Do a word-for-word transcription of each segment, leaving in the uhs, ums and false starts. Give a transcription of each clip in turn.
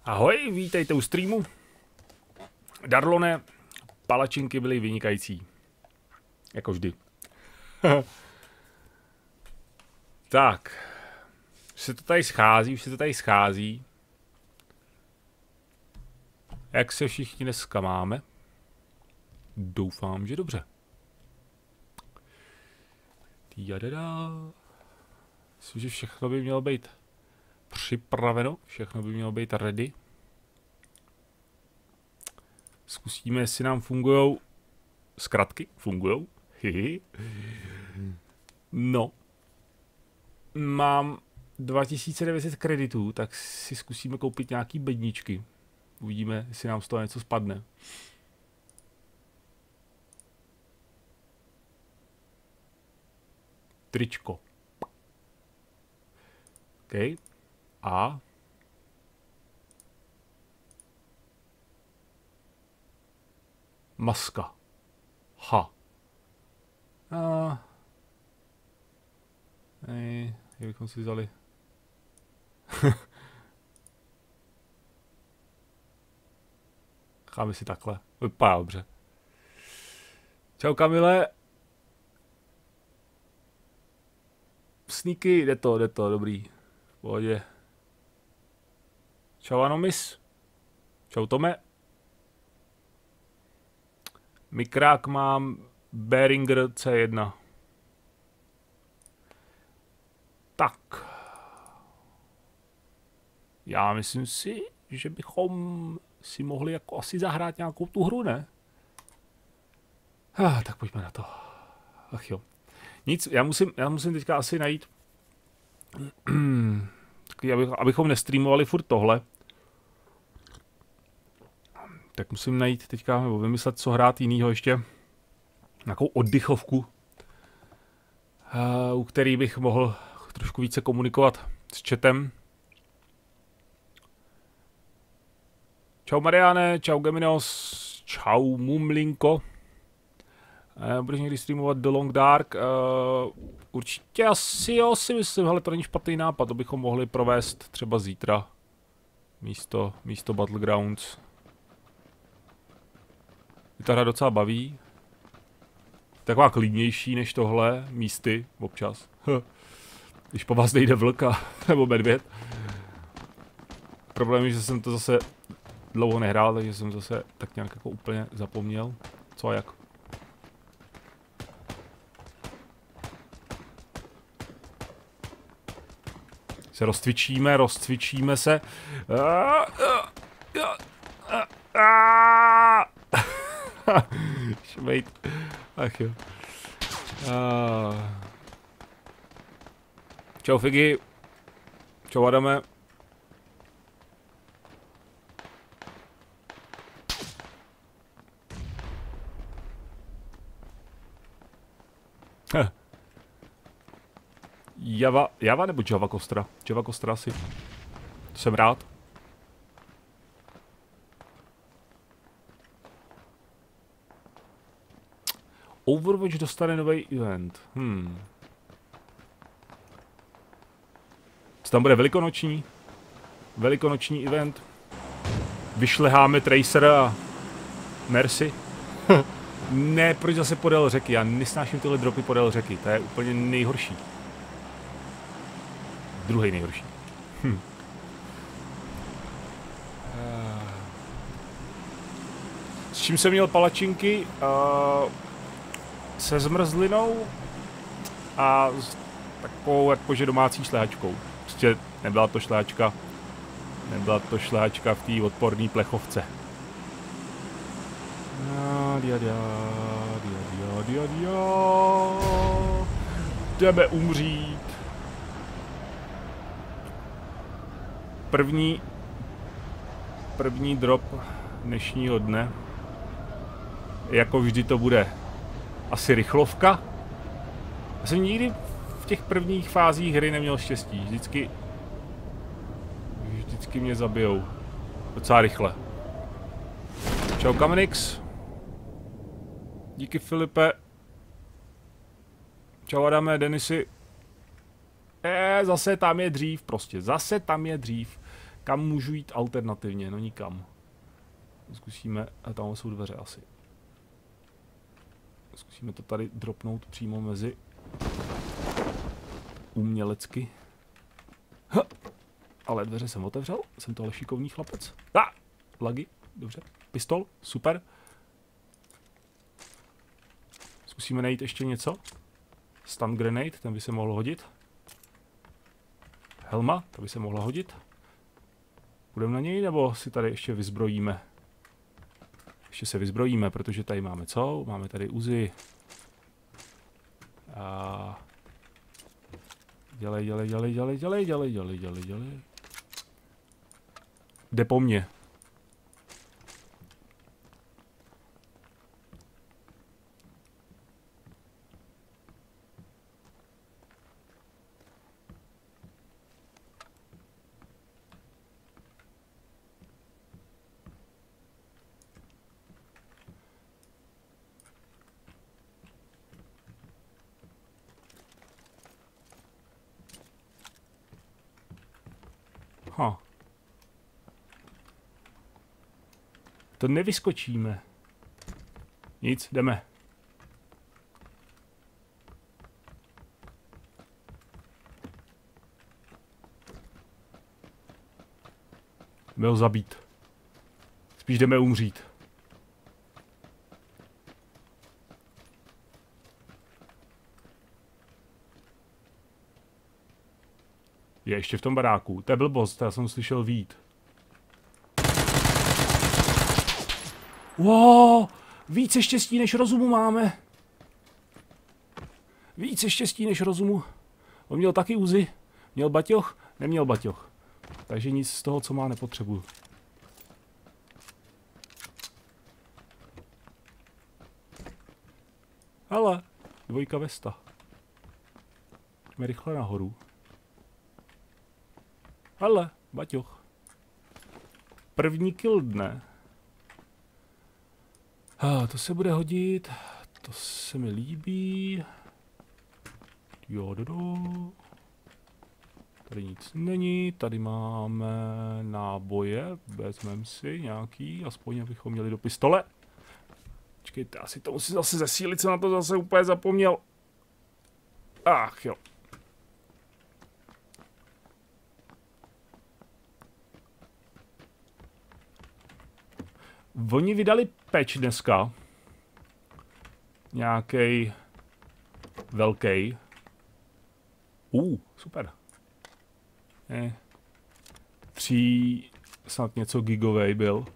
Ahoj, vítejte u streamu. Darlone, palačinky byly vynikající. Jako vždy. Tak. Už se to tady schází, už se to tady schází. Jak se všichni dneska máme? Doufám, že dobře. Týjadada. Myslím, že všechno by mělo být připraveno. Všechno by mělo být ready. Zkusíme, jestli nám fungujou zkratky. Fungujou. Hihi. No. Mám dva tisíce devět set kreditů, tak si zkusíme koupit nějaký bedničky. Uvidíme, jestli nám z toho něco spadne. Tričko. OK. A. Maska. Ha. A. Ej, jak bychom si vzali. Cháme si takhle. Vypadá dobře. Čau Kamile. Sneaky, jde to, jde to, dobrý. V pohodě. Čau Anomis. Čau Tome. Mikrák mám Behringer C jedna. Tak. Já myslím si, že bychom si mohli jako asi zahrát nějakou tu hru, ne? Ah, tak pojďme na to. Ach jo. Nic, já musím, já musím teďka asi najít, abych, abychom nestreamovali furt tohle. Tak musím najít teďka, nebo vymyslet, co hrát jinýho ještě. Nějakou oddychovku, u který bych mohl trošku více komunikovat s chatem. Čau Mariane, čau Geminos, čau Mumlinko. Budeš někdy streamovat The Long Dark? Uh, určitě asi jo, si myslím, hele, to není špatný nápad, to bychom mohli provést třeba zítra. Místo, místo Battlegrounds. Mě ta hra docela baví. Taková klidnější než tohle, místy, občas. Když po vás nejde vlka, nebo medvěd. Problém je, že jsem to zase dlouho nehrál, takže jsem zase tak nějak jako úplně zapomněl. Co a jak. Se rozcvičíme, rozcvičíme se. Šmejt. Ach jo. Čau Figi. Čau Adame. Java, Java nebo Java Kostra? Java Kostra asi. Jsem rád. Overwatch dostane nový event. Hmm. Co tam bude velikonoční? Velikonoční event. Vyšleháme Tracera a Mercy. Ne, proč zase podél řeky? Já nesnáším tyhle dropy podél řeky. To je úplně nejhorší. Druhý nejhorší. Hm. S čím jsem měl palačinky? Uh, se zmrzlinou a s takovou jakože domácí šlehačkou. Prostě nebyla to šlehačka. Nebyla to šlehačka v té odporné plechovce. Dia, dia, dia, dia, dia, dia. Jdeme umřít. První, první drop dnešního dne. Jako vždy to bude asi rychlovka. Já jsem nikdy v těch prvních fázích hry neměl štěstí. Vždycky, vždycky mě zabijou. Docela rychle. Čau Kamenix. Díky Filipe. Čau Adame, Denisy. Eh, zase tam je dřív prostě. Zase tam je dřív. Kam můžu jít alternativně? No nikam. Zkusíme, a tam jsou dveře asi. Zkusíme to tady dropnout přímo mezi umělecky. Ha! Ale dveře jsem otevřel, jsem to ale šikovný chlapec. A! Ah! Lagy, dobře. Pistol, super. Zkusíme najít ještě něco. Stun grenade, ten by se mohl hodit. Helma, to by se mohla hodit. Půjdeme na něj, nebo si tady ještě vyzbrojíme? Ještě se vyzbrojíme, protože tady máme co? Máme tady Uzi. A... Dělej, dělej, dělej, dělej, dělej, dělej, dělej, dělej, dělej. Jde po mně. Ha. To nevyskočíme. Nic, jdeme. Jdeme ho zabít. Spíš jdeme umřít. Je ještě v tom baráku. To je blbost, já jsem slyšel vít. Wow, více štěstí než rozumu máme. Více štěstí než rozumu. On měl taky Uzi. Měl baťoch? Neměl baťoch. Takže nic z toho, co má, nepotřebuju. Ale, dvojka vesta. Jdeme rychle nahoru. Ale, baťoch. První kill dne. Ah, to se bude hodit. To se mi líbí. Jo, do, do. Tady nic není. Tady máme náboje. Vezmeme si nějaký, aspoň abychom měli do pistole. Počkejte, asi to musím zase zesílit, co na to zase úplně zapomněl. Ach jo. Oni vydali patch dneska. Nějakej velký. Uh, super. Je. Tří, snad něco gigovej byl.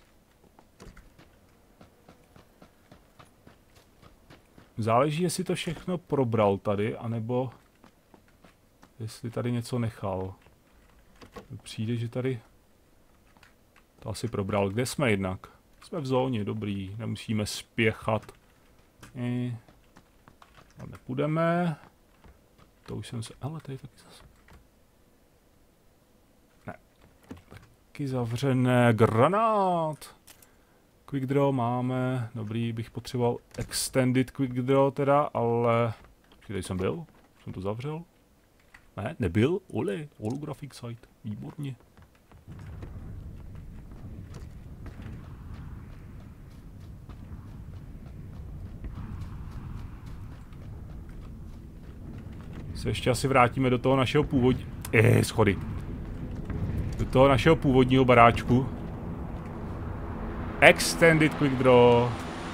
Záleží, jestli to všechno probral tady, anebo jestli tady něco nechal. Přijde, že tady to asi probral. Kde jsme jednak? Jsme v zóně, dobrý, nemusíme spěchat. E, tam nepůjdeme. To už jsem se... Ale tady taky zase... Ne. Taky zavřené. Granát! Quick draw máme. Dobrý, bych potřeboval extended quick draw teda, ale... Tady jsem byl? Jsem to zavřel? Ne, nebyl? Ole, holographic sight. Výborně. Se ještě asi vrátíme do toho našeho původního... Eh, schody. Do toho našeho původního baráčku. Extended quick draw.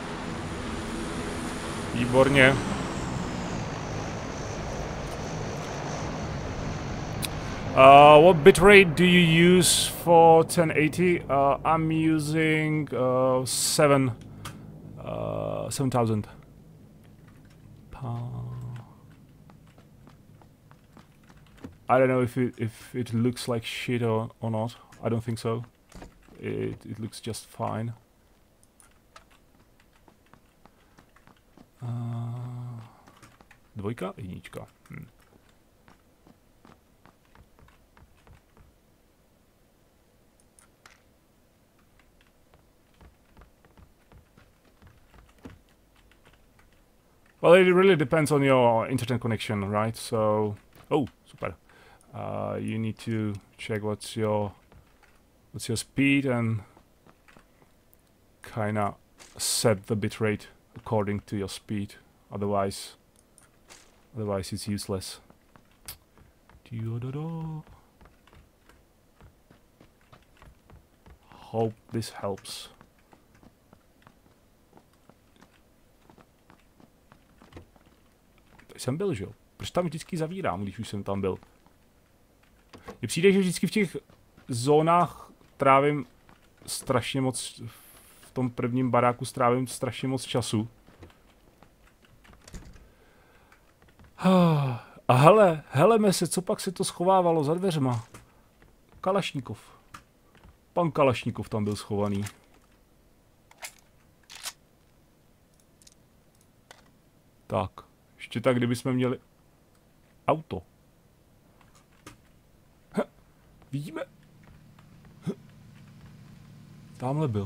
Výborně. Uh, what bitrate do you use for ten eighty? Uh, I'm using uh, seven, uh, seven thousand. I don't know if it if it looks like shit or, or not. I don't think so. It it looks just fine. Uh, dvojka, jednička. Hm. Well, it really depends on your internet connection, right? So, oh, super. Uh, you need to check what's your what's your speed, and kinda set the bitrate according to your speed. Otherwise, otherwise it's useless. Hope this helps. Tady jsem byl, že jo? Proč tam vždycky zavírám, když už jsem tam byl? Mně přijde, že vždycky v těch zónách trávím strašně moc, v tom prvním baráku strávím strašně moc času. A hele, heleme se, co pak se to schovávalo za dveřma? Kalašníkov. Pan Kalašníkov tam byl schovaný. Tak, ještě tak, kdybychom měli auto. Ha, vidíme? Ha, tamhle byl.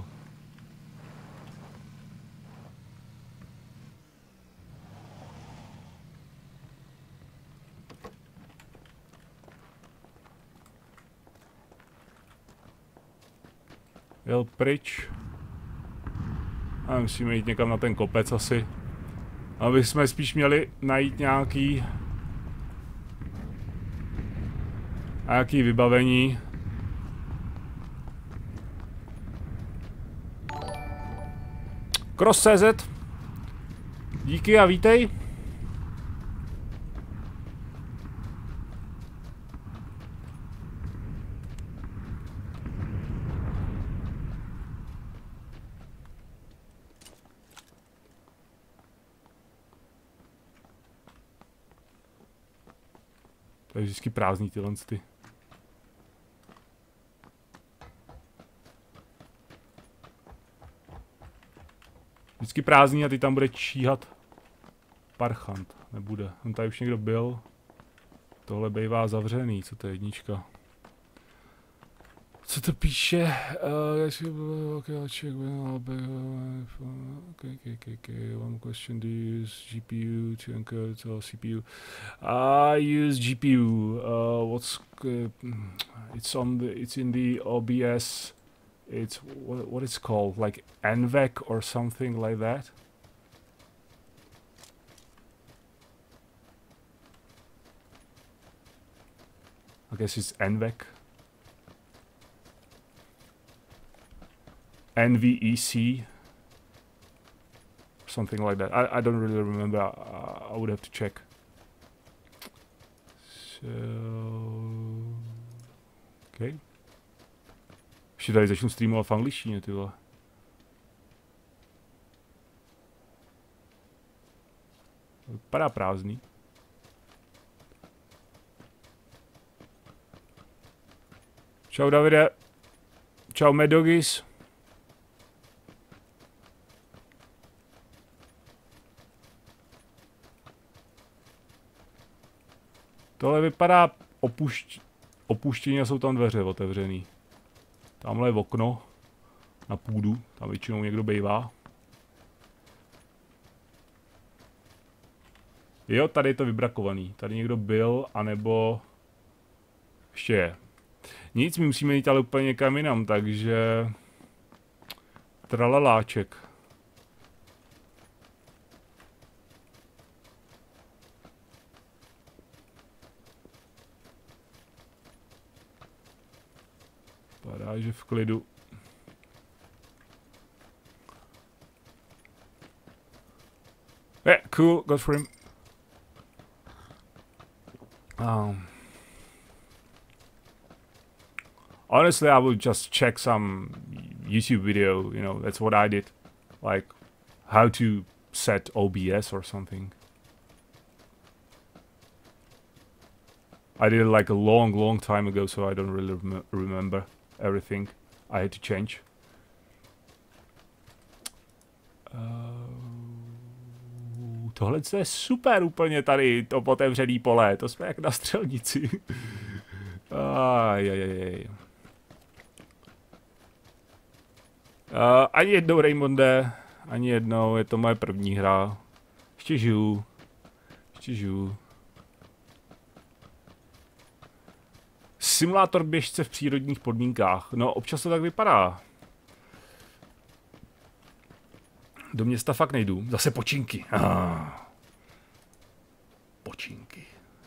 Jel pryč. A musíme jít někam na ten kopec asi. Aby jsme spíš měli najít nějaký... nějaký vybavení. Cross tečka cé zet. Díky a vítej. To je vždycky prázdný tyhle ty. Vždycky prázdný a ty tam bude číhat parchant. Nebude. On tady už někdo byl. Tohle bývá zavřený. Co to je jednička? Co to píše? Uh, okay, I'll check. Okay, okay, okay, okay. One question: do you use G P U to encode or C P U? I use G P U. Uh, what's uh, it's on the it's in the O B S. It's what what it's called, like N V E C or something like that. I guess it's N V E C. N V E C, something like that. I, I don't really remember. I, I would have to check. So, okay. Ještě tady začnu streamovat v angličtině, ty vole. Vypadá prázdný. Čau Davide. Čau Medogis. Tohle vypadá opušť... opuštění a jsou tam dveře otevřený. Tamhle je okno na půdu, tam většinou někdo bejvá. Jo, tady je to vybrakovaný. Tady někdo byl, anebo ještě je. Nic, my musíme jít ale úplně někam jinam, takže... Tralaláček. Vypadá, že v klidu. Yeah, cool, good for him. Um, honestly, I would just check some YouTube video, you know, that's what I did. Like, how to set O B S or something. I did it like a long, long time ago, so I don't really rem remember everything I had to change. Uh, tohle je super úplně tady, to otevřený pole, to jsme jak na střelnici. Ajajajaj. Uh, ani jednou, Raymonde, ani jednou, je to moje první hra. Ještě žiju. Ještě žiju. Simulátor běžce v přírodních podmínkách. No, občas to tak vypadá. Do města fakt nejdu. Zase počinky. Ah. Počinky.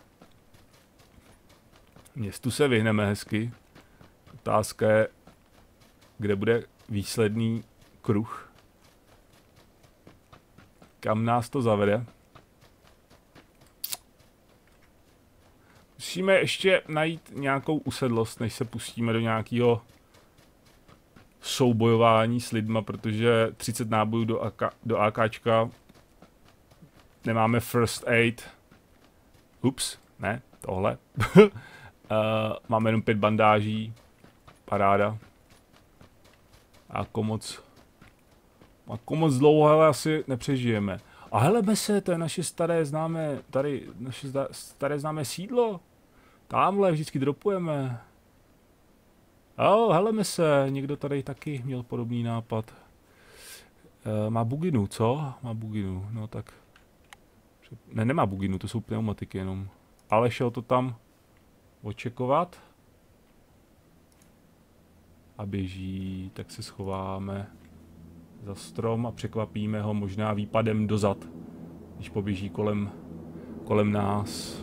Městu se vyhneme hezky. Otázka je, kde bude výsledný kruh. Kam nás to zavede? Musíme ještě najít nějakou usedlost, než se pustíme do nějakého soubojování s lidma, protože třicet nábojů do, AK, do AKčka. Nemáme first aid. Ups, ne, tohle. uh, máme jenom pět bandáží. Paráda. A moc, jako moc dlouho hele, asi nepřežijeme. A heleme se, to je naše staré známé, tady, naše staré známé sídlo. Támhle vždycky dropujeme. Oh, heleme se, někdo tady taky měl podobný nápad. E, má buginu, co? Má buginu, no tak. Ne, nemá buginu, to jsou pneumatiky jenom. Ale šel to tam očekovat. A běží, tak se schováme za strom a překvapíme ho možná výpadem dozad, když poběží kolem, kolem nás.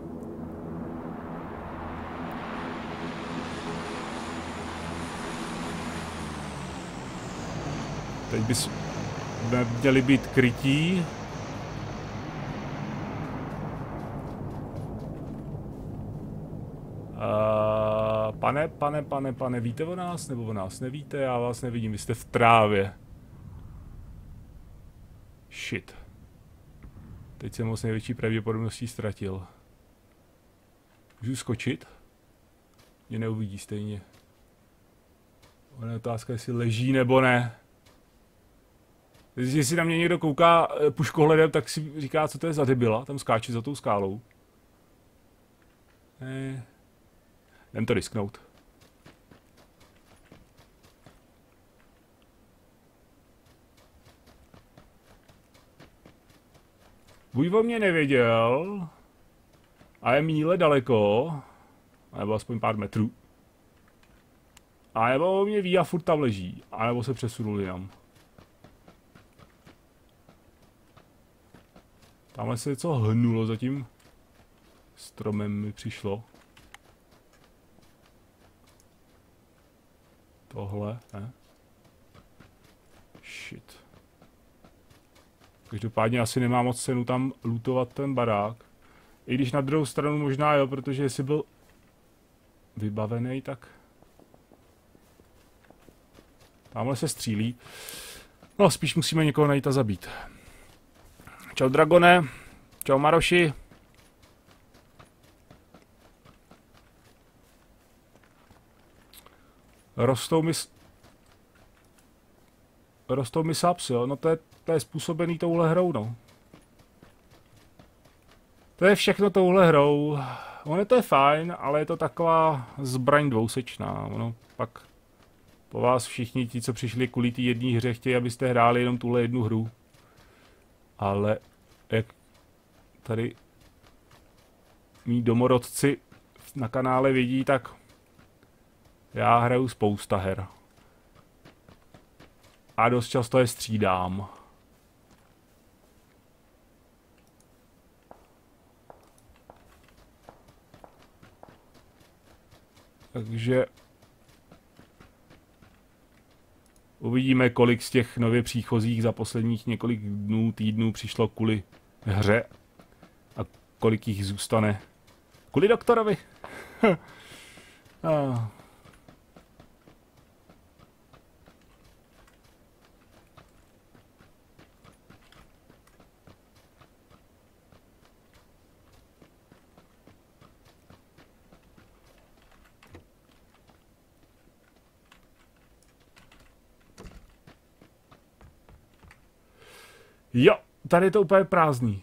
Teď bychom měli být krytí. Uh, pane, pane, pane, pane, víte o nás, nebo o nás nevíte? Já vás nevidím, vy jste v trávě. Shit. Teď jsem ho s největší pravděpodobností ztratil. Můžu skočit? Mě neuvidí stejně. Ona je otázka, jestli leží nebo ne. Když si na mě někdo kouká puškohledem, tak si říká, co to je za debila, tam skáče za tou skálou. Ne. Jdem to risknout. Buď o mě nevěděl, a je míle daleko, nebo aspoň pár metrů. A nebo o mě ví a furt tam leží, a nebo se přesunul jinam. Tamhle se něco hnulo za tím stromem mi přišlo. Tohle, ne? Shit. Každopádně asi nemá moc cenu tam lootovat ten barák. I když na druhou stranu možná jo, protože jestli byl vybavený, tak... Tamhle se střílí. No, spíš musíme někoho najít a zabít. Čau Dragone. Čau Maroši. Rostou mi... Rostou mi subs, jo? No to je, to je způsobený touhle hrou, no. To je všechno touhle hrou. Ono to je fajn, ale je to taková zbraň dvousečná. Ono pak po vás všichni ti, co přišli kvůli té jedné hře, chtějí, abyste hráli jenom tuhle jednu hru. Ale jak tady mý domorodci na kanále vidí, tak já hraju spousta her. A dost často je střídám. Takže uvidíme, kolik z těch nově příchozích za posledních několik dnů, týdnů přišlo kvůli hře a kolik jich zůstane kvůli doktorovi. ah. Jo, tady je to úplně prázdný.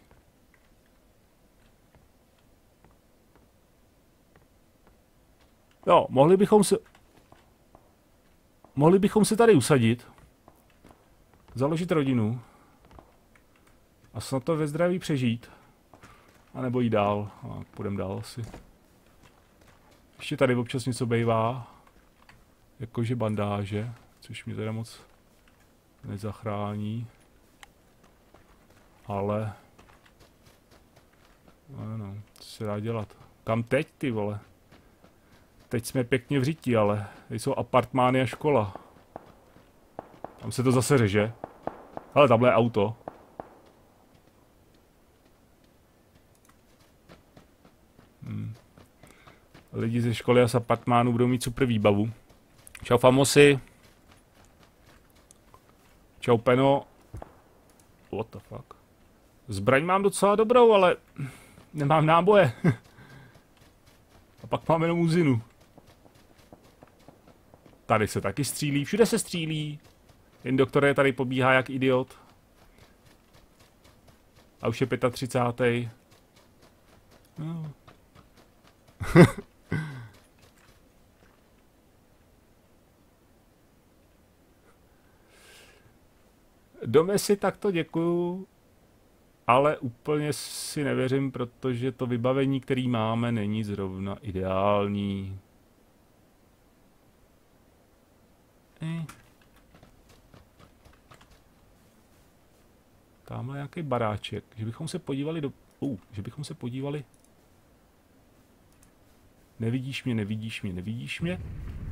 Jo, mohli bychom se... Mohli bychom se tady usadit. Založit rodinu. A snad to ve zdraví přežít. A nebo jít dál. A půjdem dál asi. Ještě Ještě tady občas něco bejvá. Jakože bandáže, což mě teda moc nezachrání. Ale... Ano, co se dá dělat? Kam teď, ty vole? Teď jsme pěkně v řítí, ale tady jsou apartmány a škola. Tam se to zase řeže. Hele, tamhle je auto. Hmm. Lidi ze školy a z apartmánu budou mít super výbavu. Čau Famosi. Čau Peno. What the fuck? Zbraň mám docela dobrou, ale nemám náboje. A pak mám jenom uzinu. Tady se taky střílí, všude se střílí. Jen doktor je tady pobíhá jak idiot. A už je třicátý pátý No. Dome si takto děkuju, ale úplně si nevěřím, protože to vybavení, který máme, není zrovna ideální. Eh. Tamhle nějaký baráček, že bychom se podívali do... Uh, že bychom se podívali... Nevidíš mě, nevidíš mě, nevidíš mě?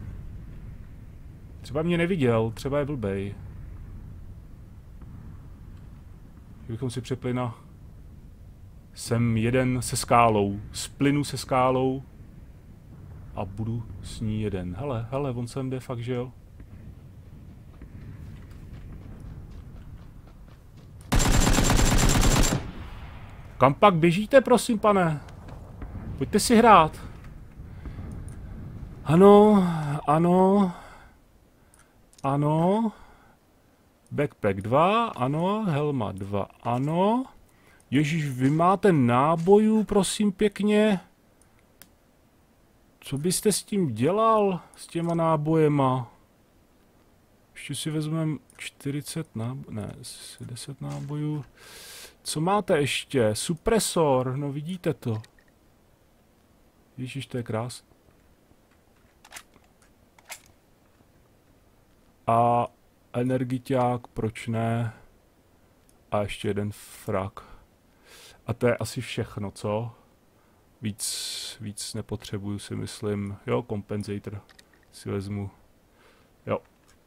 Třeba mě neviděl, třeba je blbej. Že bychom si přepli na... Jsem jeden se skálou, splynu se skálou a budu s ní jeden. Hele, hele, on sem jde fakt, že jo? Kam pak běžíte, prosím, pane? Pojďte si hrát. Ano, ano, ano. Backpack dva, ano, helma dva, ano. Ježíš, vy máte nábojů, prosím pěkně. Co byste s tím dělal, s těma nábojema? Ještě si vezmeme čtyřicet nábojů, ne, deset nábojů. Co máte ještě? Supresor, no vidíte to. Ježíš, to je krásné. A energiťák, proč ne? A ještě jeden frak. A to je asi všechno, co? Víc, víc nepotřebuju, si myslím. Jo, kompenzátor si vezmu. Jo.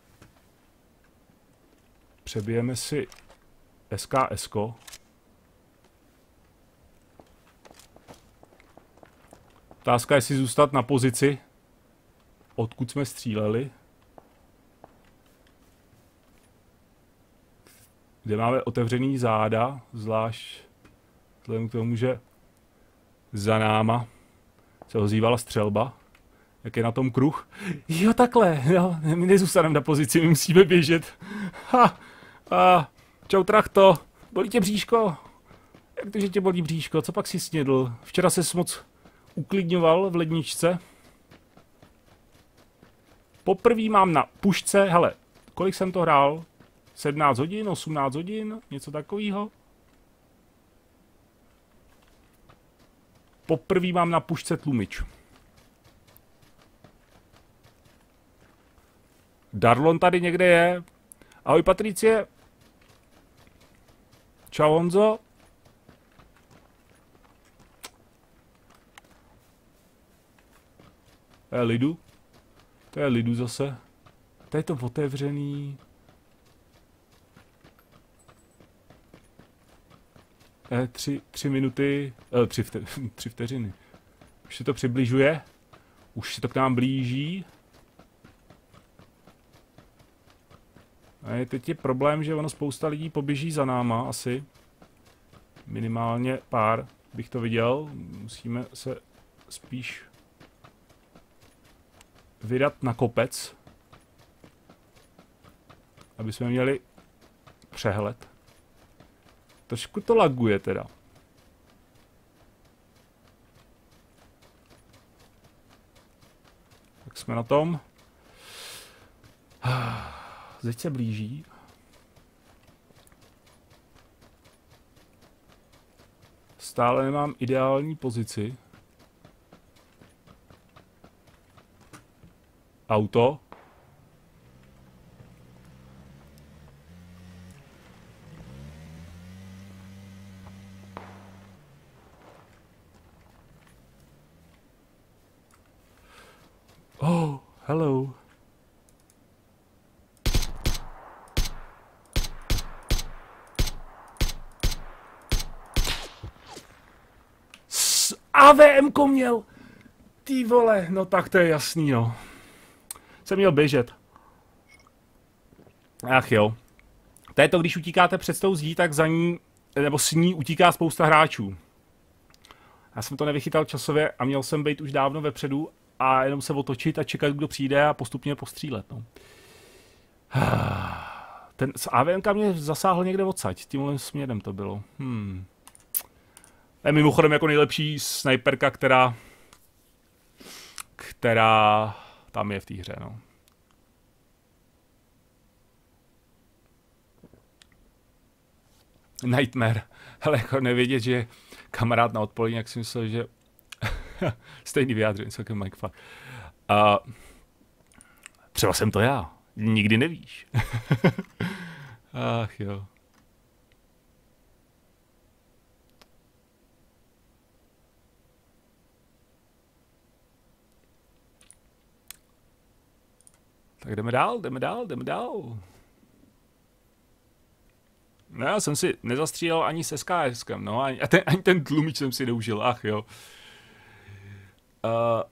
Přebijeme si S K S ko. Otázka je, jestli zůstat na pozici, odkud jsme stříleli. Kde máme otevřený záda, zvlášť vzhledem k tomu, že za náma se ozývala střelba. Jak je na tom kruh? Jo, takhle, jo, my nezůstaneme na pozici, my musíme běžet. Ha, a, čau trachto, bolí tě bříško? Jak to, že tě bolí bříško? Co pak si snědl? Včera ses moc uklidňoval v ledničce. Poprvé mám na pušce, hele, kolik jsem to hrál? sedmnáct hodin, osmnáct hodin, něco takového. Poprvé mám na pušce tlumič. Darlon tady někde je. Ahoj Patricie. Čau Honzo. To je lidu. To je lidu zase. To je to otevřený. Eh, tři, tři minuty, eh, tři, vte, tři vteřiny. Už se to přibližuje. Už se to k nám blíží. A teď je problém, že ono spousta lidí poběží za náma asi. Minimálně pár bych to viděl. Musíme se spíš vydat na kopec, aby jsme měli přehled. Trošku to laguje teda. Tak jsme na tom. Zeď se blíží. Stále nemám ideální pozici. auto. Oh, hello. S AVMko měl. Ty vole, no tak to je jasný, no. Jsem měl běžet. Ach jo. To je to, když utíkáte před tou zdí, tak za ní, nebo s ní utíká spousta hráčů. Já jsem to nevychytal časově a měl jsem být už dávno vepředu a jenom se otočit a čekat, kdo přijde a postupně postřílet, no. Ten z AVMka mě zasáhl někde odsaď, tímhle směrem to bylo. Hmm. To je mimochodem jako nejlepší snajperka, která... která tam je v té hře, no. Nightmare. Ale jako nevědět, že kamarád na odpolední, jak si myslel, že... Stejný vyjádření, celkem Mike Fuck. Uh, třeba jsem to já. Nikdy nevíš. Ach jo. Tak jdeme dál, jdeme dál, jdeme dál. No já jsem si nezastřílel ani s SKSkem, no, ani ten, ani ten tlumič jsem si neužil, ach jo. Uh,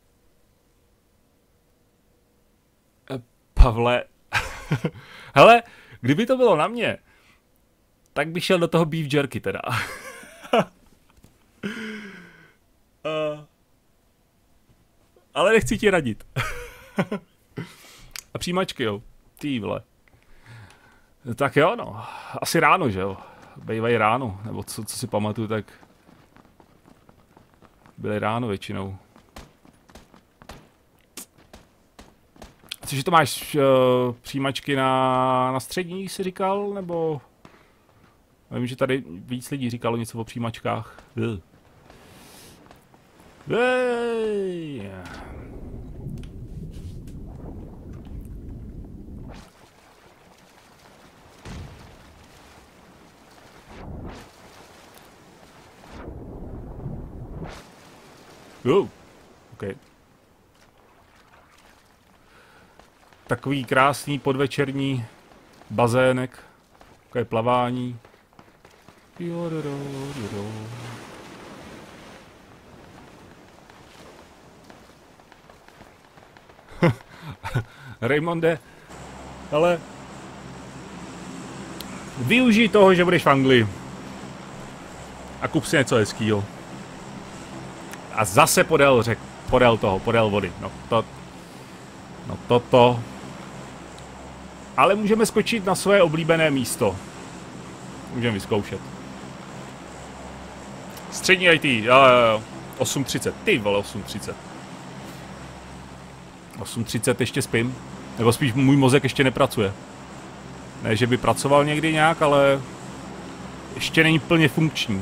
Pavle, hele, kdyby to bylo na mě, tak bych šel do toho beef jerky teda. uh, ale nechci ti radit. A přijímačky, jo, ty vole. Tak jo, no, asi ráno, že jo, bejvají ráno, nebo co, co si pamatuju, tak byly ráno většinou. Cože to máš, uh, přijímačky na, na střední, jsi říkal, nebo... Vím, že tady víc lidí říkalo něco o přijímačkách. Uh. Hey. Uh, okay. Takový krásný podvečerní bazének, takové plavání. Jo, do, do, do, do. Raymonde, ale využij toho, že budeš v Anglii a kup si něco hezkýho. A zase podél řek, podél toho, podél vody. No to, no toto. Ale můžeme skočit na své oblíbené místo. Můžeme vyzkoušet. Střední I T, jo, jo, jo. osm třicet, ty vole, osm třicet. osm třicet ještě spím. Nebo spíš můj mozek ještě nepracuje. Ne, že by pracoval někdy nějak, ale ještě není plně funkční.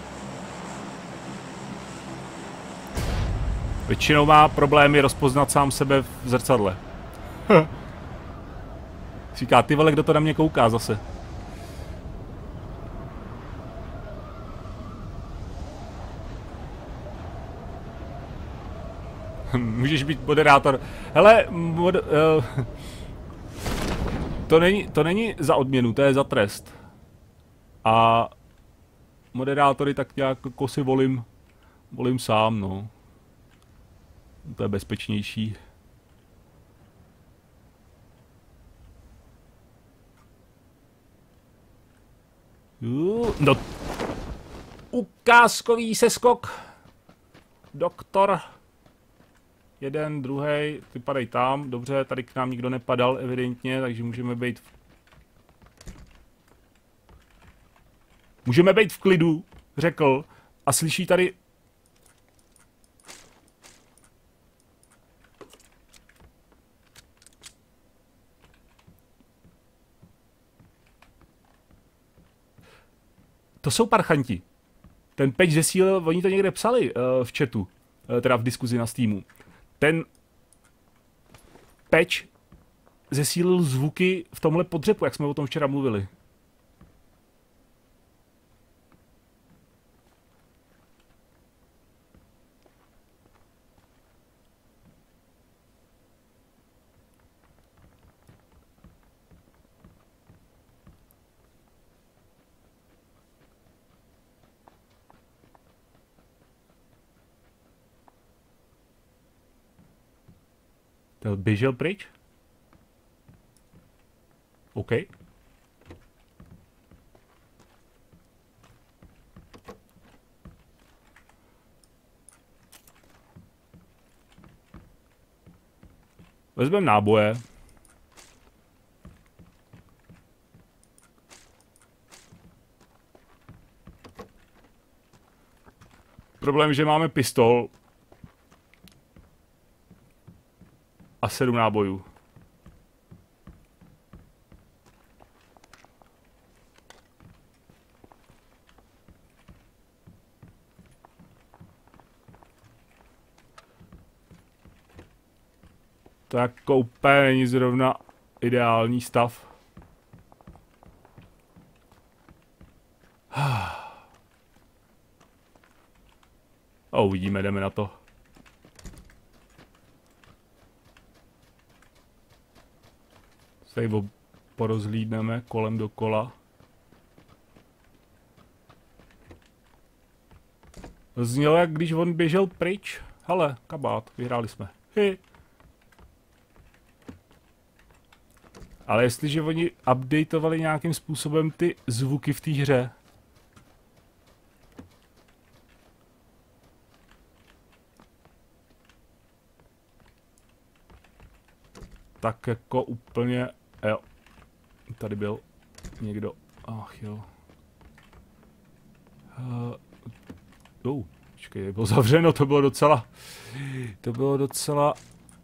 Většinou má problémy rozpoznat sám sebe v zrcadle. Říká, ty vole, kdo to na mě kouká zase? Můžeš být moderátor. Hele, mod, uh, to, není, to není za odměnu, to je za trest. A moderátory tak nějak jako si volím, volím sám, no. To je bezpečnější. Uh, no. Ukázkový seskok. Doktor. Jeden, druhý, ty padají tam. Dobře, tady k nám nikdo nepadal evidentně, takže můžeme být v... Můžeme být v klidu, řekl. A slyší tady... To jsou parchanti. Ten patch zesílil, oni to někde psali uh, v chatu, uh, teda v diskuzi na Steamu. Ten patch zesílil zvuky v tomhle podřepu, jak jsme o tom včera mluvili. To běžel pryč? OK. Vezmeme náboje. Problém je, že máme pistol. A sedm nábojů. To jako úplně není zrovna ideální stav. A uvidíme, jdeme na to. Tady porozhlídneme kolem dokola. Znělo, jak když on běžel pryč. Hele, kabát, vyhráli jsme. Hi. Ale jestliže oni updateovali nějakým způsobem ty zvuky v té hře, tak jako úplně, jo, tady byl někdo, ach jo. Uh, uh, počkej, bylo zavřeno, to bylo docela, to bylo docela,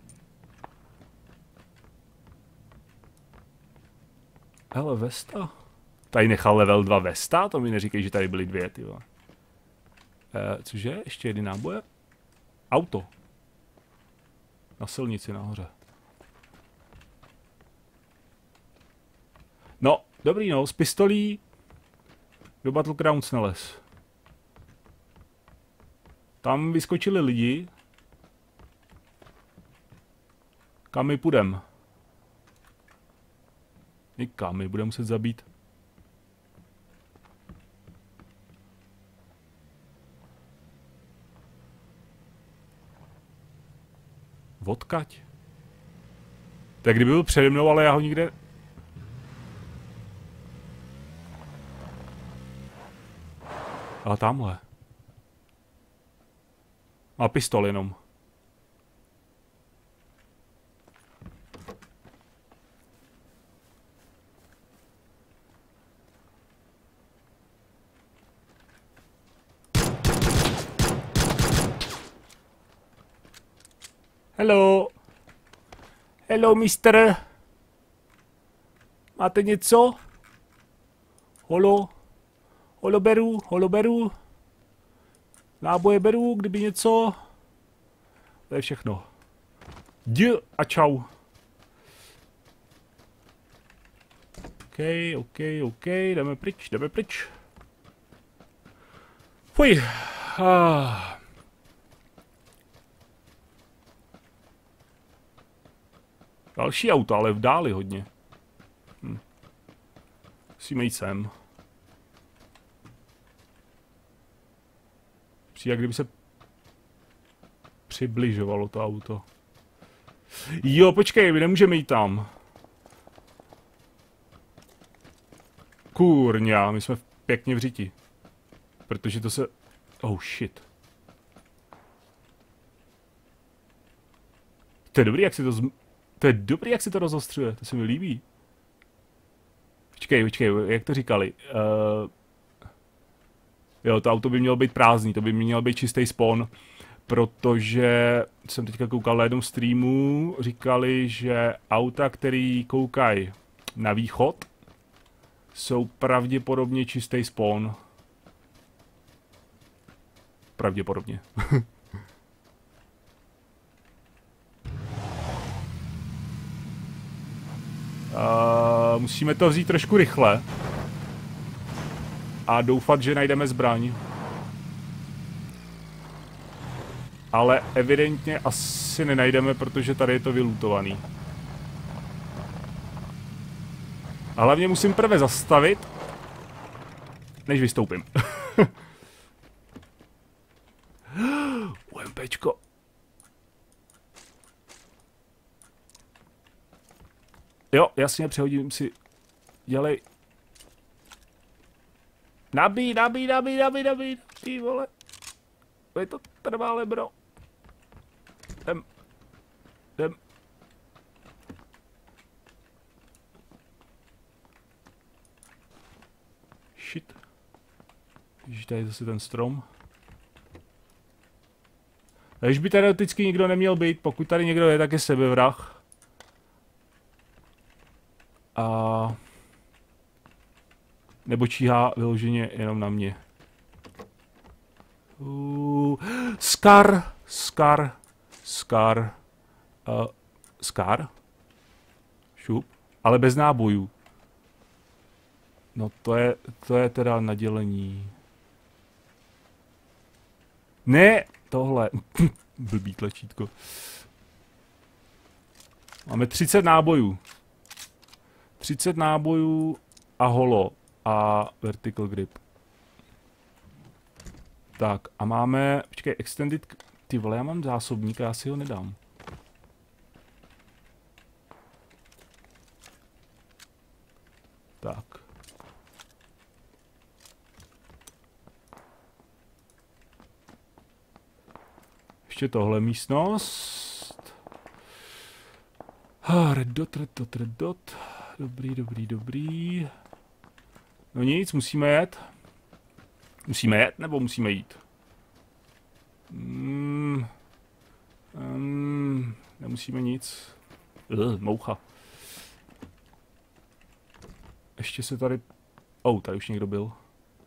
hele, Vesta, tady nechal level dva Vesta, to mi neříkej, že tady byly dvě, ty vole. Uh, cože, ještě jedny náboje? Auto. Na silnici nahoře. No, dobrý no, z pistolí do Battlegrounds nalez. Tam vyskočili lidi. Kam my půjdem? Nikam, my budeme muset zabít. Odkaď? Tak kdyby byl přede mnou, ale já ho nikde... Ale tamhle. Má pistol jenom. Hello. Hello, mister. Máte něco? Holo. Holo beru, holo beru. Náboje beru, kdyby něco. To je všechno. Dě a čau. OK, OK, OK, jdeme pryč, jdeme pryč. Fuj. Ah. Další auto, ale v dáli hodně. Hm. Musíme jít sem. Přijde, jak kdyby se přibližovalo to auto. Jo, počkej, my nemůžeme jít tam. Kurňa, my jsme pěkně v řiti. Protože to se... Oh shit. To je dobrý, jak si to... Zm... To je dobrý, jak si to rozostřuje, to se mi líbí. Počkej, počkej, jak to říkali? Uh... Jo, to auto by mělo být prázdný, to by měl být čistý spawn, protože jsem teďka koukal na jednom streamu, říkali, že auta, který koukají na východ, jsou pravděpodobně čistý spawn. Pravděpodobně. Uh, musíme to vzít trošku rychle. A doufat, že najdeme zbraň. Ale evidentně asi nenajdeme, protože tady je to vylutovaný. A hlavně musím prvé zastavit, než vystoupím. UMPčko. Jo, jasně, přehodím si. Dělej. Nabij, nabij, nabij, nabij, nabij, ty vole. Je to trvalé, bro. Jdem. Jdem. Shit. Ježiš, tady je zase ten strom. Když by tady teoreticky nikdo neměl být, pokud tady někdo je, tak je sebevrah. A... Nebo číhá vyloženě jenom na mě. Uh, Scar, Scar, Scar, uh, Scar, šup, ale bez nábojů. No to je, to je teda nadělení. Ne, tohle, blbý tlačítko. Máme třicet nábojů. třicet nábojů a holo a vertical grip. Tak a máme, počkej, extended, ty vole, já mám zásobník a já si ho nedám. Tak. Ještě tohle místnost. Ah, red dot, red dot, red dot. Dobrý, dobrý, dobrý. No nic, musíme jet. Musíme jet, nebo musíme jít? Mm, um, nemusíme nic. Ugh, moucha. Ještě se tady... Oh, tady už někdo byl.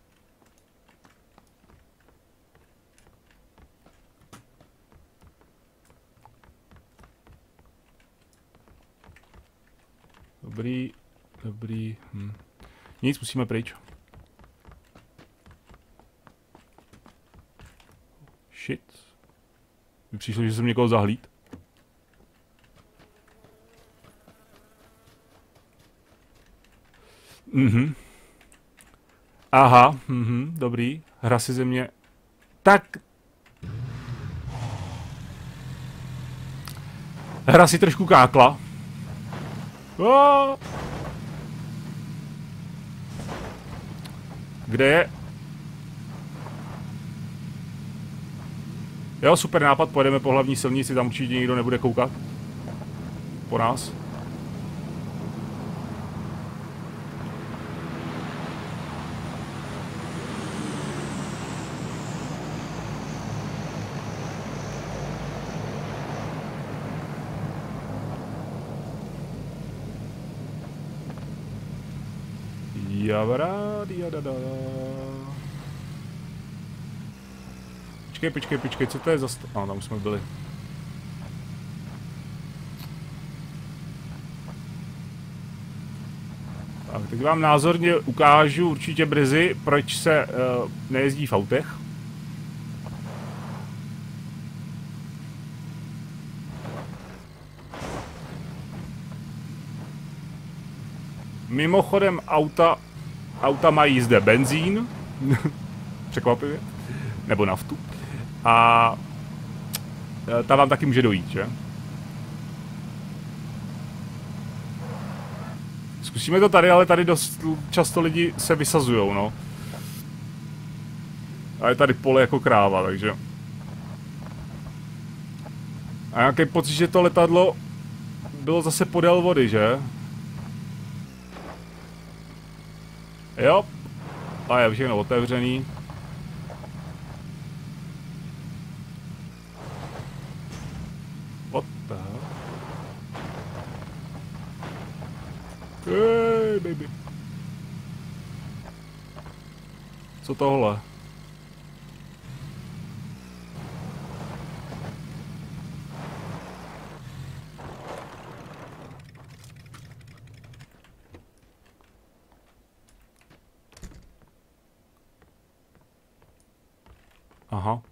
Dobrý, dobrý. Hm. Nic, musíme pryč. Shit. Mi přišlo, že jsem někoho zahlíd. Mhm. Aha, mhm, dobrý. Hra si ze mě... Tak... Hra si trošku kákla. Oh! Kde je? Jo, super nápad, pojedeme po hlavní silnici, tam určitě nikdo nebude koukat. Po nás. Počkej, počkej, počkej, co to je za sto... No, tam jsme byli. Tak, teď vám názorně ukážu určitě brzy, proč se uh, nejezdí v autech. Mimochodem auta, auta mají zde benzín, překvapivě, nebo naftu. A ta vám taky může dojít, že? Zkusíme to tady, ale tady dost často lidi se vysazujou, no. A je tady pole jako kráva, takže... A nějaký pocit, že to letadlo bylo zase podél vody, že? Jo. A je všechno otevřený. What the hell? Hey, baby. Co tohle? Aha.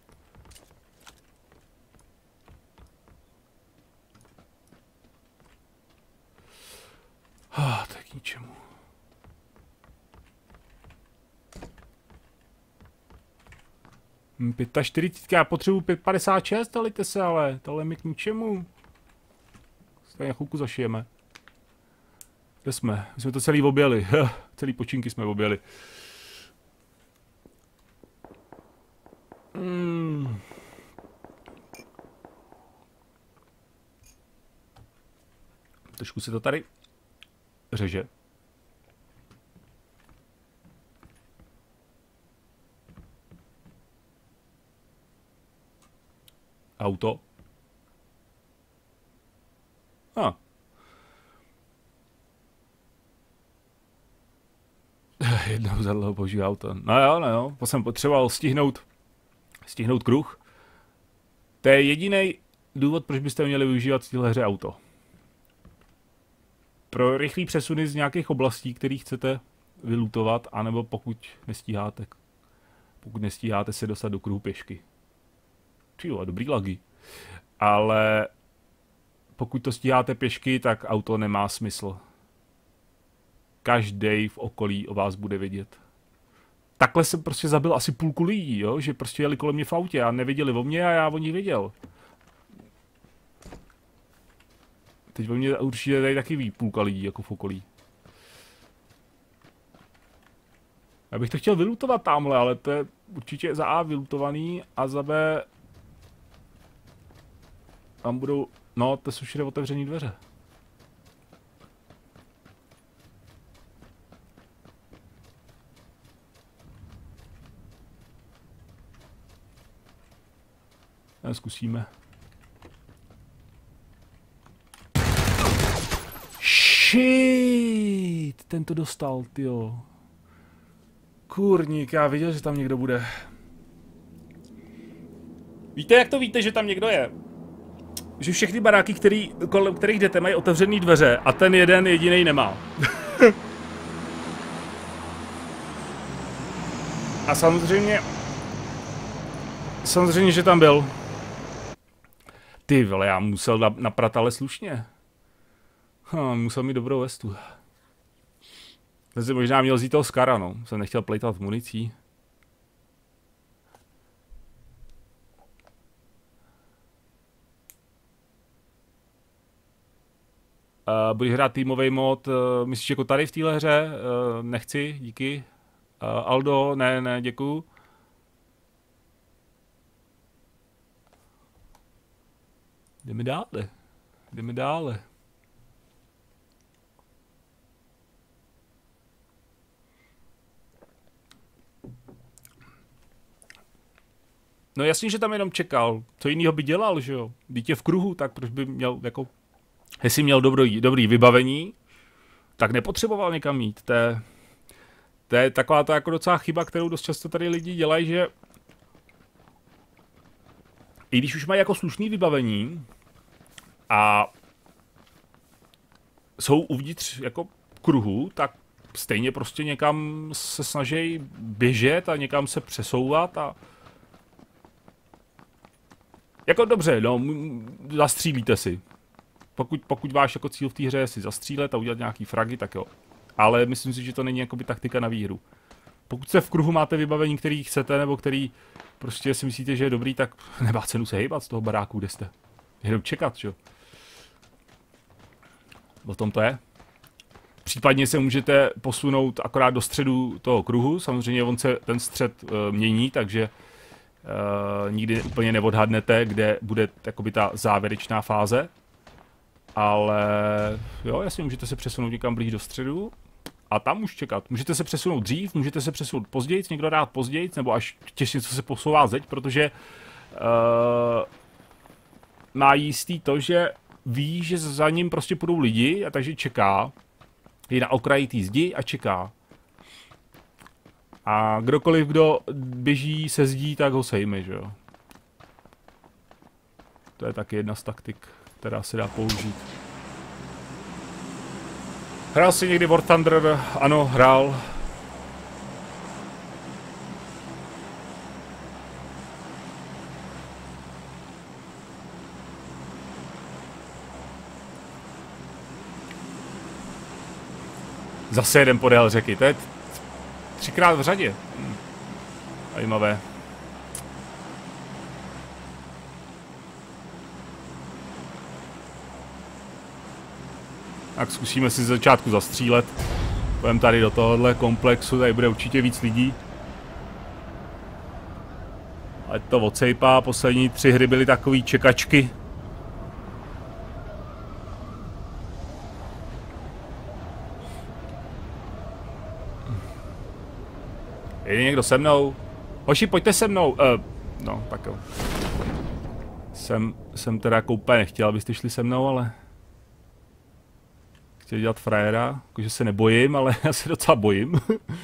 Ah, tak k ničemu. Hm, čtyřicet pět, já potřebuji pět padesát šest, dejte se ale, tohle mi k ničemu. Stejně chvilku zašijeme. Kde jsme? My jsme to celý objeli. Celý počinky jsme objeli. Hmm. Trošku se to tady řeže. Auto. A. Jednou za dlouho boží auto. No jo, no jo. To jsem potřeboval stihnout, stihnout kruh. To je jediný důvod, proč byste měli využívat v téhle hře auto. Pro rychlý přesuny z nějakých oblastí, které chcete vylutovat, anebo pokud nestíháte, pokud nestíháte se dostat do kruhu pěšky. Čilo, dobrý lagy. Ale pokud to stíháte pěšky, tak auto nemá smysl. Každý v okolí o vás bude vědět. Takhle jsem prostě zabil asi půlku lidí, jo? Že prostě jeli kolem mě v autě a nevěděli o mě a já o nich věděl. Teď o mě určitě tady taky ví půlka lidí jako v okolí. Já bych to chtěl vylutovat tamhle, ale to je určitě za A vylutovaný a za B... Tam budou... No, to jsou všude otevřený dveře. Ne, zkusíme. Shit! Ten to dostal, tyjo. Kurník, já viděl, že tam někdo bude. Víte, jak to víte, že tam někdo je? Že všechny baráky, který, kolem kterých jdete, mají otevřený dveře a ten jeden jediný nemá. A samozřejmě... Samozřejmě, že tam byl. Ty vole, já musel naprat ale slušně. Hm, musel mít dobrou vestu. Jsem si možná měl vzít toho Skara, no. Jsem nechtěl plejtat municí. Uh, budeš hrát týmový mod, uh, myslíš jako tady v téhle hře? Uh, nechci, díky. Uh, Aldo, ne, ne, děkuju. Jdeme dále. Jdeme dále. No jasně, že tam jenom čekal. Co jiného by dělal, že jo? Dítě v kruhu, tak proč by měl jako... Jestli měl dobrý, dobrý vybavení, tak nepotřeboval někam jít. To je, to je taková ta jako docela chyba, kterou dost často tady lidi dělají, že... I když už mají jako slušný vybavení a jsou uvnitř jako kruhu, tak stejně prostě někam se snaží běžet a někam se přesouvat a... Jako dobře, no, zastřílíte si. Pokud, pokud váš jako cíl v té hře je si zastřílet a udělat nějaký fragy, tak jo. Ale myslím si, že to není jakoby taktika na výhru. Pokud se v kruhu máte vybavení, který chcete, nebo který prostě si myslíte, že je dobrý, tak nemá cenu se hejbat z toho baráku, kde jste. Jenom čekat, čo? O tom to je. Případně se můžete posunout akorát do středu toho kruhu. Samozřejmě on se ten střed uh, mění, takže uh, nikdy úplně neodhadnete, kde bude jakoby ta závěrečná fáze. Ale jo, jasně, můžete se přesunout někam blíž do středu a tam už čekat. Můžete se přesunout dřív, můžete se přesunout později, někdo rád později, nebo až těžce co se posouvá zeď, protože uh, má jistý to, že ví, že za ním prostě půjdou lidi a takže čeká. Je na okraji té zdi a čeká. A kdokoliv, kdo běží se zdí, tak ho sejme, že jo. To je taky jedna z taktik, která se dá použít. Hrál jsi někdy War Thunder? Ano, hrál. Zase jeden podél řeky, to je třikrát v řadě. Hm. Zajímavé. Tak zkusíme si z začátku zastřílet. Půjdeme tady do tohohle komplexu, tady bude určitě víc lidí. Ale to odsejpá, poslední tři hry byly takový čekačky. Je někdo se mnou? Hoši, pojďte se mnou. Uh, no, tak jo. Jsem, jsem teda jako úplně nechtěl, abyste šli se mnou, ale... Chtěl dělat frajera, jakože se nebojím, ale já se docela bojím.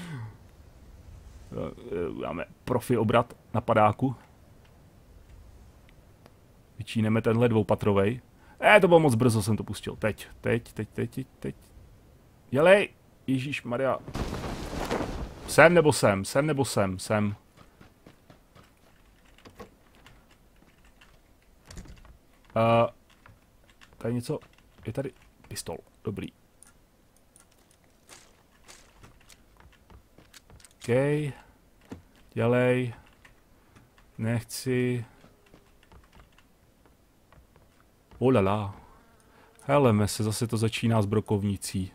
Máme profi obrat na padáku. Vyčíneme tenhle dvoupatrovej. Eh, to bylo moc brzo, jsem to pustil. Teď, teď, teď, teď, teď, teď. Jelej! Ježíšmarja. Sem nebo sem, sem nebo sem, sem. Uh, tady něco, je tady pistol, dobrý. OK. Dělej. Nechci. Olala. Heleme se, zase to začíná s brokovnicí.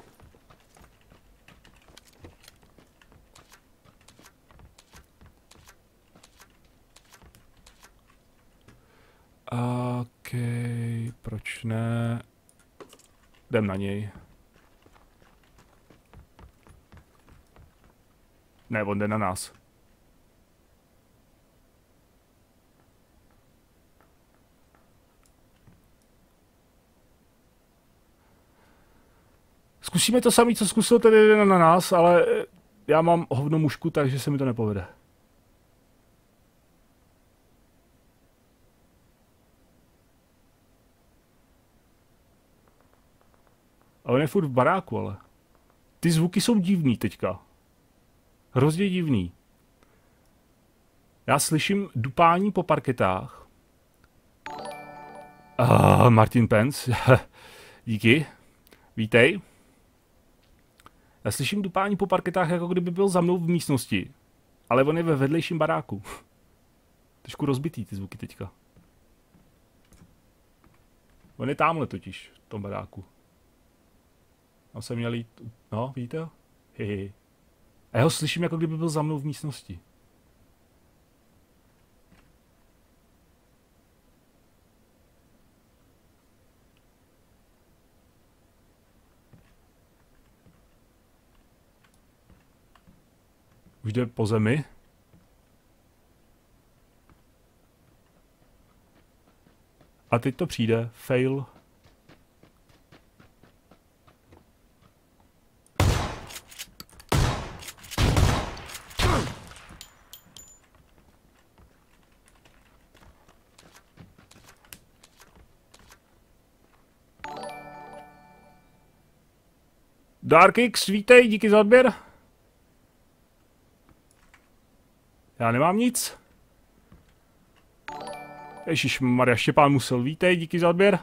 OK, proč ne? Jdem na něj. Ne, on jde na nás. Zkusíme to samé, co zkusil tedy jeden na nás, ale já mám hovno mušku, takže se mi to nepovede. A on je furt v baráku, ale. Ty zvuky jsou divný teďka. Hrozně divný. Já slyším dupání po parketách. Uh, Martin Pence. Díky. Vítej. Já slyším dupání po parketách, jako kdyby byl za mnou v místnosti. Ale on je ve vedlejším baráku. Trošku rozbitý ty zvuky teďka. On je támhle totiž, v tom baráku. Tam jsem měl jít... No, vidíte ho? Hehe. A já ho slyším, jako kdyby byl za mnou v místnosti. Už jde po zemi. A teď to přijde. Fail. Darkix, vítej, díky za odběr. Já nemám nic. Ježišmarja, Štěpán musel, vítej, díky za odběr.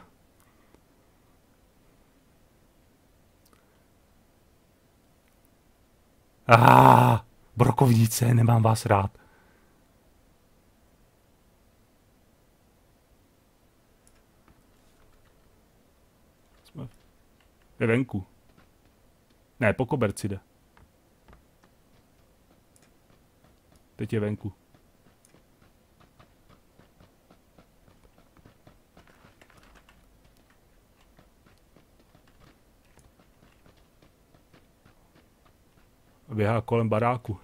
Ah, brokovnice, nemám vás rád. Jsme... Je venku. Ne, po koberci jde. Teď je venku. Běhá kolem baráku.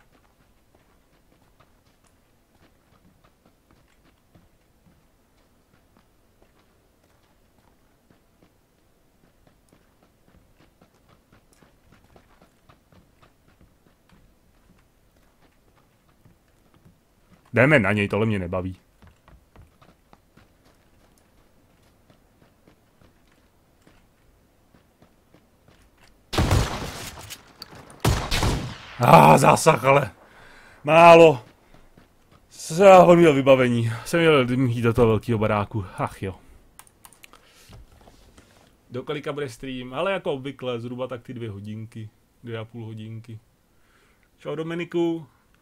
Jdeme na něj, tohle mě nebaví. Ah, zásah, ale málo. On měl vybavení. Jsem měl jít do toho velkého baráku. Ach jo. Do kolika bude stream? Ale jako obvykle, zhruba tak ty dvě hodinky. Dvě a půl hodinky. Čau Dominiku.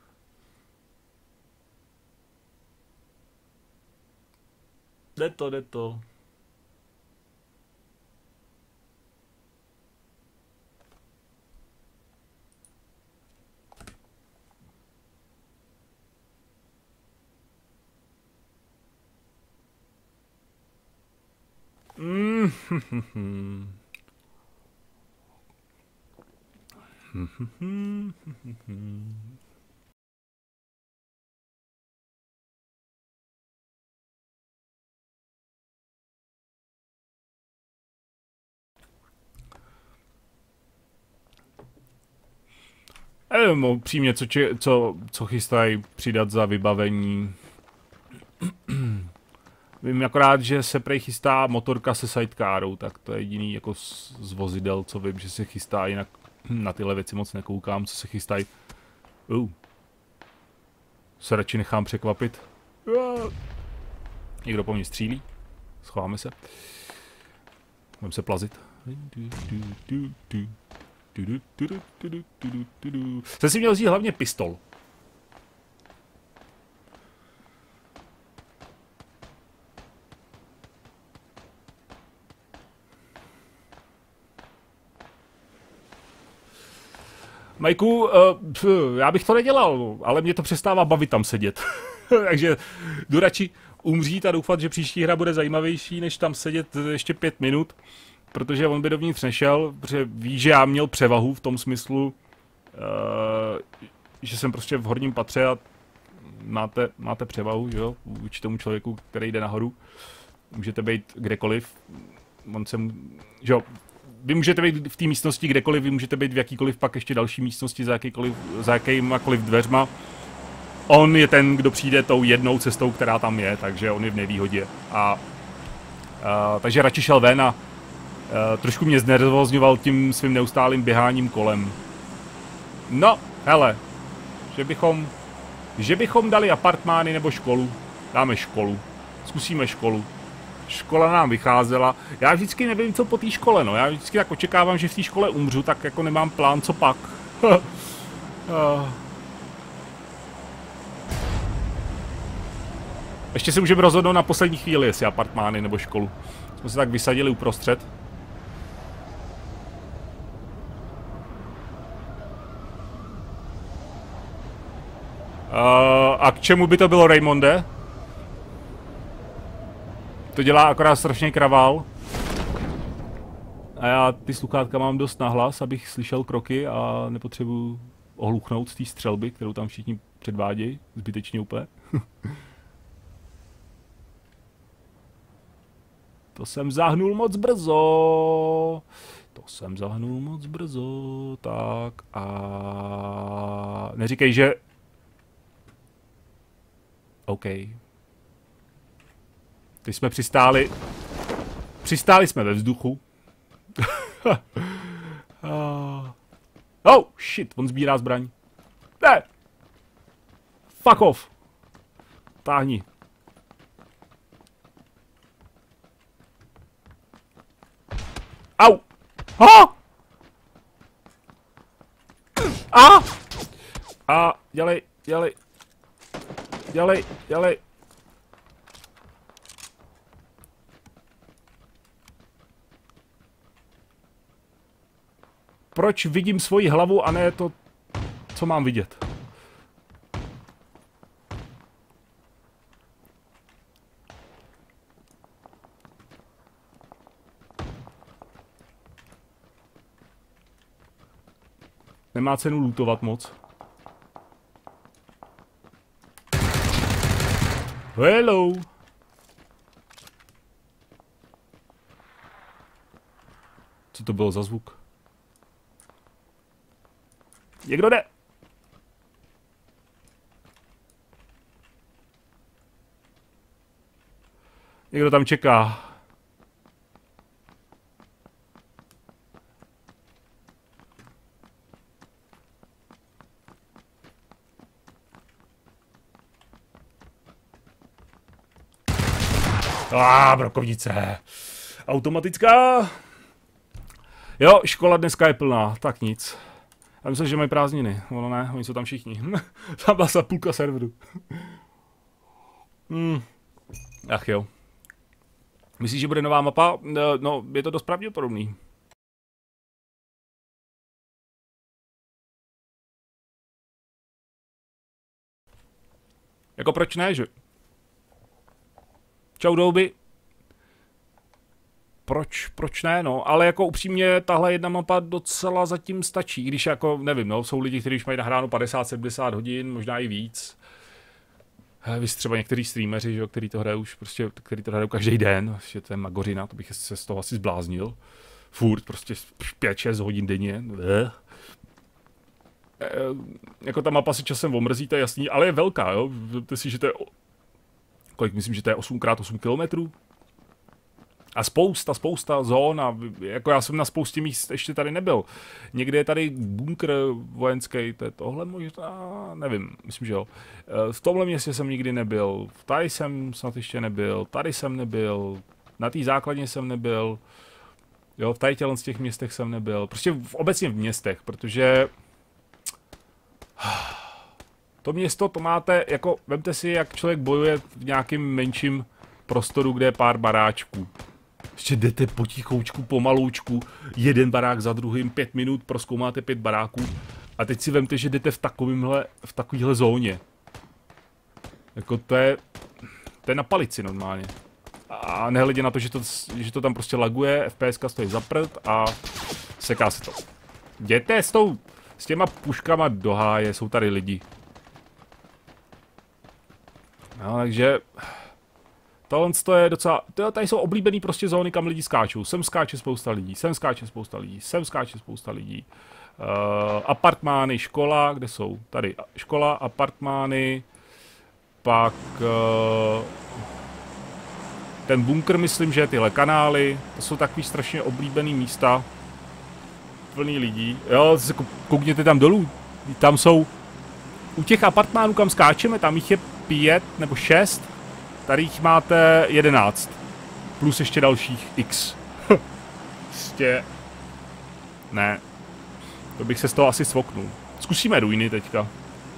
Jde to, jde to. Mm. Nevím, upřímně, co, či, co, co chystají přidat za vybavení. Vím akorát, že se prej chystá motorka se sidecarou, tak to je jediný jako z, z vozidel, co vím, že se chystá, jinak na tyhle věci moc nekoukám, co se chystají. Uh. Se radši nechám překvapit. Uh. Někdo po mně střílí. Schováme se. Budeme se plazit. Jsem si měl vzít hlavně pistol. Majku, uh, pf, já bych to nedělal, ale mě to přestává bavit tam sedět. Takže jdu radši umřít a doufat, že příští hra bude zajímavější, než tam sedět ještě pět minut. Protože on by dovnitř nešel, protože ví, že já měl převahu v tom smyslu, uh, že jsem prostě v horním patře a máte, máte převahu, že jo, vůči tomu člověku, který jde nahoru. Můžete být kdekoliv, on se, že jo, vy můžete být v té místnosti kdekoliv, vy můžete být v jakýkoliv pak ještě další místnosti za, jakýkoliv, za jakýmakoliv dveřma. On je ten, kdo přijde tou jednou cestou, která tam je, takže on je v nevýhodě. A, uh, takže radši šel ven a Uh, trošku mě znervozňoval tím svým neustálým běháním kolem. No, hele, že bychom, že bychom dali apartmány nebo školu. Dáme školu. Zkusíme školu. Škola nám vycházela. Já vždycky nevím, co po té škole, no. Já vždycky tak očekávám, že v té škole umřu, tak jako nemám plán, co pak. uh. Ještě si můžeme rozhodnout na poslední chvíli, jestli apartmány nebo školu. Jsme se tak vysadili uprostřed. Uh, a k čemu by to bylo, Raymonde? To dělá akorát strašně kravál. A já ty sluchátka mám dost nahlas, abych slyšel kroky a nepotřebuji ohluchnout z té střelby, kterou tam všichni předvádějí. Zbytečně úplně. To jsem zahnul moc brzo. To jsem zahnul moc brzo. Tak a... Neříkej, že... OK. Teď jsme přistáli... Přistáli jsme ve vzduchu. Oh, shit, on sbírá zbraň. Ne! Fuck off! Táhni. Au! Ha! A! A, dělej, dělej. Dělej, dělej. Proč vidím svoji hlavu a ne to, co mám vidět? Nemá cenu lootovat moc. Hello. Co to bylo za zvuk? Někdo jde. Někdo tam čeká. A ah, brokovnice. Automatická. Jo, škola dneska je plná, tak nic. Já myslím, že mají prázdniny. Ono ne, oni jsou tam všichni. Tam byla půlka serveru. hmm. Ach jo. Myslíš, že bude nová mapa? No, je to dost pravděpodobný. Jako proč ne, že? Čau douby. Proč, proč ne, no, ale jako upřímně tahle jedna mapa docela zatím stačí, když jako, nevím, no, jsou lidi, kteří už mají nahráno padesát sedmdesát hodin, možná i víc. Vy třeba někteří streameři, že jo, který to hrají už prostě, který to hrají každý den, že to je magořina, to bych se z toho asi zbláznil. Furt, prostě pět šest hodin denně. E, jako ta mapa si časem omrzí, to je jasný, ale je velká, jo, vemte si, že to je, kolik myslím, že to je osm krát osm kilometrů. A spousta, spousta zón a jako já jsem na spoustě míst ještě tady nebyl. Někde je tady bunkr vojenský, to je tohle možná, nevím, myslím, že jo. V tomhle městě jsem nikdy nebyl, tady jsem snad ještě nebyl, tady jsem nebyl, na té základně jsem nebyl, jo, v tady tělen z těch městech jsem nebyl, prostě v, obecně v městech, protože to město to máte, jako, vemte si, jak člověk bojuje v nějakém menším prostoru, kde je pár baráčků. Ještě jdete potichoučku, pomaloučku, jeden barák za druhým, pět minut, prozkoumáte pět baráků a teď si vemte, že jdete v takovýmhle, v takovýhle zóně. Jako to je, to je na palici normálně. A nehledě na to, že to, že to tam prostě laguje, FPSka stojí za prd a seká se to. Jděte s tou, s těma puškama do háje, jsou tady lidi. No, takže tohle je docela, tady jsou oblíbený prostě zóny, kam lidi skáčou. Sem skáče spousta lidí, sem skáče spousta lidí, sem skáče spousta lidí. Uh, apartmány, škola, kde jsou? Tady škola, apartmány, pak uh, ten bunkr, myslím, že tyhle kanály, to jsou takový strašně oblíbený místa, plný lidí. Jo, koukněte tam dolů, tam jsou, u těch apartmánů, kam skáčeme, tam jich je pět nebo šest, tady jich máte jedenáct, plus ještě dalších x. Prostě, ne, to bych se z toho asi svoknul. Zkusíme ruiny teďka.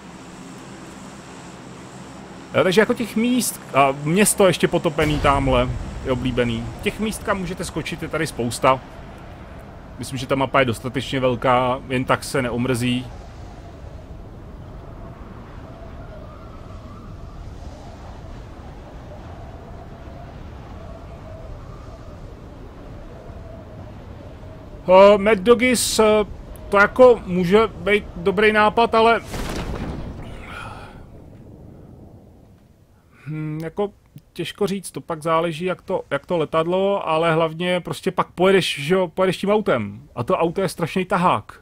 Jo, takže jako těch míst, a město ještě potopený tamhle, je oblíbený. Těch míst, kam můžete skočit, je tady spousta. Myslím, že ta mapa je dostatečně velká, jen tak se neomrzí. Uh, Mad Doggies, uh, to jako může být dobrý nápad, ale hmm, jako těžko říct, to pak záleží, jak to, jak to letadlo, ale hlavně prostě pak pojedeš, že jo, pojedeš tím autem a to auto je strašný tahák.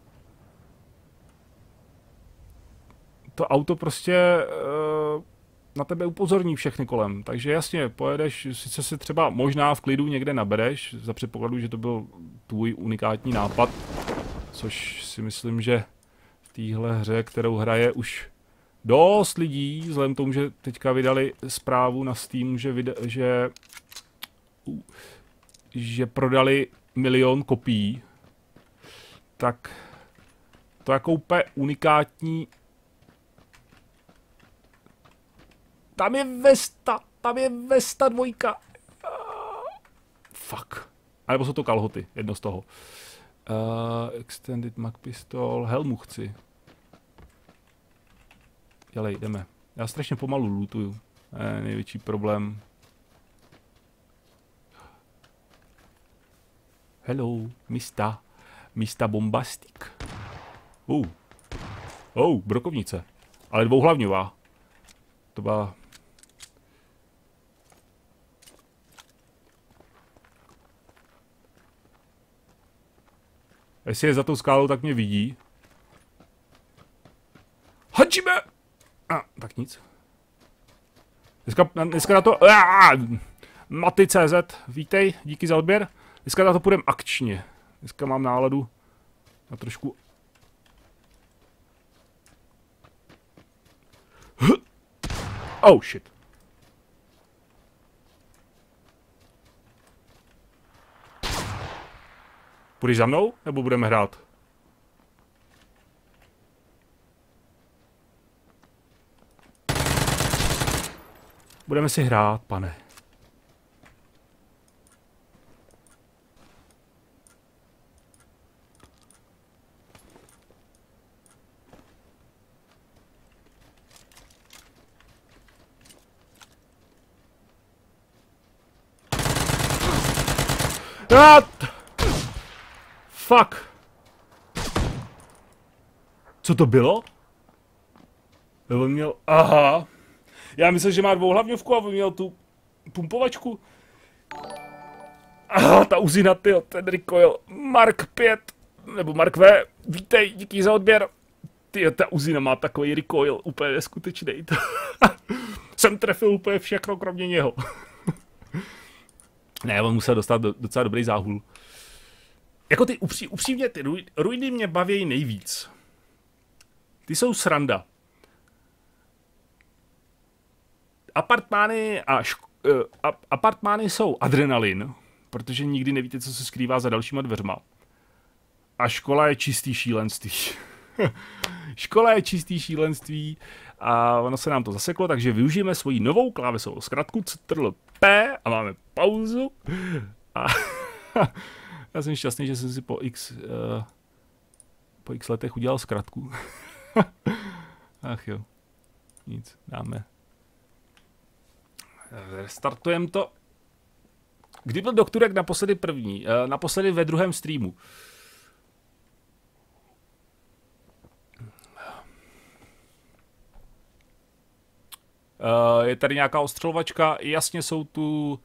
To auto prostě uh, na tebe upozorní všechny kolem, takže jasně, pojedeš, sice si třeba možná v klidu někde nabereš, za předpokladu, že to byl tvůj unikátní nápad, což si myslím, že v téhle hře, kterou hraje už dost lidí, vzhledem k tomu, že teďka vydali zprávu na Steamu, že, vyda, že, že prodali milion kopií, tak to jako úplně unikátní. Tam je Vesta, tam je Vesta dvojka. Fuck. A nebo jsou to kalhoty, jedno z toho. Uh, extended Mag pistol, helmu chci. Dělej, jdeme. Já strašně pomalu lootuju. Je největší problém. Hello, mista. Mista bombastik. Uh. Oh, brokovnice. Ale dvouhlavňová. To byla... Jestli je za tou skálou, tak mě vidí. Hadžíme! A, tak nic. Dneska, dneska na to... Maty tečka cé zet, vítej, díky za odběr. Dneska na to půjdem akčně. Dneska mám náladu na trošku... Oh shit. Půjdeš za mnou, nebo budeme hrát? Budeme si hrát, pane. Ah! Fuck. Co to bylo? On měl... Aha. Já myslel, že má dvouhlavňovku a on měl tu pumpovačku. Aha, ta uzina, tyjo, ten recoil. Mark pět, nebo Mark V. Vítej, díky za odběr. Tyjo, ta uzina má takový recoil, úplně neskutečný. Jsem trefil úplně všechno, kromě něho. Ne, on musel dostat do, docela dobrý záhul. Jako ty upří, upřímně, ty ruiny mě baví nejvíc. Ty jsou sranda. Apartmány a šk- uh, apartmány jsou adrenalin, protože nikdy nevíte, co se skrývá za dalšíma dveřma. A škola je čistý šílenství. Škola je čistý šílenství a ono se nám to zaseklo, takže využijeme svoji novou klávesovou zkratku ctrl P a máme pauzu. A já jsem šťastný, že jsem si po x, uh, po x letech udělal zkratku. Ach jo, nic, dáme. Restartujeme to. Kdy byl doktorek naposledy první? Uh, naposledy ve druhém streamu. Uh, je tady nějaká ostřelovačka, jasně jsou tu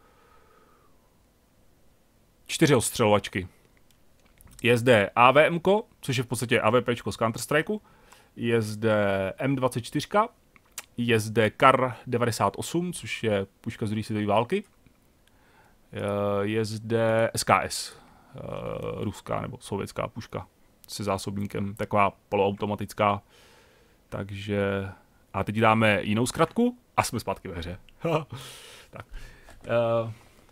čtyři ostřelovačky. Je zde AVMko, což je v podstatě AVPčko z Counter-Strikeu, je zde M dvacet čtyři, je zde Kar devadesát osm, což je puška z druhé světové války, uh, je zde S K S, uh, ruská nebo sovětská puška se zásobníkem, taková poloautomatická, takže... A teď dáme jinou zkratku a jsme zpátky ve hře. Tak. Uh.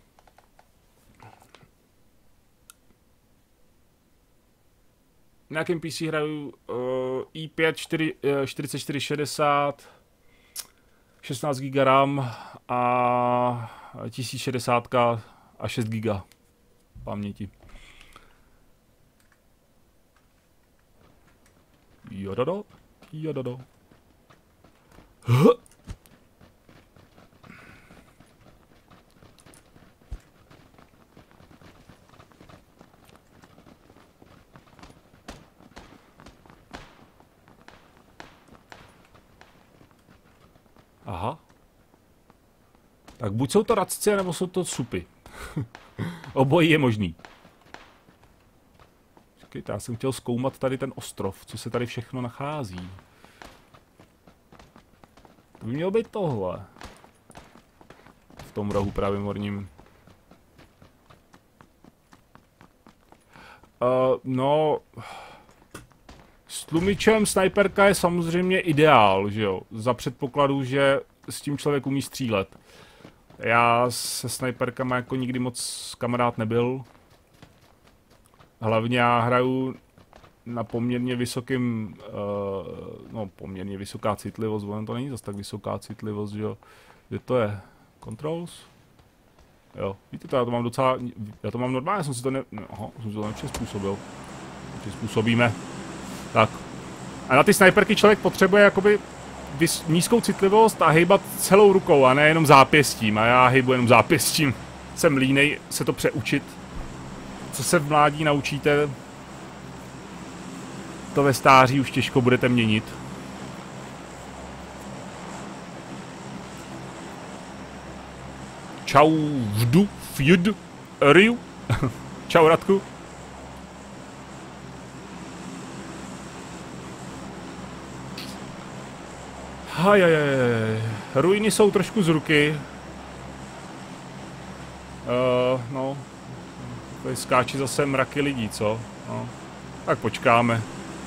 Na jakém P C hraju uh, i pět čtyřicet čtyři šedesát, šestnáct giga RAM a tisíc šedesát a šest giga paměti. Jododo, jododo. Huh. Aha. Tak buď jsou to radci, nebo jsou to supy. Obojí je možný. Počkejte, já jsem chtěl zkoumat tady ten ostrov, co se tady všechno nachází. To by mělo být tohle. V tom rohu právě morním. Uh, no... S tlumičem snajperka je samozřejmě ideál, že jo? Za předpokladu, že s tím člověk umí střílet. Já se snajperkama jako nikdy moc kamarád nebyl. Hlavně já hraju na poměrně vysokým, uh, no poměrně vysoká citlivost, ono to není zase tak vysoká citlivost, že jo. Kde to je? Controls? Jo, víte to, já to mám docela, já to mám normálně, já jsem si to ne, aha, jsem si to nepřizpůsobil. Přizpůsobíme. Tak. A na ty snajperky člověk potřebuje jakoby vys, nízkou citlivost a hejbat celou rukou a ne jenom zápěstím. A já hejbu jenom zápěstím. Jsem línej se to přeučit. Co se v mládí naučíte, to ve stáří už těžko budete měnit. Čau vdu, fjud, riu. Čau Radku. Hajajaj, ruiny jsou trošku z ruky. Uh, no, tady skáčí zase mraky lidí, co? No. Tak počkáme.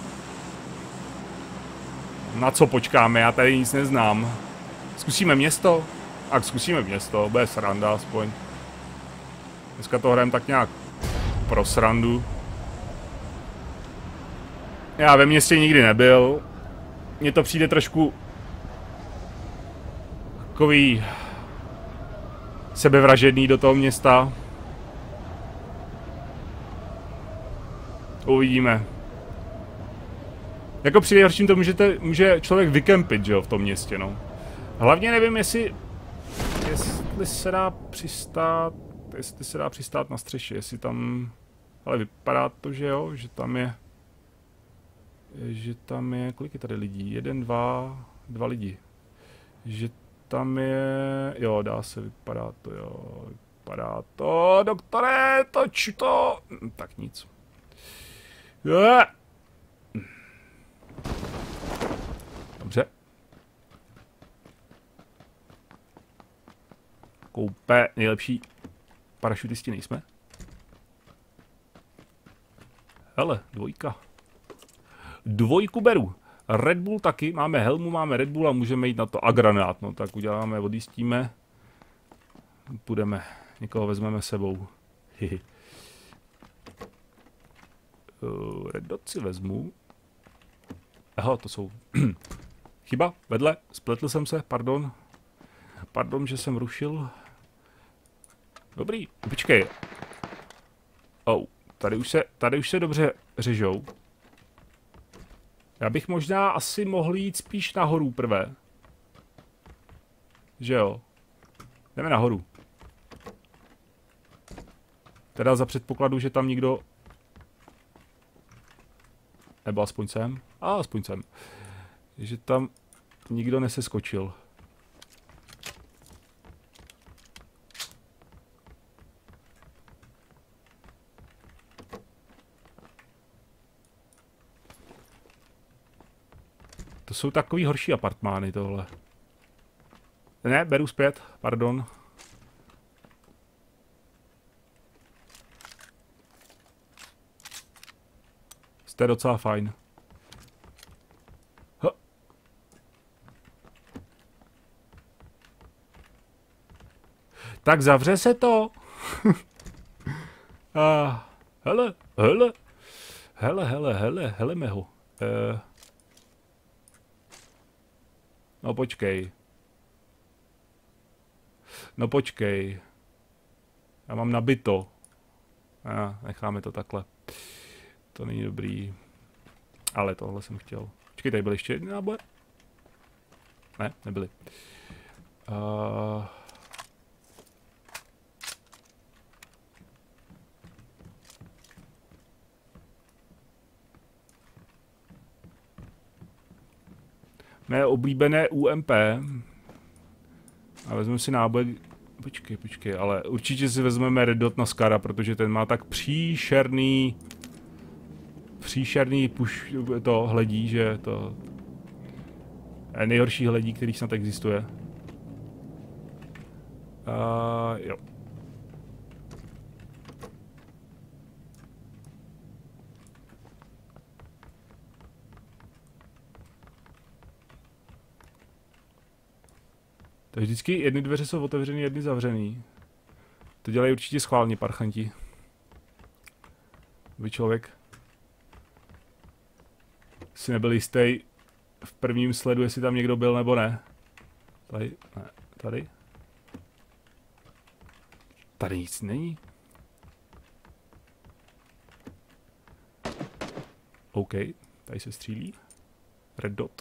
Na co počkáme? Já tady nic neznám. Zkusíme město? Tak zkusíme město, bude sranda aspoň. Dneska to hrajeme tak nějak pro srandu. Já ve městě nikdy nebyl. Mně to přijde trošku takový sebevražedný do toho města. Uvidíme. Jako při nejhorším to můžete, může člověk vykempit, že jo, v tom městě, no. Hlavně nevím, jestli, jestli se dá přistát, jestli se dá přistát na střeše, jestli tam, ale vypadá to, že jo, že tam je, že tam je, kolik je tady lidí? Jeden, dva, dva lidi. Že tam je, jo, dá se, vypadá to, jo, vypadá to, doktore, toč to, tak nic. Je. Dobře. Koupe, nejlepší parašutisti nejsme. Hele, dvojka. Dvojku beru. Red Bull taky, máme helmu, máme Red Bull a můžeme jít na to a granát. No tak uděláme, odjistíme. Půjdeme, někoho vezmeme sebou. Hihi. Uh, Red Dot si vezmu. Aha, to jsou... Chyba, vedle, spletl jsem se, pardon. Pardon, že jsem rušil. Dobrý, počkej. Oh, tady už se, tady už se dobře řežou. Já bych možná asi mohl jít spíš nahoru prvé. Že jo? Jdeme nahoru. Teda za předpokladu, že tam nikdo... Nebo aspoň sem. A aspoň sem. Že tam nikdo neseskočil. To jsou takový horší apartmány tohle. Ne, beru zpět, pardon. Jste docela fajn. Ha. Tak zavře se to. uh, hele, hele. Hele, hele, hele, hele meho. Uh. No počkej. No počkej. Já mám nabito. A necháme to takhle. To není dobrý. Ale tohle jsem chtěl. Počkej, tady byly ještě jedny náboje? Ne, nebyly. Uh... Mé oblíbené U M P. A vezmeme si náboje. Počkej, počkej, ale určitě si vezmeme Red Dot na Skara, protože ten má tak příšerný... Příšerný puš... to hledí, že to... je nejhorší hledí, který snad existuje. Uh, jo. Takže vždycky jedny dveře jsou otevřený, jedny zavřený. To dělají určitě schválně parchanti. By člověk si nebyl jistý v prvním sledu, jestli tam někdo byl nebo ne. Tady, ne, tady. Tady nic není. OK, tady se střílí. Red Dot.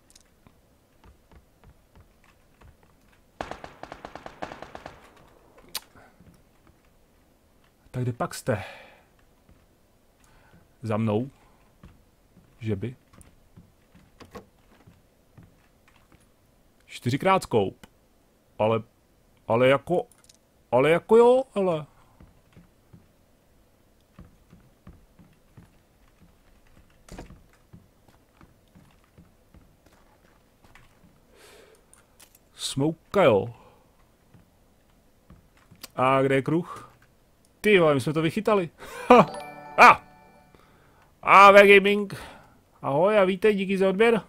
Tak kde pak jste? Za mnou? Že by? Čtyřikrát scope. Ale, ale jako, ale jako jo, ale. Smouka jo. A kde je kruh? Ty vole, my jsme to vychytali. Ha! A! A V Gaming. Ahoj a vítej, díky za odběr.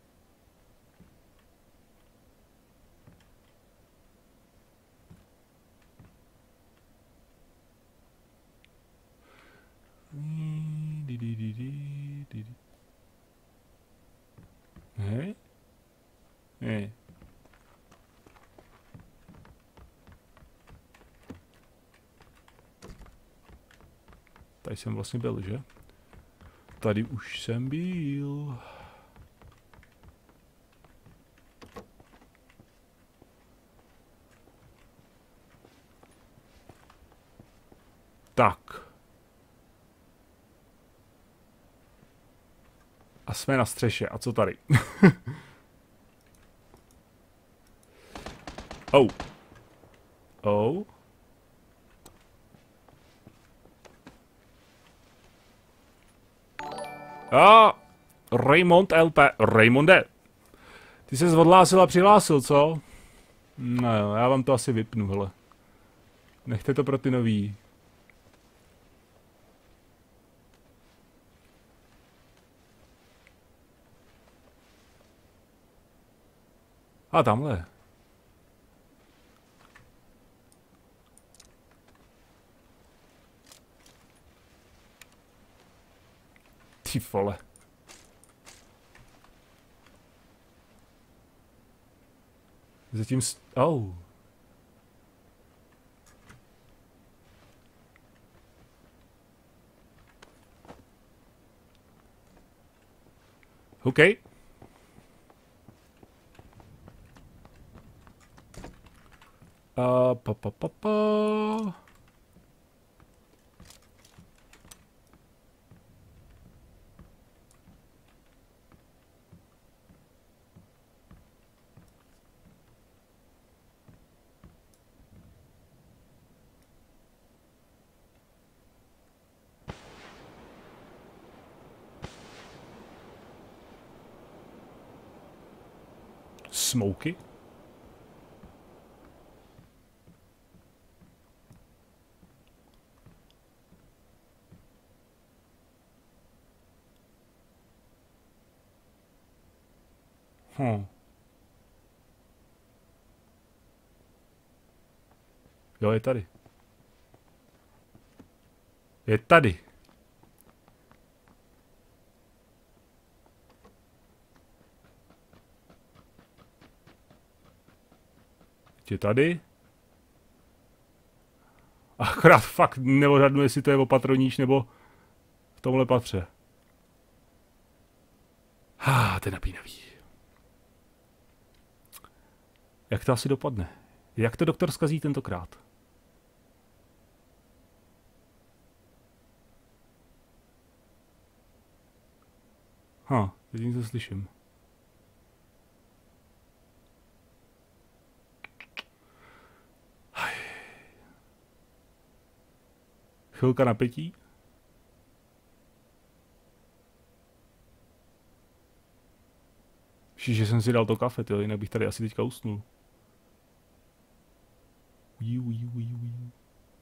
Hej? Hej. Tady jsem vlastně byl, že? Tady už jsem byl. Tak. A jsme na střeše. A co tady? Oh. Oh. A Raymond L P. Raymonde. Ty ses odhlásil a přihlásil, co? No jo, já vám to asi vypnu, hele. Nechte to pro ty nový. A tamhle. Ty vole. Zatím s... Oh. OK. Uh, pa, pa, pa, pa. Smoky? Hm. Jo, je tady. Je tady. Je tady. Akorát fakt neodhadnu, jestli to je opatroníč nebo v tomhle patře. Ah, to je napínavý. Jak to asi dopadne? Jak to doktor zkazí tentokrát? Ha, teď něco slyším. Chvilka napětí. Že jsem si dal to kafe, tyjo, jinak bych tady asi teďka usnul. Ují, ují, ují, ují.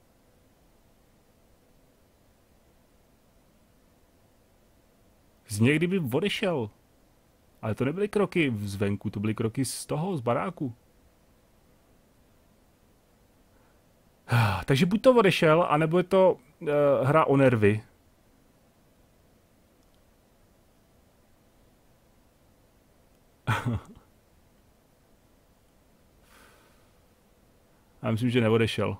Z něj kdyby odešel. Ale to nebyly kroky zvenku, to byly kroky z toho, z baráku. Takže buď to odešel, anebo je to uh, hra o nervy. Já myslím, že neodešel.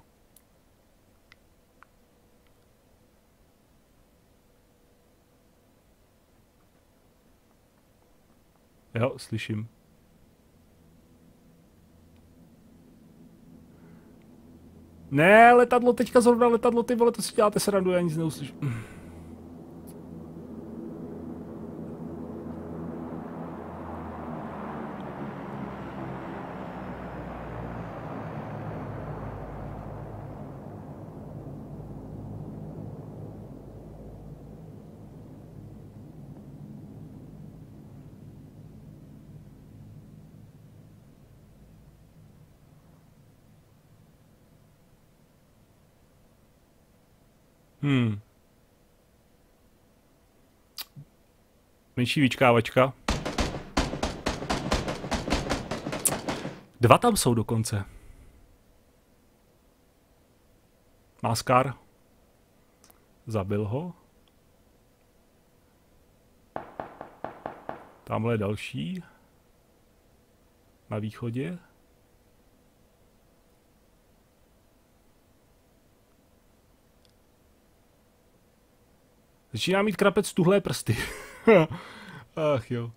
Jo, slyším. Ne, letadlo, teďka zrovna letadlo, ty vole, to si děláte srandu, já nic neuslyším. Hmm. Menší vyčkávačka. Dva tam jsou dokonce. Maskar. Zabil ho. Tamhle je další. Na východě. Začíná mít krapec tuhlé prsty. Ach jo.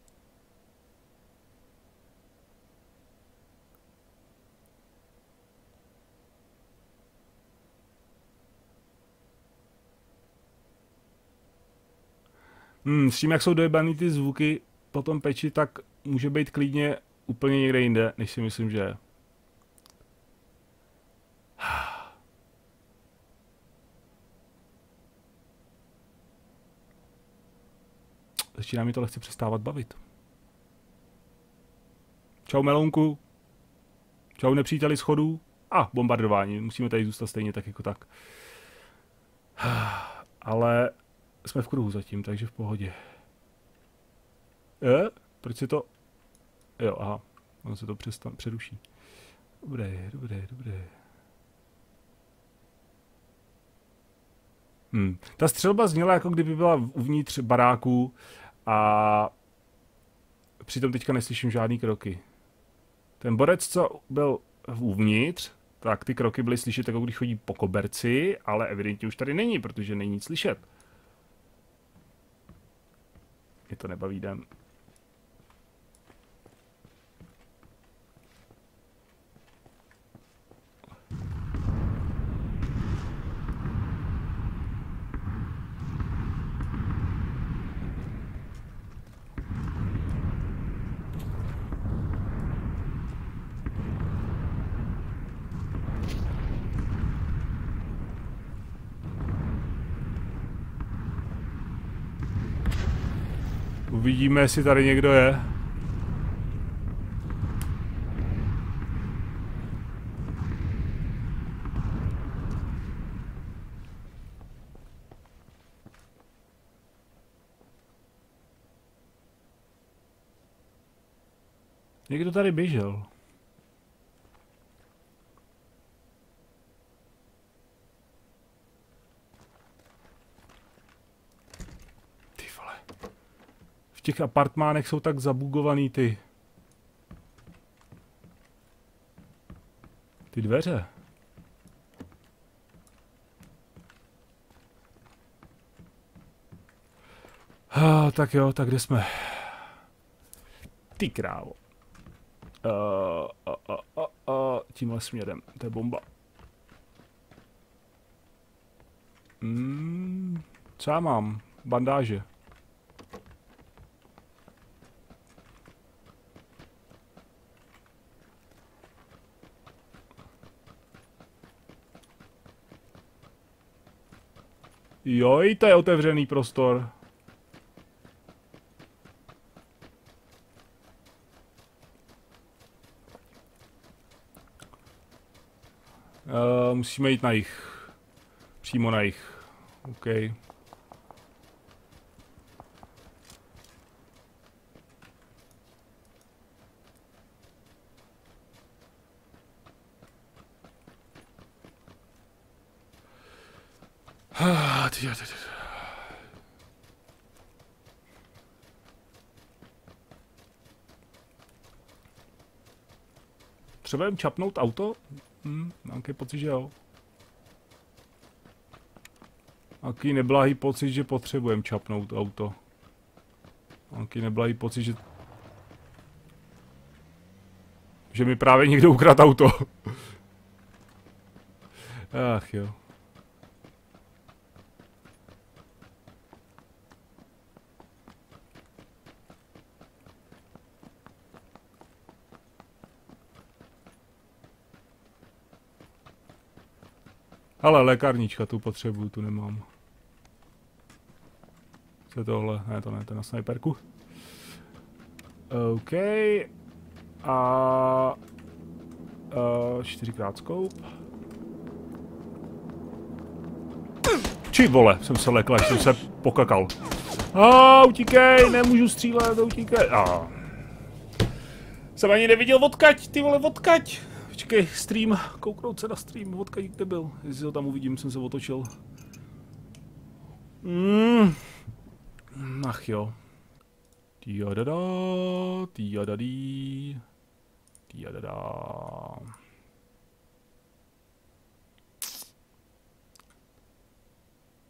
Hmm, s tím, jak jsou dojebaný ty zvuky po tom peči, tak může být klidně úplně někde jinde, než si myslím, že je. Začíná mi to lehce přestávat bavit. Čau melounku. Čau nepříteli schodů. A ah, bombardování. Musíme tady zůstat stejně tak jako tak. Ale jsme v kruhu zatím, takže v pohodě. E? Proč se to... Jo, aha. Ono se to přestan... přeruší. Dobré, dobré, dobré. Hmm. Ta střelba zněla, jako kdyby byla uvnitř baráků a přitom teďka neslyším žádný kroky. Ten borec, co byl uvnitř, tak ty kroky byly slyšet, jako když chodí po koberci, ale evidentně už tady není, protože není nic slyšet. Mě to nebaví, jdem. Uvidíme, jestli tady někdo je. Někdo tady běžel. Ty vole. V těch apartmánech jsou tak zabugovaný ty... Ty dveře. Ah, tak jo, tak kde jsme? Ty krávo. Uh, uh, uh, uh, uh, tímhle směrem, to je bomba. Mm, co já mám? Bandáže. Joj, to je otevřený prostor. Uh, musíme jít na jich. Přímo na jich. OK. Třeba jim čapnout auto? Hm, mám takový pocit, že jo. Aký neblahý pocit, že potřebujeme čapnout auto. Aký neblahý pocit, že... Že mi právě někdo ukradl auto. Ach jo. Ale lékárnička tu potřebuju, tu nemám. Co je tohle? Ne, to ne, to je na snajperku. OK. A... Uh, čtyřikrát scope. Či vole, jsem se lekl, až jsem se pokakal. A utíkej, nemůžu střílet, utíkej. A. Jsem ani neviděl odkaď, ty vole, odkaď. Počkej, stream, kouknout se na stream, odkaď kde byl. Jestli ho tam uvidím, jsem se otočil. Mm. Ach jo. Tiadada, tiadadí, tiadada.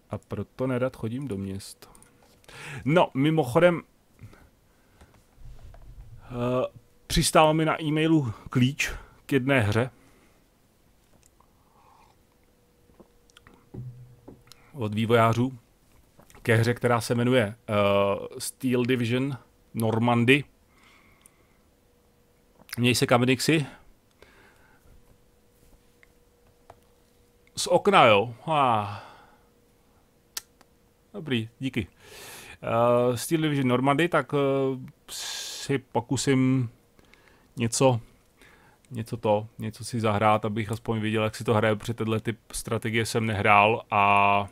A proto nerad chodím do měst. No, mimochodem, uh, přistál mi na e-mailu klíč k jedné hře. Od vývojářů. Ke hře, která se jmenuje uh, Steel Division Normandy. Měj se Kamnixy. Z okna, jo. Ah. Dobrý, díky. Uh, Steel Division Normandy, tak uh, si pokusím něco, něco to, něco si zahrát, abych aspoň viděl, jak si to hraje, protože tenhle typ strategie jsem nehrál a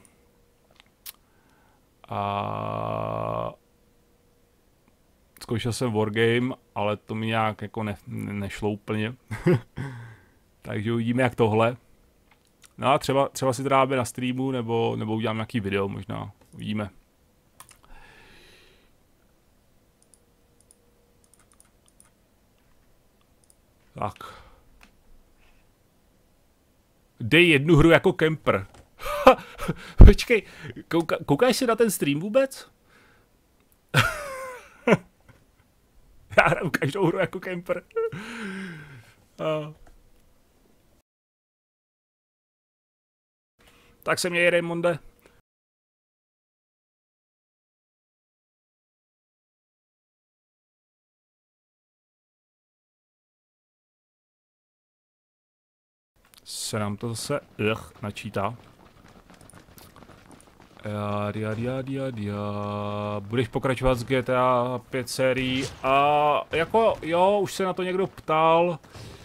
a zkoušel jsem Wargame, ale to mi nějak jako ne, ne, nešlo úplně. Takže uvidíme jak tohle. No a třeba, třeba si to dáme na streamu, nebo, nebo udělám nějaký video možná. Uvidíme. Tak. Dej jednu hru jako kemper. Počkej, kouka, koukáš si na ten stream vůbec? Já hraju každou hru jako kemper. uh. Tak se měj, Raymonde. Se nám to zase ugh, načítá. Dia, dia, dia, dia. Budeš pokračovat s G T A pět sérií a jako jo, už se na to někdo ptal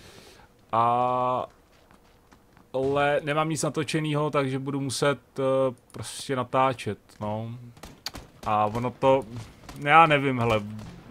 a ale nemám nic natočenýho, takže budu muset uh, prostě natáčet, no. A ono to, já nevím, hele.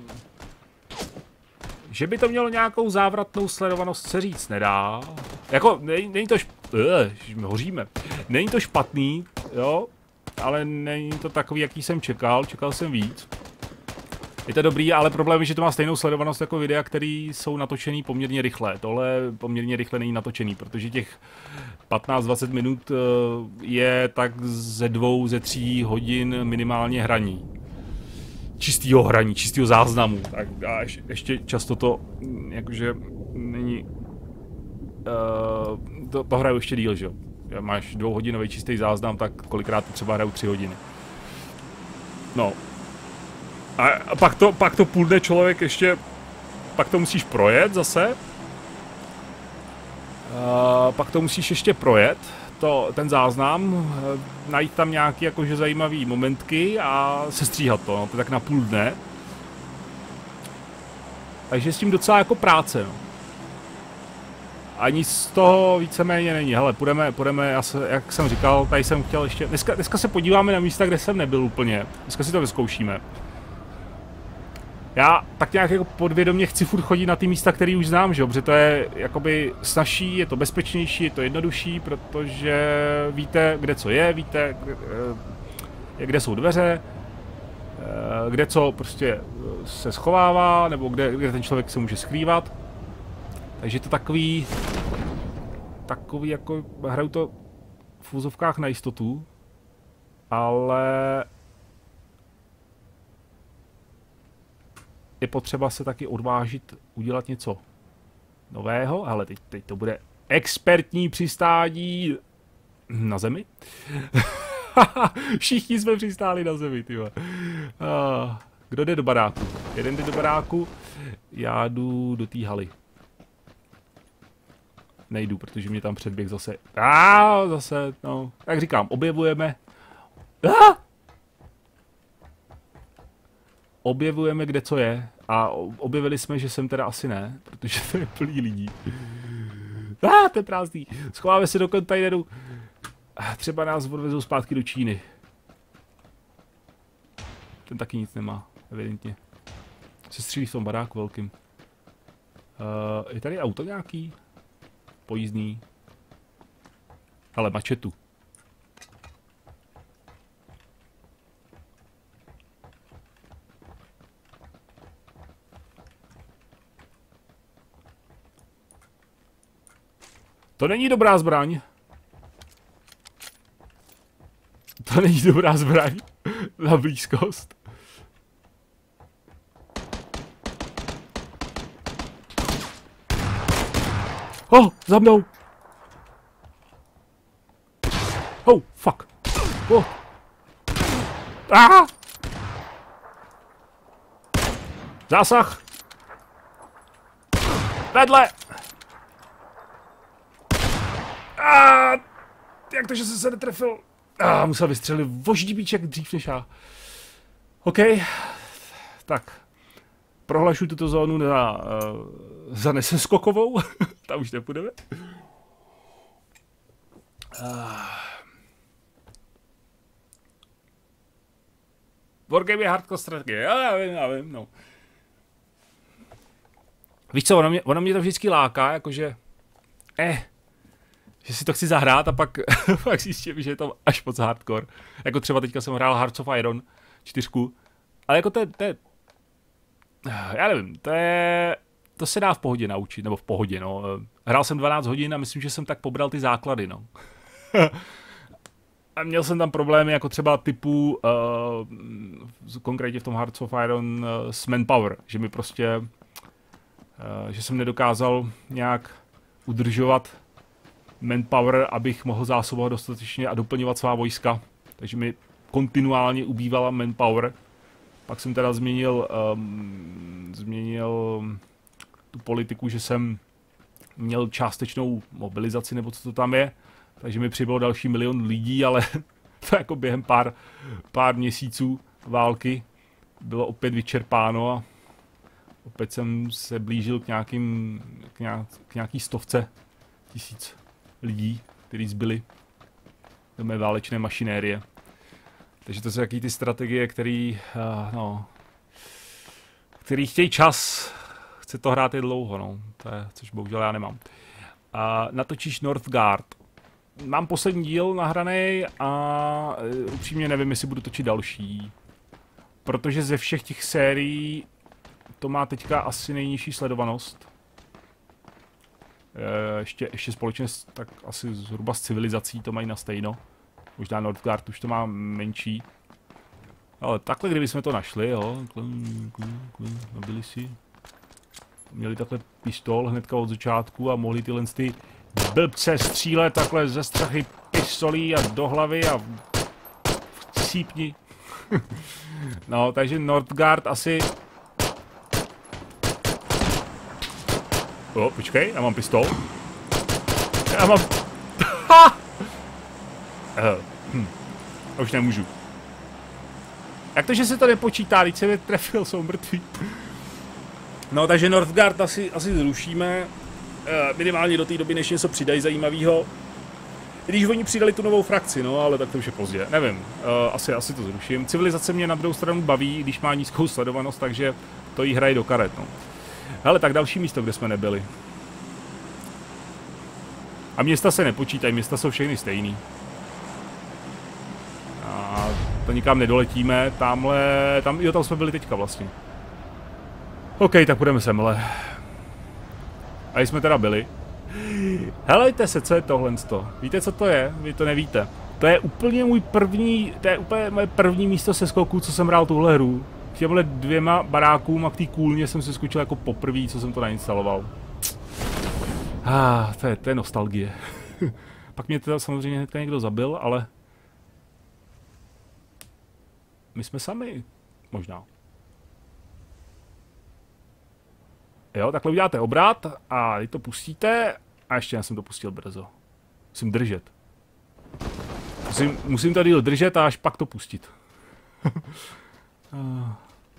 Že by to mělo nějakou závratnou sledovanost, se říct nedá. Jako, není, není to šp... Uh, hoříme. Není to špatný, jo. Ale není to takový, jaký jsem čekal, čekal jsem víc. Je to dobrý, ale problém je, že to má stejnou sledovanost jako videa, které jsou natočený poměrně rychle. Tohle poměrně rychle není natočený, protože těch patnáct dvacet minut je tak ze dvou, ze tří hodin minimálně hraní. Čistýho hraní, čistýho záznamu. Tak a ještě často to jakože není... Uh, to, to hraju ještě díl, že jo. Máš dvouhodinový čistý záznam, tak kolikrát to třeba hraju tři hodiny. No. A pak to, pak to půl dne člověk ještě, pak to musíš projet zase. Uh, pak to musíš ještě projet, to, ten záznam, uh, najít tam nějaký jakože zajímavý momentky a sestříhat to, no, to je tak na půl dne. Takže s tím docela jako práce, no. A nic z toho víceméně není. Hele, půjdeme, půjdeme, já se, jak jsem říkal, tady jsem chtěl ještě, dneska, dneska se podíváme na místa, kde jsem nebyl úplně. Dneska si to vyzkoušíme. Já tak nějak jako podvědomě chci furt chodit na ty místa, které už znám, že jo, protože to je jakoby snazší, je to bezpečnější, je to jednodušší, protože víte, kde co je, víte, kde, kde jsou dveře, kde co prostě se schovává, nebo kde, kde ten člověk se může skrývat. Takže je to takový, takový jako, hraju to v úzovkách na jistotu, ale je potřeba se taky odvážit udělat něco nového, ale teď, teď to bude expertní přistání na zemi. Všichni jsme přistáli na zemi, tyhle. Kdo jde do baráku? Jeden jde do baráku, já jdu do té haly. Nejdu, protože mě tam předběh zase. A zase, no, jak říkám, objevujeme. Ah! Objevujeme, kde co je. A objevili jsme, že jsem teda asi ne, protože to je plný lidí. Ah, to je prázdný. Schováme se do kontejneru. Třeba nás odvezou zpátky do Číny. Ten taky nic nemá, evidentně. Se střílí v tom baráku velkým. Uh, je tady auto nějaký? Pojízdný. Ale mačetu. To není dobrá zbraň. To, to není dobrá zbraň na blízkost. Oh, za mnou! Oh, fuck. Oh. Ah! Zásah! Vedle! Ah! Jak to, že jsem se netrefil? Ah, musel vystřelit voždíbíček dřív než já. OK. Tak. Prohlašuji tuto zónu za, uh, za neseskokovou. Tam už nepůjdeme. Uh. Wargame je hardcore strategie. Já, já vím, já vím, no. Víš co, ono mě, ono mě to vždycky láká, jakože... Eh, že si to chci zahrát a pak, pak zjistím, že je to až moc hardcore. Jako třeba teďka jsem hrál Hearts of Iron čtyřku. Ale jako to je, to je... Já nevím, to je... To se dá v pohodě naučit, nebo v pohodě, no. Hrál jsem dvanáct hodin a myslím, že jsem tak pobral ty základy, no. A měl jsem tam problémy jako třeba typu, uh, konkrétně v tom Hearts of Iron uh, s manpower, že mi prostě, uh, že jsem nedokázal nějak udržovat manpower, abych mohl zásobovat dostatečně a doplňovat svá vojska. Takže mi kontinuálně ubývala manpower. Pak jsem teda změnil, um, změnil tu politiku, že jsem měl částečnou mobilizaci, nebo co to tam je. Takže mi přibylo další milion lidí, ale to jako během pár, pár měsíců války bylo opět vyčerpáno a opět jsem se blížil k, nějakým, k, nějak, k nějaký stovce tisíc lidí, kteří zbyli do mé válečné mašinérie. Takže to jsou jaký ty strategie, který, uh, no, který chtějí čas, chce to hrát i dlouho, no, to je, což bohužel já nemám. Uh, natočíš Northgard. Mám poslední díl nahraný a uh, upřímně nevím, jestli budu točit další. Protože ze všech těch sérií to má teďka asi nejnižší sledovanost. Uh, ještě, ještě společně s, tak asi zhruba s civilizací to mají na stejno. Možná Northgard už to má menší. Ale takhle, kdybychom to našli, jo. Nabili si. Měli takhle pistol hnedka od začátku a mohli tyhle ty blbce střílet takhle ze strachy pistolí a do hlavy a v cípni. No, takže Northgard asi... O, počkej, já mám pistol. Já mám... Ha! Uh, hm. Už nemůžu. Jak to, že se to nepočítá, když se mě trefil, jsou mrtví. No, takže Northgard asi, asi zrušíme. Uh, minimálně do té doby, než něco přidají zajímavého. Když oni přidali tu novou frakci, no, ale tak to už je pozdě. Nevím, uh, asi, asi to zruším. Civilizace mě na druhou stranu baví, když má nízkou sledovanost, takže to jí hraje do karet, no. Hele, tak další místo, kde jsme nebyli. A města se nepočítají, města jsou všechny stejný. A to nikam nedoletíme, tamhle, tam, jo, tam jsme byli teďka vlastně. OK, tak půjdeme semhle. A jsme teda byli. Helejte se, co je tohle? Víte, co to je? Vy to nevíte. To je úplně můj první, to je úplně moje první místo se skoku, co jsem hrál tuhle hru. K těmhle dvěma barákům a k té kůlně jsem se skočil jako poprvé, co jsem to nainstaloval. Ah, to je, to je nostalgie. Pak mě teda samozřejmě hnedka někdo zabil, ale... My jsme sami. Možná. Jo, takhle uděláte obrat a teď to pustíte a ještě já jsem to pustil brzo. Musím držet. Musím, musím tady držet a až pak to pustit. a...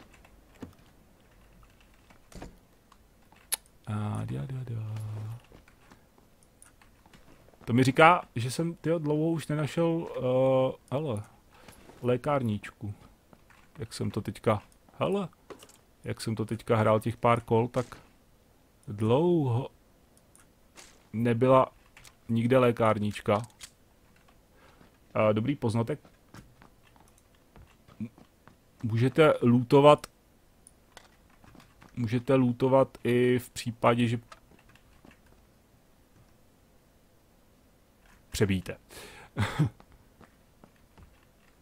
A dia, dia, dia. To mi říká, že jsem tyjo, dlouho už nenašel uh, hele, lékárníčku. Jak jsem to teďka, hele, jak jsem to teďka hrál těch pár kol, tak dlouho nebyla nikde lékárníčka. Uh, dobrý poznatek. Můžete lootovat, můžete lootovat i v případě, že přebíjíte.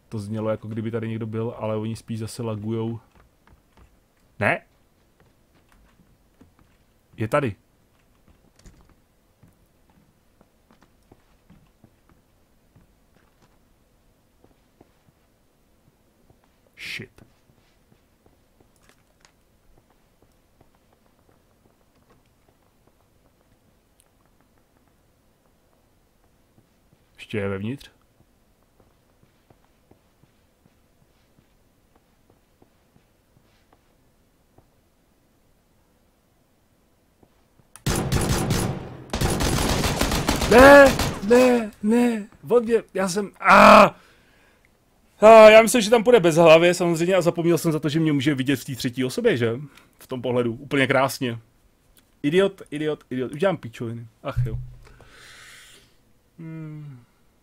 To znělo, jako kdyby tady někdo byl, ale oni spíš zase lagujou. Ne? Je tady. Shit. Ještě je vevnitř? Ne, ne, ne, vodě, já jsem, a já myslím, že tam půjde bez hlavy samozřejmě a zapomněl jsem za to, že mě může vidět v té třetí osobě, že? V tom pohledu, úplně krásně. Idiot, idiot, idiot, udělám pičoviny, ach jo. Hmm.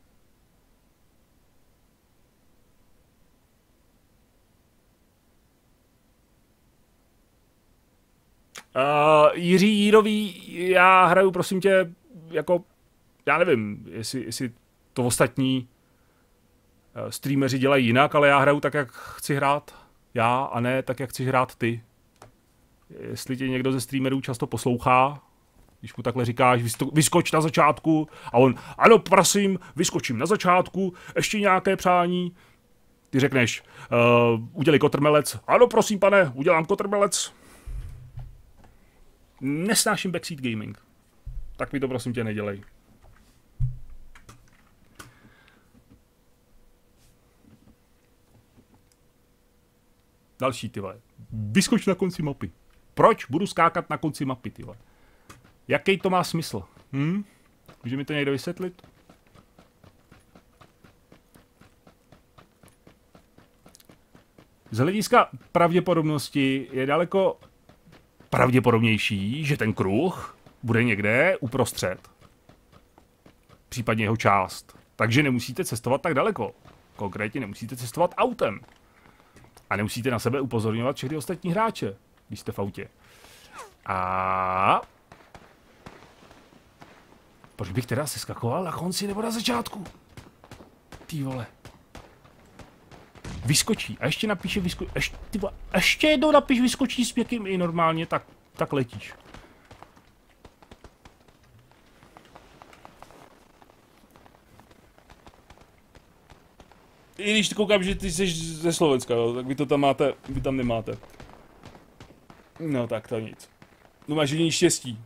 Uh, Jiří Jírový, já hraju, prosím tě, jako, já nevím, jestli, jestli to ostatní uh, streameři dělají jinak, ale já hraju tak, jak chci hrát já, a ne tak, jak chci hrát ty. Jestli tě někdo ze streamerů často poslouchá, když mu takhle říkáš, vyskoč na začátku, a on, ano, prosím, vyskočím na začátku, ještě nějaké přání. Ty řekneš, uh, udělej kotrmelec, ano, prosím, pane, udělám kotrmelec. Nesnáším backseat gaming. Tak mi to prosím tě nedělej. Další, ty vole. Vyskoč na konci mapy. Proč budu skákat na konci mapy, ty vole? Jaký to má smysl? Hm? Může mi to někdo vysvětlit? Z hlediska pravděpodobnosti je daleko pravděpodobnější, že ten kruh bude někde uprostřed. Případně jeho část. Takže nemusíte cestovat tak daleko. Konkrétně nemusíte cestovat autem. A nemusíte na sebe upozorňovat všechny ostatní hráče, když jste v autě. A... Proč bych teda se skakoval na konci nebo na začátku? Ty vole. Vyskočí. A ještě napíše vyskočí. Ještě, ještě jednou napíš vyskočí s měkkým i normálně, tak, tak letíš. I když koukám, že ty jsi ze Slovenska, jo, tak vy to tam máte, vy tam nemáte. No tak to nic. No máš jediný štěstí.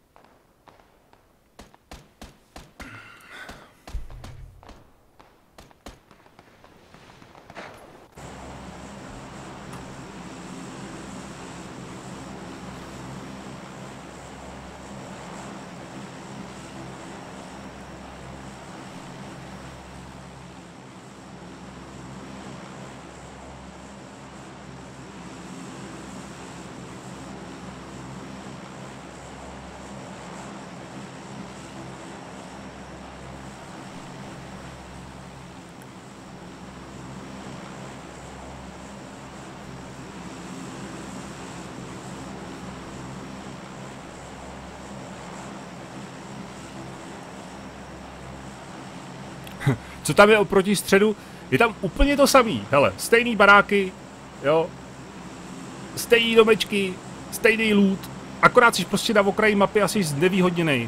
Co tam je oproti středu? Je tam úplně to samý. Hele, stejný baráky, jo, stejný domečky, stejný loot, akorát jsi prostě na okraji mapy asi znevýhodněnej.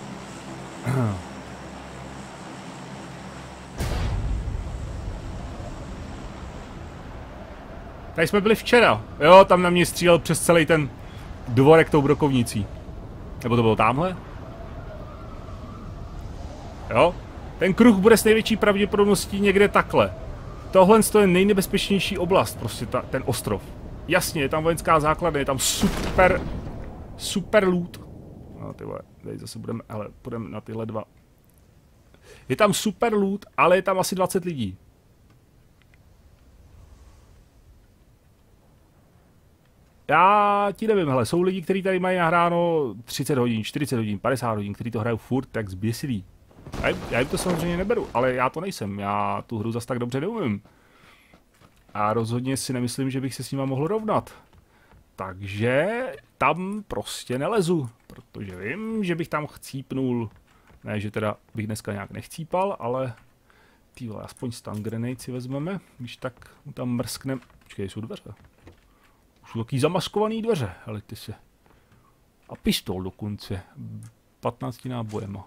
Tady jsme byli včera, jo, tam na mě střílel přes celý ten dvorek tou brokovnicí. Nebo to bylo tamhle? Jo? Ten kruh bude s největší pravděpodobností někde takhle. Tohle je nejnebezpečnější oblast, prostě ta, ten ostrov. Jasně, je tam vojenská základna, je tam super, super loot. No ty vole, tady zase budeme, hele, půjdeme na tyhle dva. Je tam super loot, ale je tam asi dvacet lidí. Já ti nevím, hele, jsou lidi, kteří tady mají nahráno třicet hodin, čtyřicet hodin, padesát hodin, kteří to hrajou furt tak zběsilí. Já jim, já jim to samozřejmě neberu, ale já to nejsem, já tu hru zas tak dobře neumím. A rozhodně si nemyslím, že bych se s nima mohl rovnat. Takže tam prostě nelezu, protože vím, že bych tam chcípnul. Ne, že teda bych dneska nějak nechcípal, ale Ty vole, aspoň stun grenade si vezmeme, když tak mu tam mrsknem. Počkej, jsou dveře. Už jsou taký zamaskovaný dveře, ale ty se. A pistol dokonce. patnácti nábojema.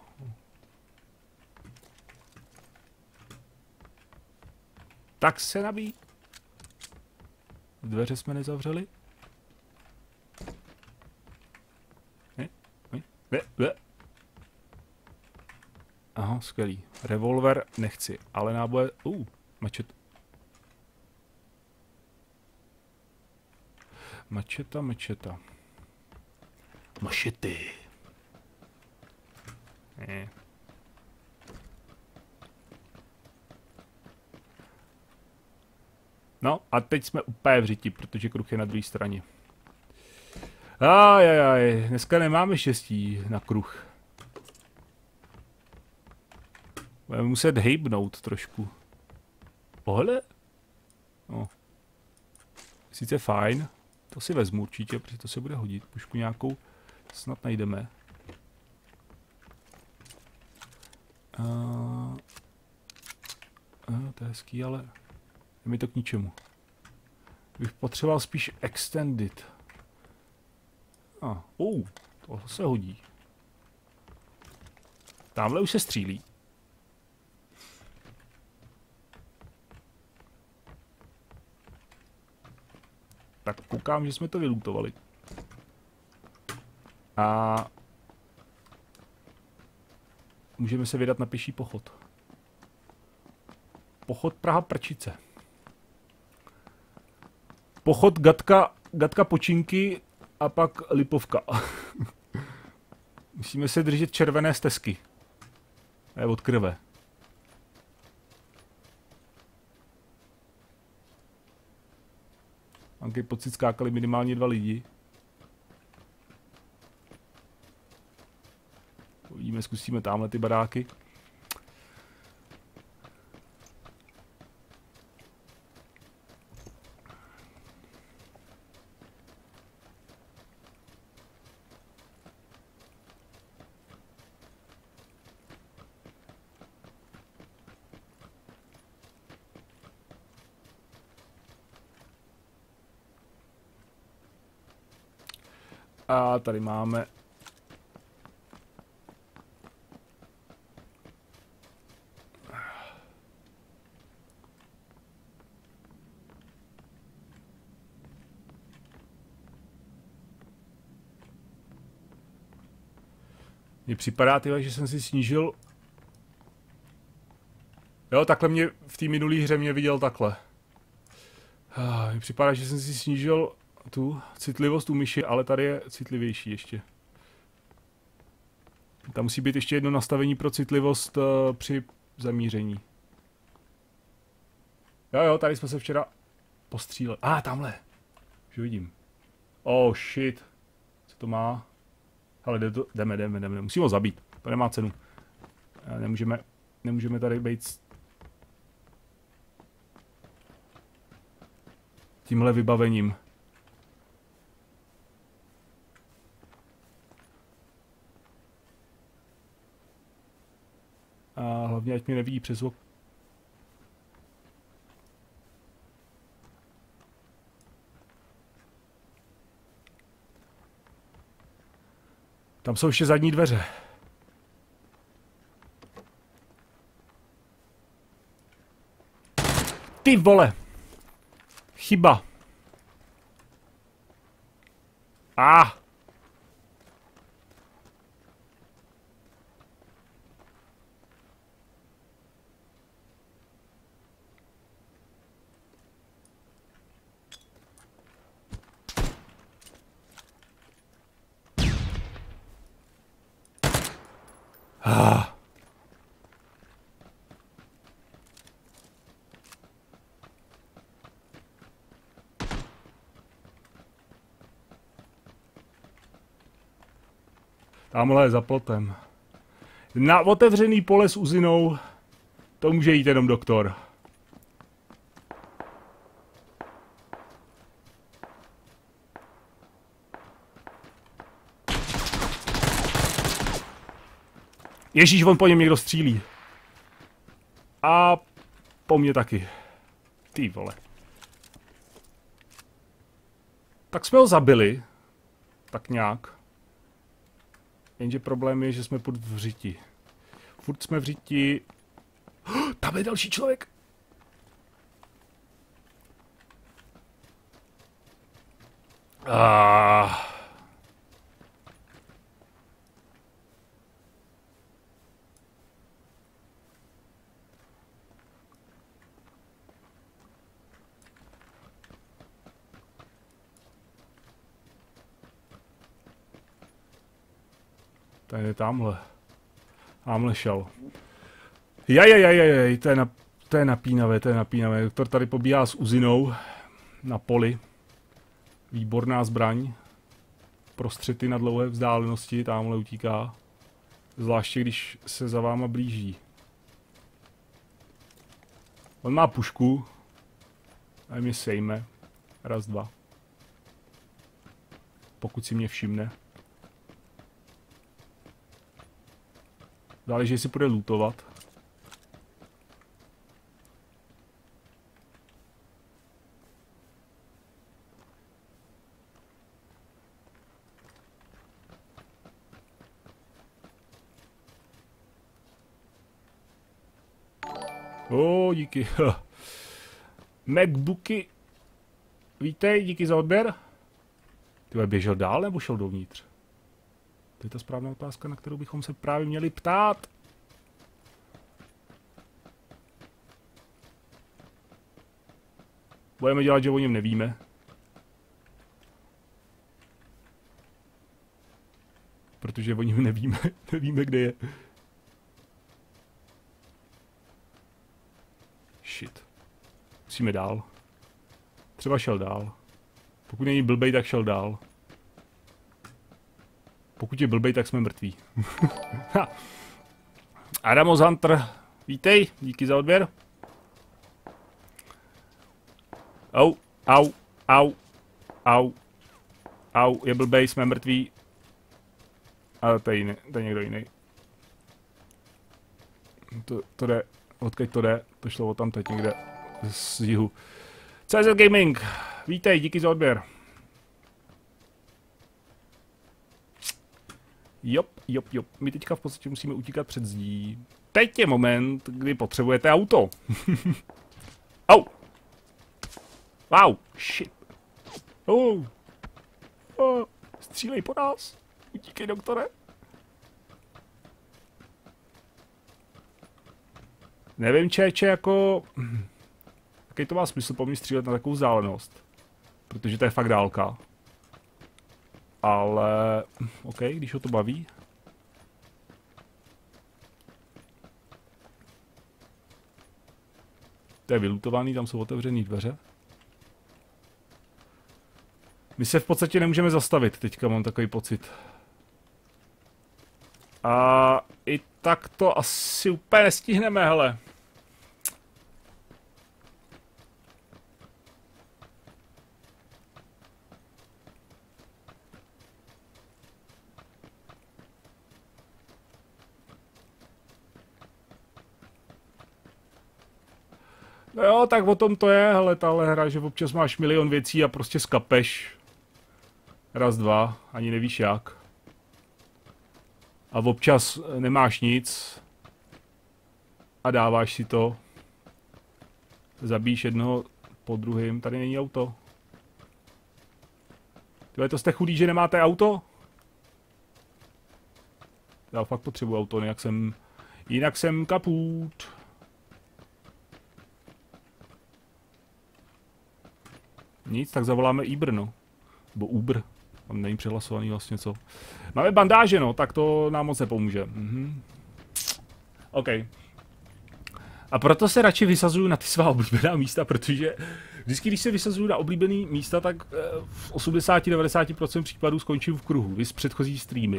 Tak se nabíjí. Dveře jsme nezavřeli. Ne, ne, ne, ne. Aha, skvělý. Revolver nechci, ale náboje... Uh, mačet. Mačeta, mačeta. Mašety. Ne. No a teď jsme úplně v řiti, protože kruh je na druhé straně. Ajajaj, dneska nemáme štěstí na kruh. Budeme muset hejbnout trošku. Ohle? No. Sice fajn. To si vezmu určitě, protože to se bude hodit. Pušku nějakou snad najdeme. A... A, to je hezký, ale je mi to k ničemu. Bych potřeboval spíš extended. A, uh, to se hodí. Tamhle už se střílí. Tak koukám, že jsme to vylootovali. A můžeme se vydat na pěší pochod. Pochod Praha Prčice. Pochod Gatka, Gatka Počinky a pak Lipovka. Musíme se držet červené stezky. To je od krve. Mám když pocit, skákali minimálně dva lidi. Uvidíme, zkusíme tamhle ty baráky. A tady máme mně připadá, tyhle, že jsem si snížil. Jo, takhle mě v té minulé hře mě viděl takhle. Mně připadá, že jsem si snížil tu citlivost u myši, ale tady je citlivější ještě. Tam musí být ještě jedno nastavení pro citlivost uh, při zamíření. Jo, jo, tady jsme se včera postříleli. A, ah, tamhle. Už vidím. Oh, shit. Co to má? Ale jde to, jdeme, jdeme, jdeme. Musíme ho zabít. To nemá cenu. Nemůžeme, nemůžeme tady být tímhle vybavením. A hlavně, ať mě nevidí přes ok. Tam jsou ještě zadní dveře. Ty vole! Chyba. Ah! Ah. Tamhle je za plotem. Na otevřený pole s uzinou to může jít jenom doktor. Ježíš, on po něm někdo střílí. A po mně taky. Ty vole. Tak jsme ho zabili. Tak nějak. Jenže problém je, že jsme pod v řiti. Furt jsme v řiti. Oh, tam je další člověk. Ah. Ten je tamhle. Tamhle šel. Jajajajajaj, to je, na, to je napínavé, to je napínavé. Doktor tady pobíhá s uzinou na poli. Výborná zbraň. Pro střety na dlouhé vzdálenosti, tamhle utíká. Zvláště když se za váma blíží. On má pušku. A mě sejme. Raz, dva. Pokud si mě všimne. Záleží, jestli půjde lootovat. O, díky. Macbooky. Vítej, díky za odběr. Ty běžel dál nebo šel dovnitř? To je ta správná otázka, na kterou bychom se právě měli ptát. Budeme dělat, že o něm nevíme. Protože o něm nevíme. Nevíme, kde je. Shit. Musíme dál. Třeba šel dál. Pokud není blbej, tak šel dál. Pokud je blbej, tak jsme mrtví. Adamos Hunter, vítej, díky za odběr. Au, au, au, au, au, je blbej, jsme mrtví. Ale to je, jiný, to je někdo jiný. To, to jde, odkud to jde, to šlo tam teď někde z jihu. C Z Gaming, vítej, díky za odběr. Jop, jop, jop. My teďka v podstatě musíme utíkat před zdí. Teď je moment, kdy potřebujete auto. Au! Wow, shit. Oh. Oh. Střílej po nás. Utíkej, doktore. Nevím, čeče, jako... Jaký to má smysl po mně střílet na takovou vzdálenost. Protože to je fakt dálka. Ale... OK, když ho to baví. To je vylutovaný, tam jsou otevřený dveře. My se v podstatě nemůžeme zastavit, teďka mám takový pocit. A i tak to asi úplně nestihneme, hele. No jo, tak o tom to je, hele, tahle hra, že občas máš milion věcí a prostě skapeš. Raz, dva, ani nevíš jak. A občas nemáš nic. A dáváš si to. Zabíš jednoho po druhým, tady není auto. Tyhle, to jste chudí, že nemáte auto? Já fakt potřebuji auto, jinak jsem... Jinak jsem kaput. Nic, tak zavoláme Uber, no. Nebo Uber. Tam není přihlasovaný vlastně co. Máme bandáže, no, tak to nám moc nepomůže. Mhm. OK. A proto se radši vysazuju na ty svá oblíbená místa, protože vždycky, když se vysazuju na oblíbený místa, tak v osmdesát až devadesát procent případů skončím v kruhu, vys předchozí streamy.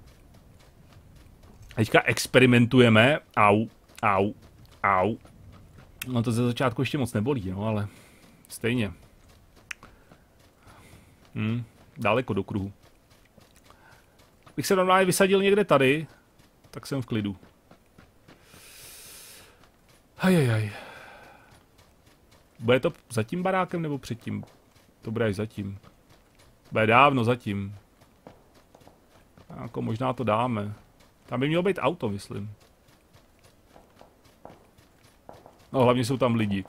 Teďka experimentujeme. Au, au, au. No to ze začátku ještě moc nebolí, no, ale stejně. Hmm, daleko do kruhu. Bych se normálně vysadil někde tady, tak jsem v klidu. Ajajaj. Bude to za tím barákem nebo předtím? To bude až zatím. Bude dávno zatím. Jako možná to dáme. Tam by mělo být auto, myslím. No hlavně jsou tam lidi.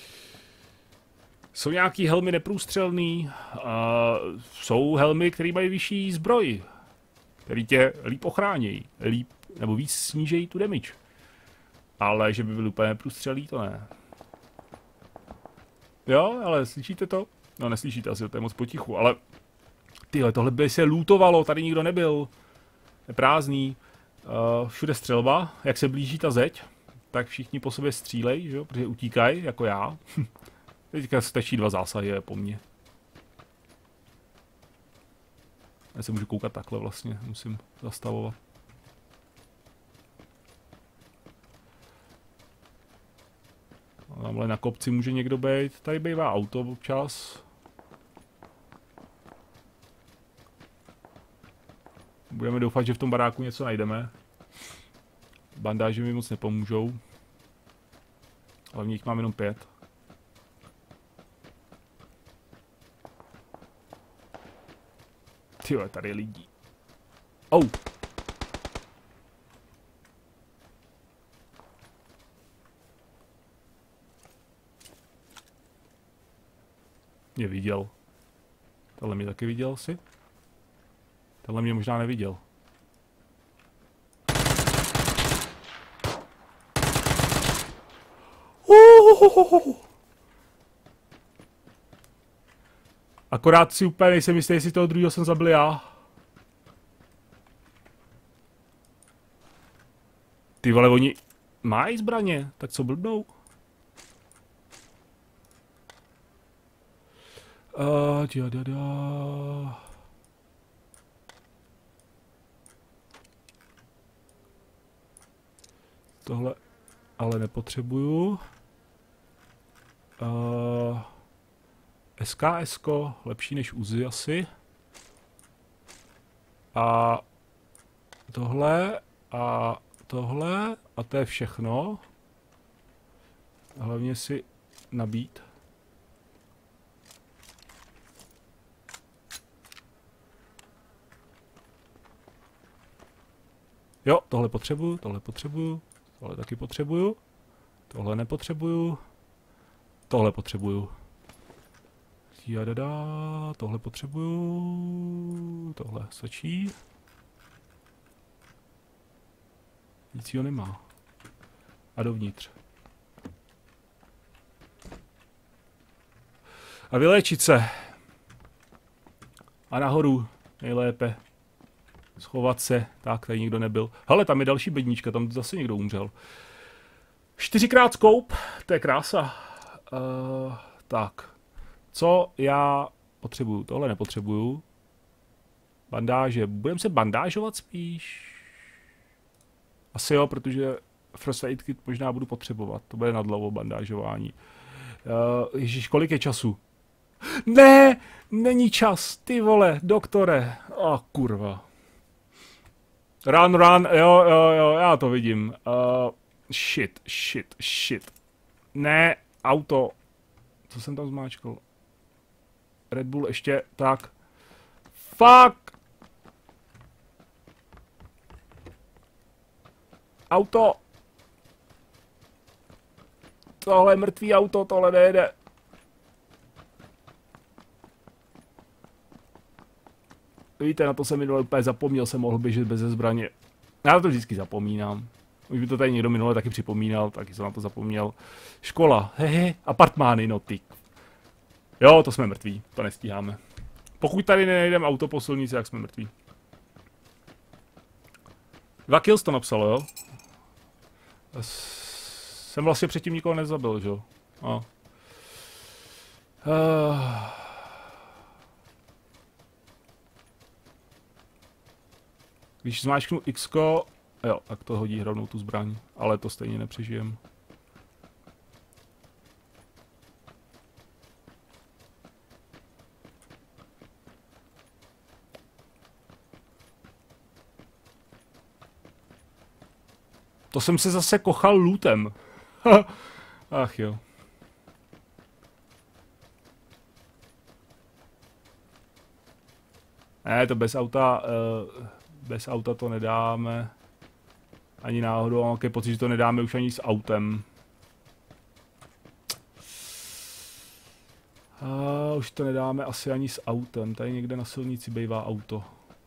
Jsou nějaký helmy neprůstřelný. Uh, jsou helmy, které mají vyšší zbroj. Který tě líp ochránějí. Líp, nebo víc snížejí tu damage. Ale že by byl úplně neprůstřelný, to ne. Jo, ale slyšíte to? No neslyšíte asi, to je moc potichu, ale... Tyhle, tohle by se lootovalo, tady nikdo nebyl. Je prázdný. Uh, všude střelba, jak se blíží ta zeď, tak všichni po sobě střílej, že jo, protože utíkají, jako já. Teďka stačí dva zásahy po mně. Já se můžu koukat takhle vlastně, musím zastavovat. Tamhle na kopci může někdo být, tady bývá auto občas. Budeme doufat, že v tom baráku něco najdeme. Bandáže mi moc nepomůžou. Hlavně jich mám jenom pět. Tyjo, tady je lidí. Oh. Mě viděl. Tohle mě taky viděl si? Tohle mě možná neviděl. Uhuhuhu. Akorát si úplně nejsem jistý, jestli toho druhého jsem zabil já. Ty vole, oni mají zbraně, tak co blbnou? Uh, da, da, da. Tohle ale nepotřebuju. Uh, S K S ko, lepší než Uzi asi. A tohle a tohle a to je všechno. Hlavně si nabít. Jo, tohle potřebuju, tohle potřebuju, tohle taky potřebuju, tohle nepotřebuju, tohle potřebuju. Jadada, tohle potřebuju, tohle stačí. Nic jo nemá. A dovnitř. A vyléčit se. A nahoru nejlépe. Schovat se, tak tady nikdo nebyl. Hele, tam je další bednička, tam zase někdo umřel. Čtyřikrát scope, to je krása. Uh, tak, co já potřebuju? Tohle nepotřebuju. Bandáže, budeme se bandážovat spíš? Asi jo, protože first aid kit možná budu potřebovat, to bude nadlovo bandážování. Uh, ježíš, kolik je času? Ne, není čas, ty vole, doktore. A oh, kurva. Run, run, jo, jo, jo, já to vidím. Uh, shit, shit, shit. Ne, auto. Co jsem tam zmáčkal? Red Bull ještě, tak. Fuck! Auto! Tohle je mrtvý auto, tohle nejede. Víte, na to jsem minule úplně zapomněl, jsem mohl běžet bez zbraně. Já na to vždycky zapomínám. Už by to tady někdo minule taky připomínal, taky jsem na to zapomněl. Škola, hehe, apartmány, no ty. Jo, to jsme mrtví, to nestíháme. Pokud tady nenajdeme auto po silnici, jak jsme mrtví. Dva kills to napsalo, jo? Jsem vlastně předtím nikoho nezabil, že jo? No. Uh... Když zmáčknu X, jo, tak to hodí rovnou tu zbraň, ale to stejně nepřežijem. To jsem se zase kochal lootem. Ach jo. Ne, to bez auta, uh, bez auta to nedáme. Ani náhodou, mám takový pocit, že to nedáme už ani s autem. A už to nedáme asi ani s autem, tady někde na silnici bývá auto.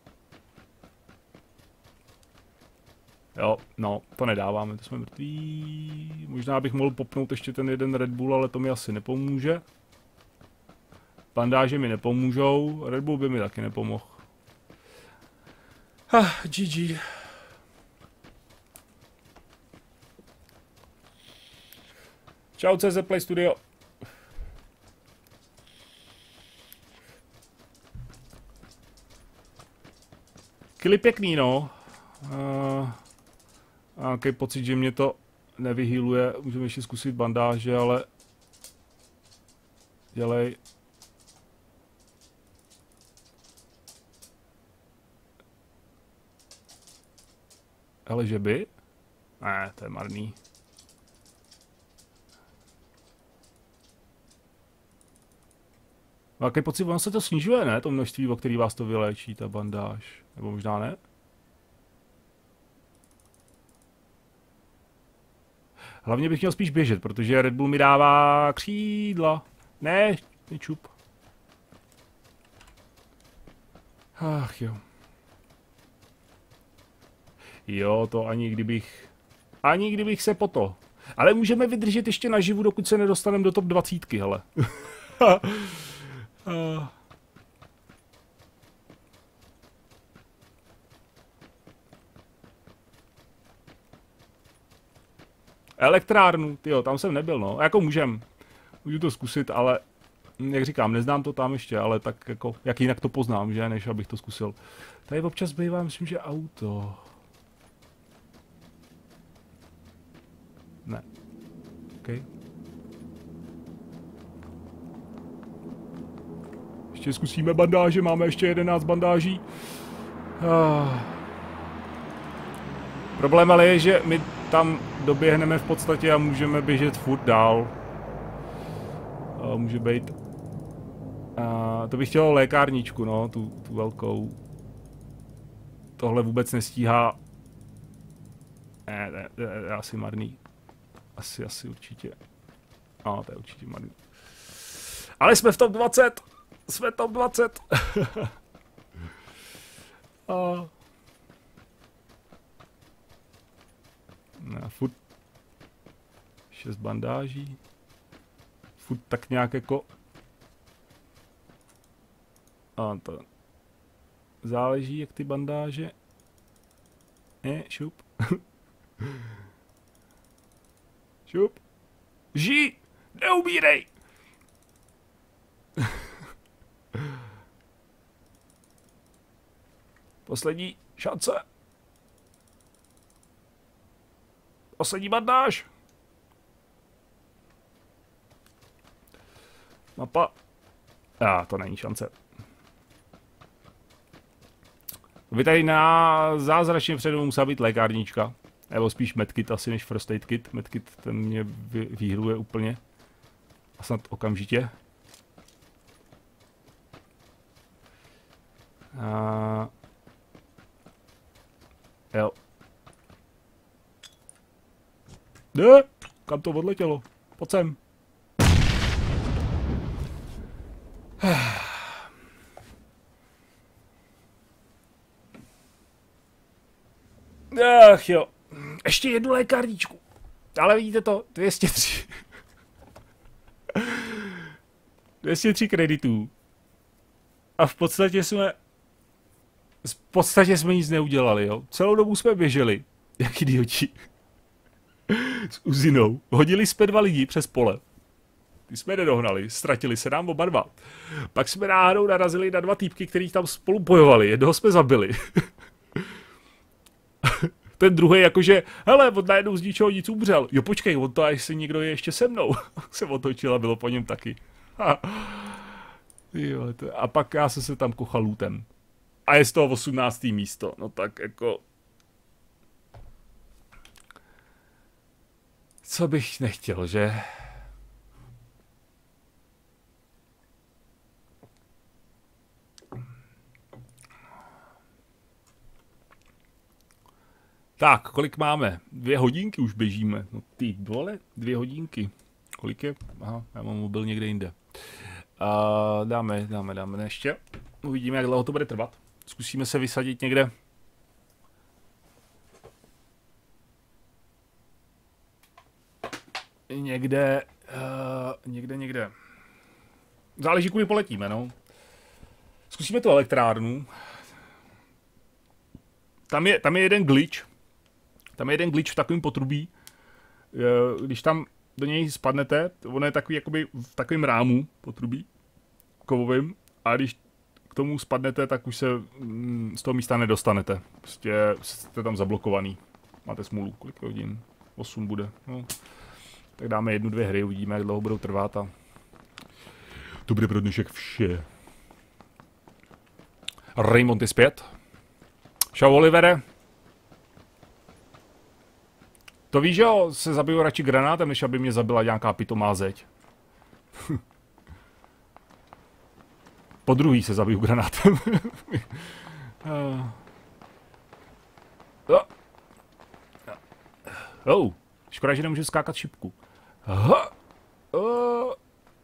Jo, no, to nedáváme, to jsme mrtví. Možná bych mohl popnout ještě ten jeden Red Bull, ale to mi asi nepomůže. Bandáže mi nepomůžou, Red Bull by mi taky nepomohl. Ah, G G. Čau C Z Play Studio. Kill pěkný, no. Uh, a jaký pocit, že mě to nevyhýluje. Můžeme ještě zkusit bandáže, ale... Dělej. Ale že by? Ne, to je marný. A jaký pocit, ono se to snižuje, ne? To množství, o který vás to vyléčí, ta bandáž. Nebo možná ne? Hlavně bych měl spíš běžet, protože Red Bull mi dává křídla. Ne, nečup. Ach jo. Jo, to ani kdybych... Ani kdybych se po to. Ale můžeme vydržet ještě naživu, dokud se nedostaneme do top dvacítky, hele. Uh. Elektrárnu, tyjo, tam jsem nebyl, no. Jako můžem. Můžu to zkusit, ale jak říkám, neznám to tam ještě, ale tak jako, jak jinak to poznám, že, než abych to zkusil. Tady občas bývá, myslím, že auto. Ne. Okay. Ještě zkusíme bandáže, máme ještě jedenáct bandáží. Ah. Problém ale je, že my tam doběhneme v podstatě a můžeme běžet furt dál. A může být... A to bych chtěl lékárničku, no, tu, tu velkou. Tohle vůbec nestíhá. Ne, ne, ne, je asi marný. Asi, asi určitě. No, to je určitě marný. Ale jsme v top dvacet! Jsme top dvacet! A... Ne, furt... šest bandáží. Furt tak nějak jako... A to... Záleží, jak ty bandáže... Ne, šup. Šup. Žij! Neumírej! Poslední šance. Poslední bandáž. Mapa. A ah, to není šance. To by tady na zázračně předu musela být lékárnička. Nebo spíš medkit asi než first aid kit. Medkit ten mě vy, výhruje úplně. A snad okamžitě. A... Jo. Ne, kam to odletělo? Pojď sem. Ach jo. Ještě jednu lékárničku. Ale vidíte to, dvě stě tři. dvě stě tři kreditů. A v podstatě jsme... V podstatě jsme nic neudělali, jo. Celou dobu jsme běželi. Jak idioti. S Uzinou. Hodili jsme dva lidi přes pole. Ty jsme nedohnali, ztratili se nám oba dva. Pak jsme náhodou narazili na dva týpky, kteří tam spolu bojovali. Jednoho jsme zabili. Ten druhý jakože, hele, on najednou z ničeho nic umřel. Jo, počkej, on to, jestli někdo je ještě se mnou. Se otočil a bylo po něm taky. Jo, to... A pak já jsem se tam kochal lootem. A je z toho osmnácté místo. No tak jako... Co bych nechtěl, že? Tak, kolik máme? Dvě hodinky už běžíme. No ty vole, dvě hodinky. Kolik je? Aha, já mám mobil někde jinde. Uh, dáme, dáme, dáme ještě. Uvidíme, jak dlouho to bude trvat. Zkusíme se vysadit někde. Někde, uh, někde, někde. Záleží, kudy poletíme, no. Zkusíme tu elektrárnu. Tam je, tam je jeden glitch. Tam je jeden glitch v takovém potrubí. Když tam do něj spadnete, ono je takový jakoby v takovém rámu potrubí kovovým, a když k tomu spadnete, tak už se mm, z toho místa nedostanete. Prostě jste tam zablokovaný. Máte smůlu. Kolik hodin? osm bude. No. Tak dáme jednu, dvě hry, uvidíme, jak dlouho budou trvat a to bude pro dnešek vše. Raymond je zpět. Čau, Olivere. To víš, že jo, se zabiju radši granátem, než aby mě zabila nějaká pitomá zeď. Po druhý se zabiju granátem. Oh, škoda, že nemůžu skákat šipku. Oh.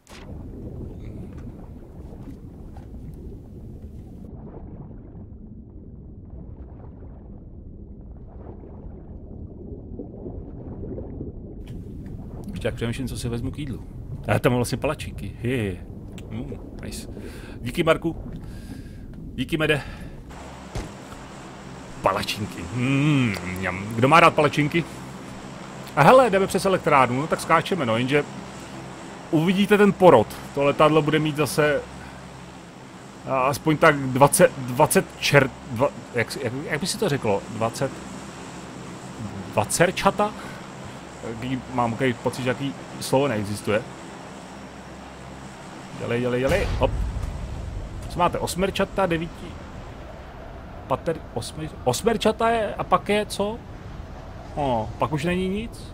Jak přemýšlím, co si vezmu k jídlu. A tam mám vlastně palačinky. Hehe. Mm, nice. Díky, Marku. Díky, Mede. Palačinky. Mm, Kdo má rád palačinky? A hele, jdeme přes elektrárnu, no tak skáčeme, no, jenže uvidíte ten porod. To letadlo bude mít zase aspoň tak dvacet, dvacet čer... Dva, jak, jak, jak by si to řeklo? dvacet... dvacet-čata? Mám takový pocit, že jaký slovo neexistuje. Dělej, dělej, dělej, hop. Co máte? Osmerčata, devíti... Pater... Osmer... Osmerčata je a pak je co? O, pak už není nic.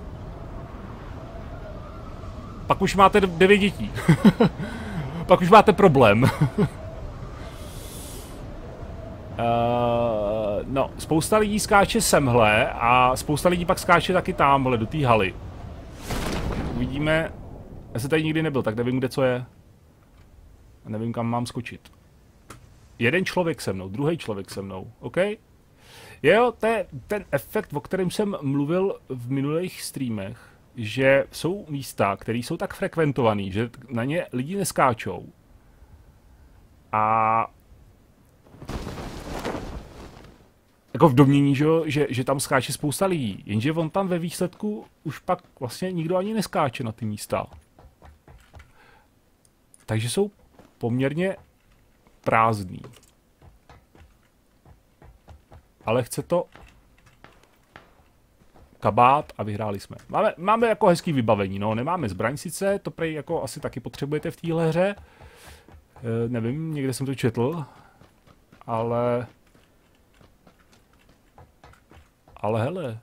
Pak už máte devět dětí. Pak už máte problém. uh, no, spousta lidí skáče semhle a spousta lidí pak skáče taky tamhle, do té haly. Uvidíme. Já jsem tady nikdy nebyl, tak nevím, kde co je. A nevím, kam mám skočit. Jeden člověk se mnou, druhý člověk se mnou, OK? Jo, to je ten efekt, o kterém jsem mluvil v minulých streamech, že jsou místa, které jsou tak frekventované, že na ně lidi neskáčou. A jako v domění, že, že, že tam skáče spousta lidí, jenže on tam ve výsledku už pak vlastně nikdo ani neskáče na ty místa. Takže jsou poměrně prázdný. Ale chce to kabát a vyhráli jsme. Máme, máme jako hezký vybavení, no, nemáme zbraň sice, to prej jako asi taky potřebujete v téhle hře. E, nevím, někde jsem to četl, ale... Ale hele.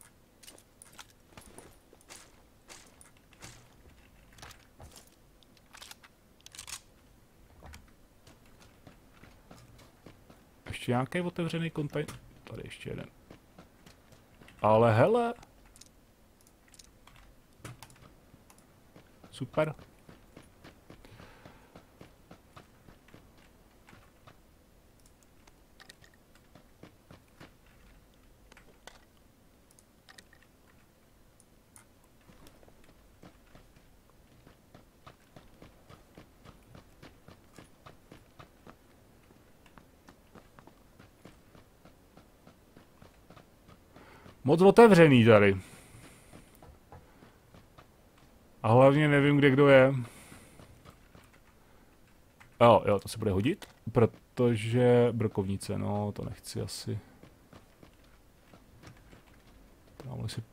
Ještě nějaký otevřený kontejner. Tady ještě jeden. Ale hele. Super. Moc otevřený tady. A hlavně nevím, kde kdo je. Jo, jo, to se bude hodit, protože brokovnice, no, to nechci asi. Tamhle si...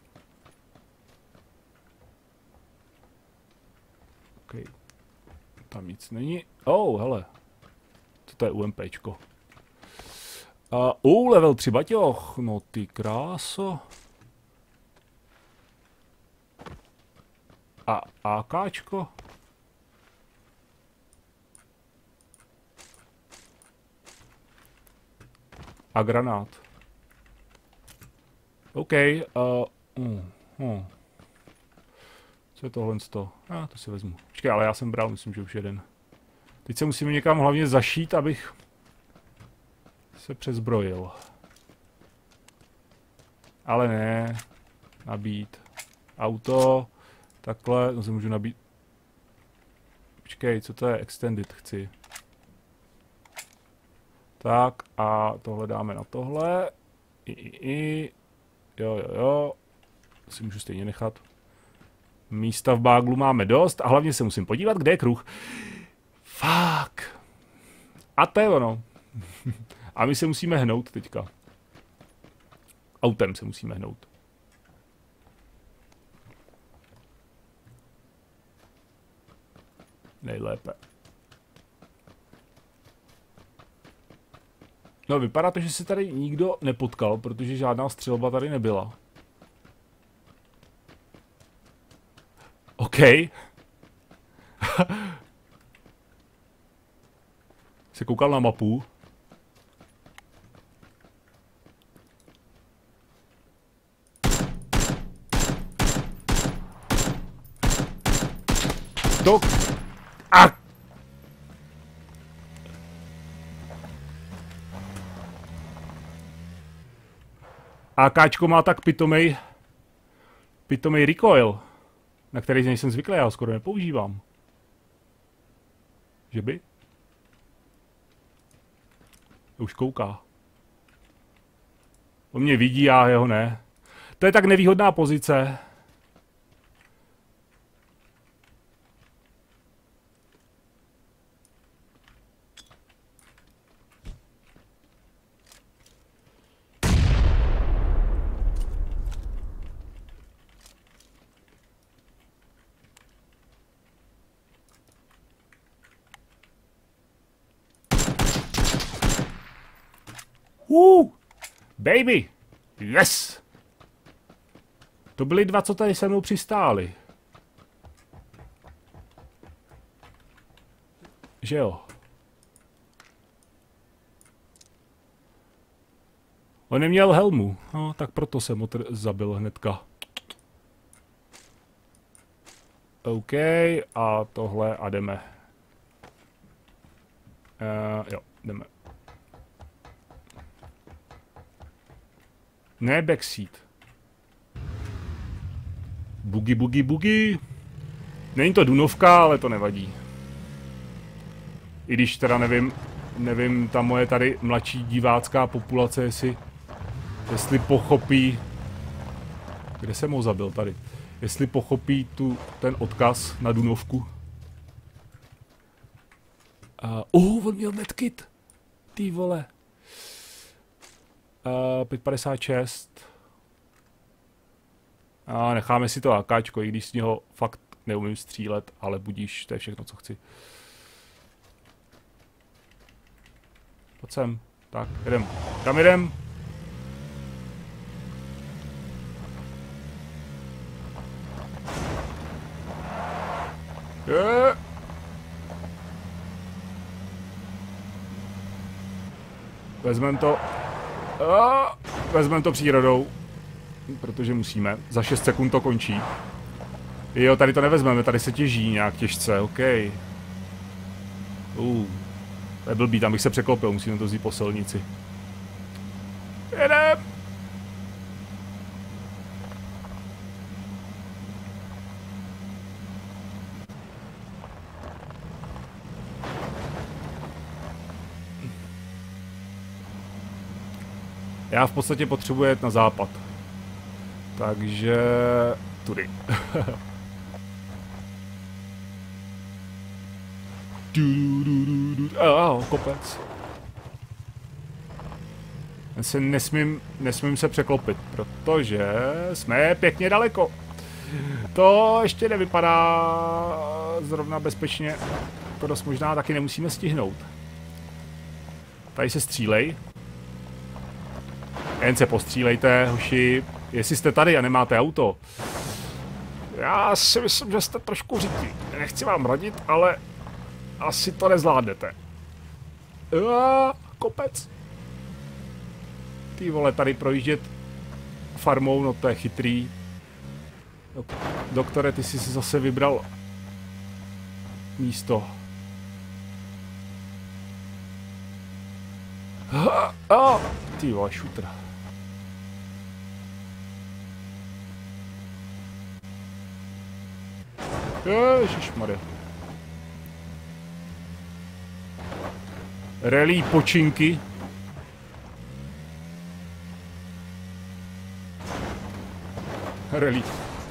OK. Tam nic není. Oh, hele. To je UMPčko. Uh, uh, level tři baťoch, no ty kráso. A AKčko. A granát. OK. Uh, uh, uh. Co je tohle z toho? A ah, to si vezmu. Počkej, ale já jsem bral, myslím, že už jeden. Teď se musíme někam hlavně zašít, abych se přezbrojil. Ale ne. Nabít. Auto. Takhle, to se můžu nabít. Počkej, co to je? Extended chci. Tak a tohle dáme na tohle. I, i, i. Jo, jo, jo. To si můžu stejně nechat. Místa v báglu máme dost a hlavně se musím podívat, kde je kruh. Fuck. A to je ono. A my se musíme hnout teďka. Autem se musíme hnout. Nejlépe. No, vypadá to, že se tady nikdo nepotkal, protože žádná střelba tady nebyla. OK. Se koukal na mapu. To... A... AKčko má tak pitomej... Pitomej recoil, na který nejsem zvyklý, já ho skoro nepoužívám. Že by? Už kouká. On mě vidí, já jeho ne. To je tak nevýhodná pozice. Uh, baby! Yes! To byli dva, co tady se mnou přistáli. Že jo? On neměl helmu, no, tak proto jsem ho zabil hnedka. OK, a tohle a jdeme. Uh, jo, jdeme. Ne backseat. Bugi, bugi, bugi. Není to Dunovka, ale to nevadí. I když teda nevím, nevím, ta moje tady mladší divácká populace, jestli, jestli pochopí... Kde jsem ho zabil? Tady. Jestli pochopí tu, ten odkaz na Dunovku. Uh, oh, on měl medkit. Ty vole. Uh, pět padesát šest. A necháme si to AKčko, i když z něho fakt neumím střílet, ale budíš, to je všechno, co chci. Pojď sem. Tak, jedem. Kam jedem? Je. Vezmeme to. A vezmeme to přírodou, protože musíme. Za šest sekund to končí. Jo, tady to nevezmeme, tady se těží nějak těžce, OK. Uh, to je blbý, tam bych se překlopil, musíme to vzít po silnici. Jedem! Já v podstatě potřebuji jet na západ. Takže... tudy. Oh, kopec. Já se nesmím, nesmím se překlopit, protože jsme pěkně daleko. To ještě nevypadá zrovna bezpečně. To dost možná taky nemusíme stihnout. Tady se střílej. Jen se postřílejte, hoši, jestli jste tady a nemáte auto. Já si myslím, že jste trošku řití. Nechci vám radit, ale asi to nezvládnete. Uá, kopec. Ty vole, tady projíždět farmou, no to je chytrý. Doktore, ty jsi si zase vybral místo. Oh, ty vole, šutr. Ježišmarja. Relí počinky. Relí.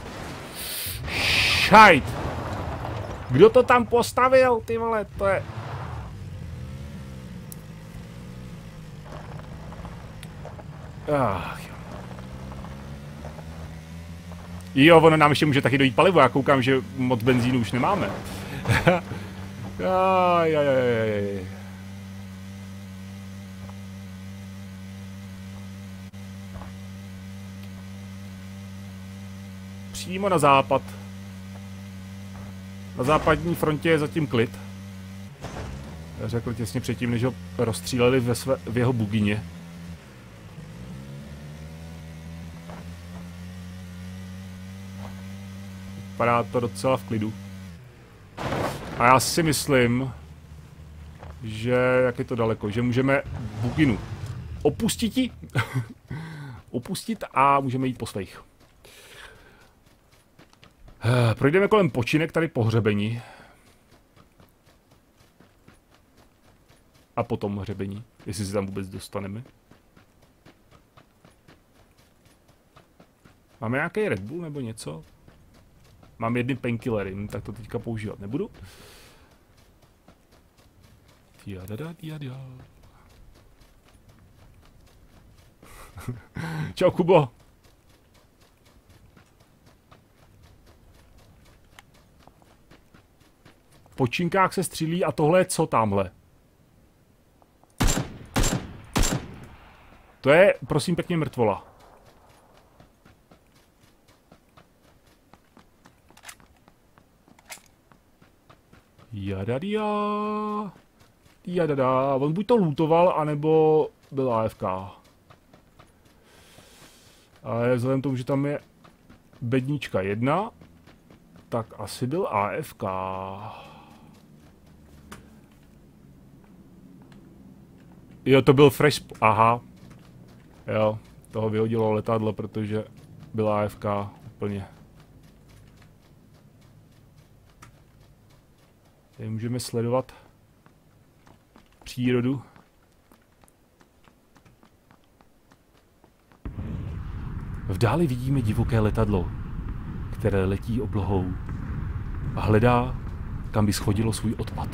Šajt. Kdo to tam postavil, ty vole, to je... Ach, jo. Jo, ono nám ještě může taky dojít palivo, já koukám, že moc benzínu už nemáme. aj, aj, aj, aj. Přímo na západ. Na západní frontě je zatím klid. Řekl těsně předtím, než ho rozstříleli ve své, v jeho bugině. Vypadá to docela v klidu. A já si myslím, že jak je to daleko, že můžeme buginu opustit, opustit a můžeme jít po svých. Projdeme kolem počinek tady po hřebení. A potom hřebení, jestli si tam vůbec dostaneme. Máme nějaký Red Bull nebo něco? Mám jedny painkillery, tak to teďka používat nebudu. Čau, Kubo. V počinkách se střílí a tohle je co tamhle? To je, prosím pěkně, mrtvola. Jadadia. Jadada. On buď to lootoval, anebo byl A F K. Ale vzhledem k tomu, že tam je bednička jedna, tak asi byl A F K. Jo, to byl fresh... Aha. Jo, toho vyhodilo letadlo, protože byl A F K úplně. Tady můžeme sledovat přírodu. V dáli vidíme divoké letadlo, které letí oblohou a hledá, kam by schodilo svůj odpad.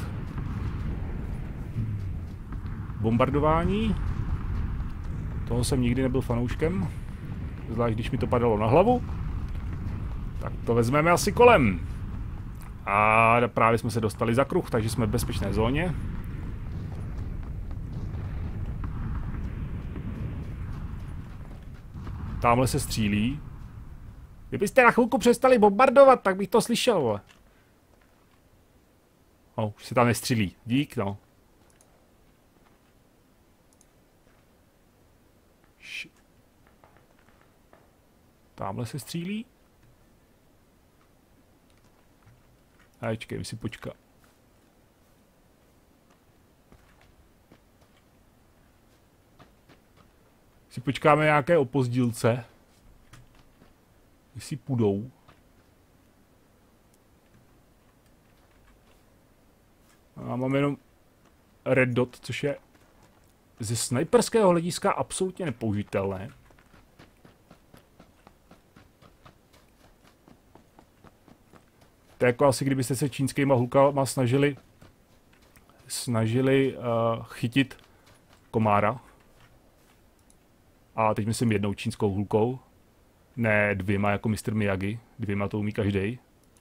Bombardování. Toho jsem nikdy nebyl fanouškem, zvlášť když mi to padalo na hlavu. Tak to vezmeme asi kolem. A právě jsme se dostali za kruh, takže jsme v bezpečné zóně. Támhle se střílí. Kdybyste na chvilku přestali bombardovat, tak bych to slyšel, vole. O, už se tam nestřílí. Dík, no. Š... Támhle se střílí. A čekej, my si počká. Si počkáme nějaké opozdilce. Jestli půjdou. A mám jenom Red Dot, což je ze sniperského hlediska absolutně nepoužitelné. To je jako asi kdybyste se čínskýma hulkama snažili snažili uh, chytit komára. A teď myslím jednou čínskou hulkou. Ne dvěma jako mister Miyagi. Dvěma to umí každej.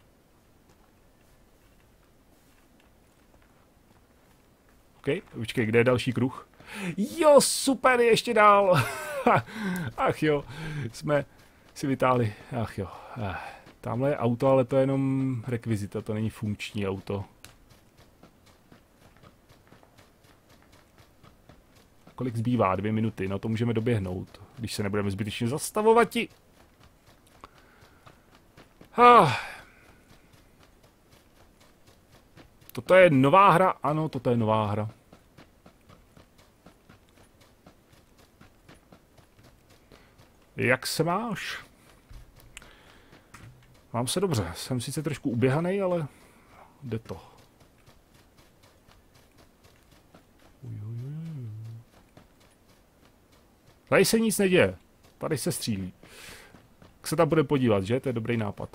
OK, počkej, kde je další kruh? Jo, super, ještě dál. Ach jo, jsme si vytáhli. Ach jo. Tamhle je auto, ale to je jenom rekvizita, to není funkční auto. kolik zbývá? Dvě minuty, no to můžeme doběhnout, když se nebudeme zbytečně zastavovati. Ah. Toto je nová hra? Ano, toto je nová hra. Jak se máš? Mám se dobře. Jsem sice trošku uběhaný, ale jde to. Tady se nic neděje. Tady se střílí. Tak se tam bude podívat, že? To je dobrý nápad.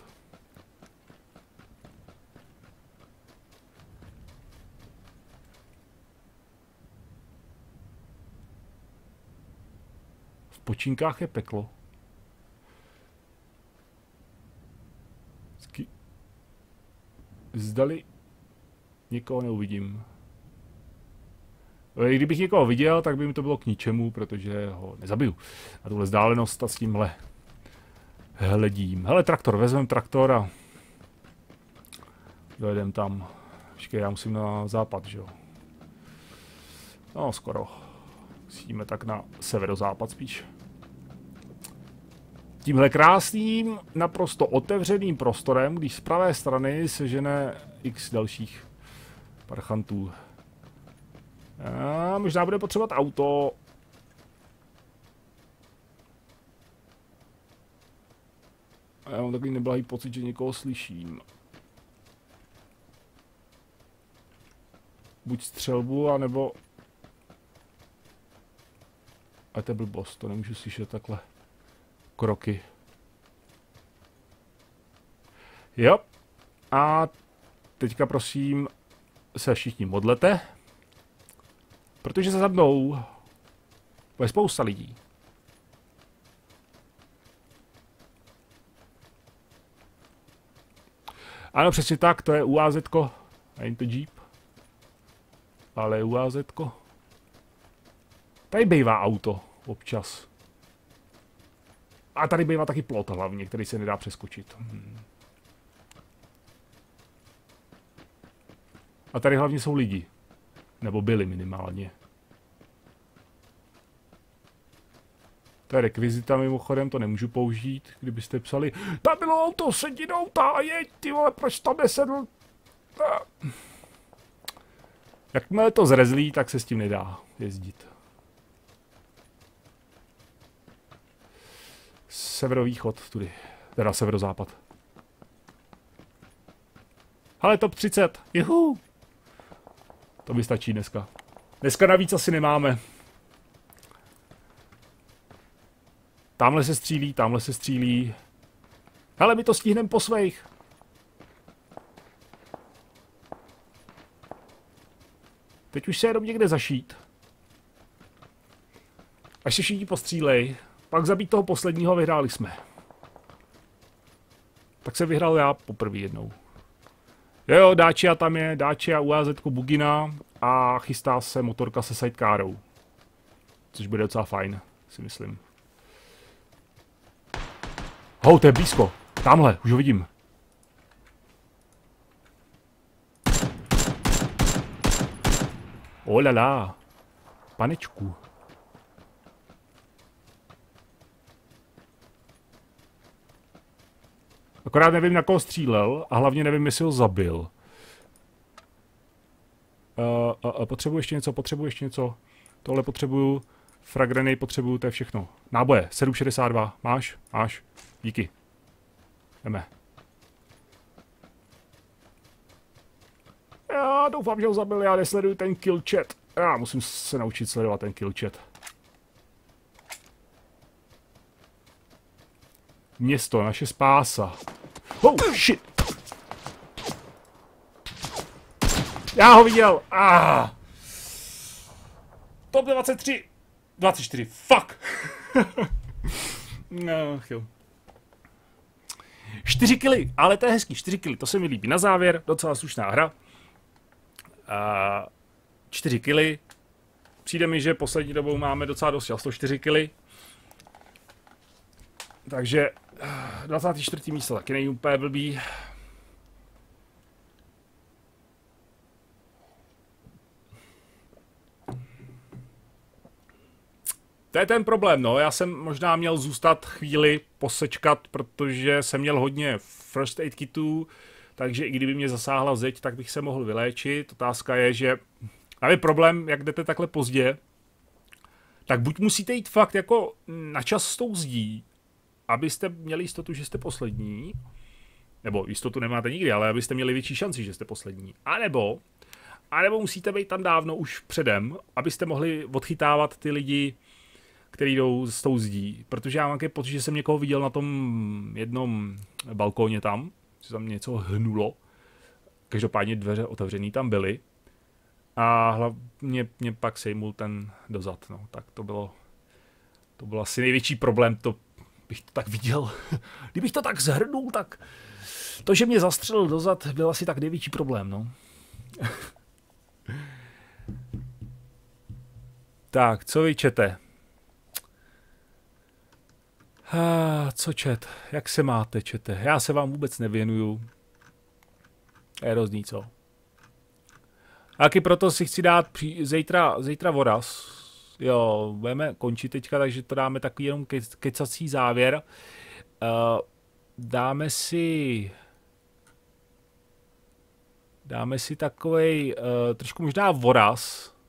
V počínkách je peklo. Zdali někoho neuvidím. Kdybych někoho viděl, tak by mi to bylo k ničemu, protože ho nezabiju. A tuhle vzdálenost a s tímhle hledím. Hele, traktor, vezmeme traktor a dojedem tam. Počkej, já musím na západ, že jo? No, skoro. Musíme tak na severozápad spíš. Tímhle krásným, naprosto otevřeným prostorem, když z pravé strany sežene x dalších parchantů. A možná bude potřebovat auto. A já mám takový neblahý pocit, že někoho slyším. Buď střelbu, anebo... A to je blbost, to nemůžu slyšet takhle. Kroky. Jo. A teďka prosím se všichni modlete. Protože se za mnou bude spousta lidí. Ano, přesně tak, to je UAZko. Není to Jeep. Ale UAZko. Tady bývá auto občas. A tady bývá taky plot hlavně, který se nedá přeskočit. Hmm. A tady hlavně jsou lidi. Nebo byli minimálně. To je rekvizita mimochodem, to nemůžu použít, kdybyste psali tam bylo auto, sedí do auta a jeď, ty vole, proč tam nesedl? Jakmile to zrezlí, tak se s tím nedá jezdit. Severovýchod, tudy, teda severozápad. Ale top třicet, juhu! To by stačí dneska. Dneska navíc asi nemáme. Tamhle se střílí, tamhle se střílí. Ale my to stihneme po svých. Teď už se jenom někde zašít. Až se všichni postřílej, pak zabít toho posledního, vyhráli jsme. Tak se vyhrál já poprvé jednou. Jo, jo, Dacia tam je, Dacia UAZko Bugina a chystá se motorka se sidecarou. Což bude docela fajn, si myslím. Hou, to je blízko. Tamhle, už ho vidím. Olala. Panečku. Akorát nevím, na koho střílel a hlavně nevím, jestli ho zabil. Uh, uh, uh, potřebuji ještě něco, potřebuji ještě něco. Tohle potřebuju. Frag grenade potřebuju, to je všechno. Náboje, sedm šedesát dva. Máš? Máš. Díky. Jdeme. Já doufám, že ho zabil, já nesleduju ten kill chat. Já musím se naučit sledovat ten kill chat. Město, naše spása. Oh, shit! Já ho viděl! Ah. Top dvacet tři! dvacet čtyři, fuck! No, jo. čtyři kily, ale to je hezký, čtyři kily, to se mi líbí. Na závěr, docela slušná hra. Uh, čtyři kily. Přijde mi, že poslední dobou máme docela dost často čtyři kily. Takže dvacáté čtvrté místo taky není úplně blbý. To je ten problém, no. Já jsem možná měl zůstat chvíli, posečkat, protože jsem měl hodně first aid kitů, takže i kdyby mě zasáhla zeď, tak bych se mohl vyléčit. Otázka je, že ale problém, jak jdete takhle pozdě, tak buď musíte jít fakt jako na čas s tou zdí, abyste měli jistotu, že jste poslední, nebo jistotu nemáte nikdy, ale abyste měli větší šanci, že jste poslední, a nebo, a nebo musíte být tam dávno už předem, abyste mohli odchytávat ty lidi, kteří jdou s tou zdí, protože já mám takový pocit, že jsem někoho viděl na tom jednom balkóně tam, že tam něco hnulo, každopádně dveře otevřený tam byly a hlavně mě pak sejmul ten dozad, no, tak to bylo, to byl asi největší problém, to bych to tak viděl, kdybych to tak zhrnul, tak to, že mě zastřelil dozad, byl asi tak největší problém, no. Tak, co vy čete? Ah, co čet? Jak se máte, čete? Já se vám vůbec nevěnuju. Je hrozný, co? Taky proto si chci dát při... zítra, zítra voraz. Jo, budeme končit teďka, takže to dáme takový jenom ke... kecací závěr. Uh, dáme si... Dáme si takovej uh, trošku možná voraz.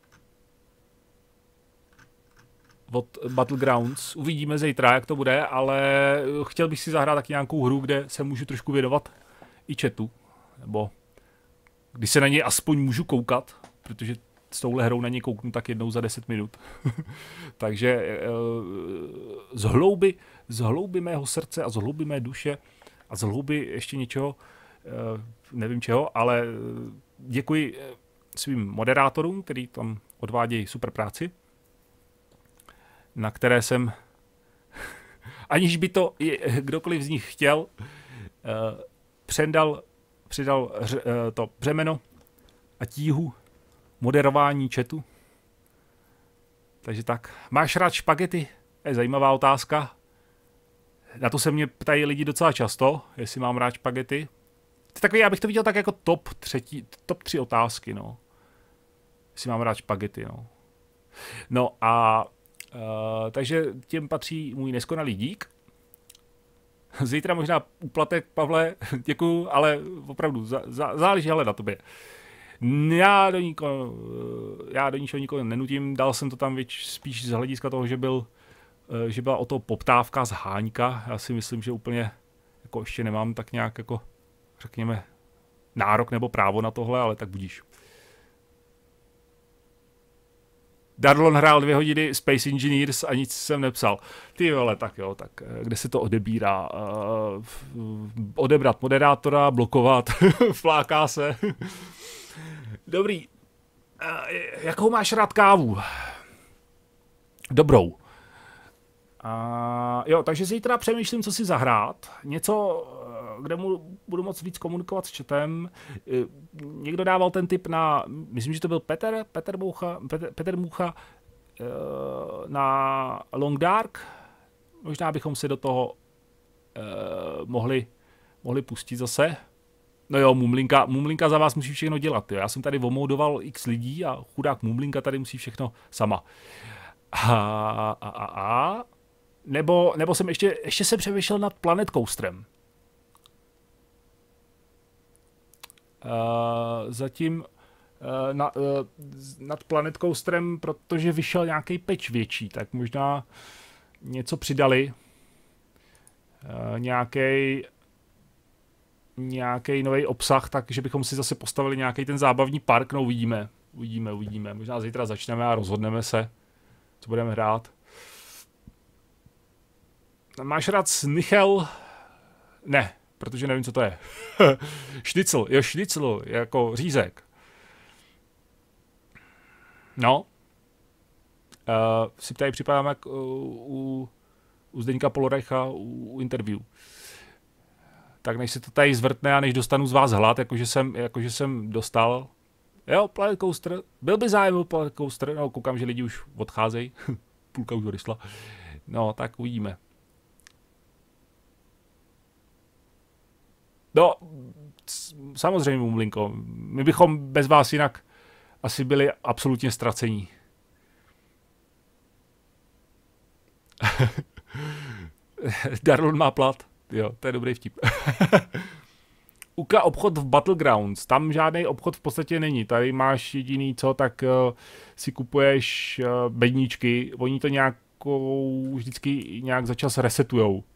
Od Battlegrounds. Uvidíme zítra, jak to bude, ale chtěl bych si zahrát taky nějakou hru, kde se můžu trošku věnovat i chatu. Nebo když se na něj aspoň můžu koukat, protože s touhle hrou na něj kouknu tak jednou za deset minut. Takže z hlouby, z hlouby mého srdce a z hlouby mé duše a z hlouby ještě něčeho, nevím čeho, ale děkuji svým moderátorům, kteří tam odvádějí super práci, na které jsem, aniž by to je, kdokoliv z nich chtěl, uh, předal, přidal uh, to břemeno a tíhu moderování chatu. Takže tak. Máš rád špagety? Je zajímavá otázka. Na to se mě ptají lidi docela často, jestli mám rád špagety. To takový, já bych to viděl tak jako top, třetí, top tři otázky, no. Jestli mám rád špagety, no. No a Uh, takže těm patří můj neskonalý dík. Zítra možná úplatek, Pavle, děkuju, ale opravdu za, za, záleží ale na tobě. Já do, niko, já do ničeho nikoho nenutím, dal jsem to tam věč, spíš z hlediska toho, že, byl, že byla o to poptávka z Háňka. Já si myslím, že úplně jako ještě nemám tak nějak jako, řekněme, nárok nebo právo na tohle, ale tak budíš. Darlon hrál dvě hodiny Space Engineers a nic jsem nepsal. Ty vole, tak jo, tak kde se to odebírá? Uh, odebrat moderátora, blokovat, fláká se. Dobrý. Uh, jakou máš rád kávu? Dobrou. Uh, jo, takže zítra přemýšlím, co si zahrát. Něco, kde mu budu moc víc komunikovat s chatem. Někdo dával ten tip na, myslím, že to byl Petr, Petr Moucha, Petr, Petr Moucha na Long Dark. Možná bychom se do toho uh, mohli, mohli pustit zase. No jo, Mumlinka, Mumlinka za vás musí všechno dělat. Jo. Já jsem tady omoudoval x lidí a chudák Mumlinka tady musí všechno sama. A, a, a, a. Nebo, nebo jsem ještě, ještě se přemýšlel nad Planet Coasterem. Uh, zatím uh, na, uh, nad Planet Coasterem, protože vyšel nějaký patch větší, tak možná něco přidali. Uh, nějaký nějaký nový obsah, takže bychom si zase postavili nějaký ten zábavní park, no uvidíme, uvidíme, uvidíme. Možná zítra začneme a rozhodneme se, co budeme hrát. Máš rád Snichel? Ne. Protože nevím, co to je. Šnicl, jo, šnicl, jako řízek. No. Uh, si tady připadám jak uh, u, u Zdeňka Polorecha u, u interview. Tak než se to tady zvrtne a než dostanu z vás hlad, jakože jsem, jakože jsem dostal. Jo, Planet Coaster. Byl by zájem o Planet Coaster. No, koukám, že lidi už odcházejí. Půlka už odešla. No, tak uvidíme. No, samozřejmě, Mumlinko. My bychom bez vás jinak asi byli absolutně ztracení. Darlon má plat. Jo, to je dobrý vtip. Uka obchod v Battlegrounds. Tam žádný obchod v podstatě není. Tady máš jediný co, tak uh, si kupuješ uh, bedníčky. Oni to nějakou vždycky nějak za čas resetujou. Uh,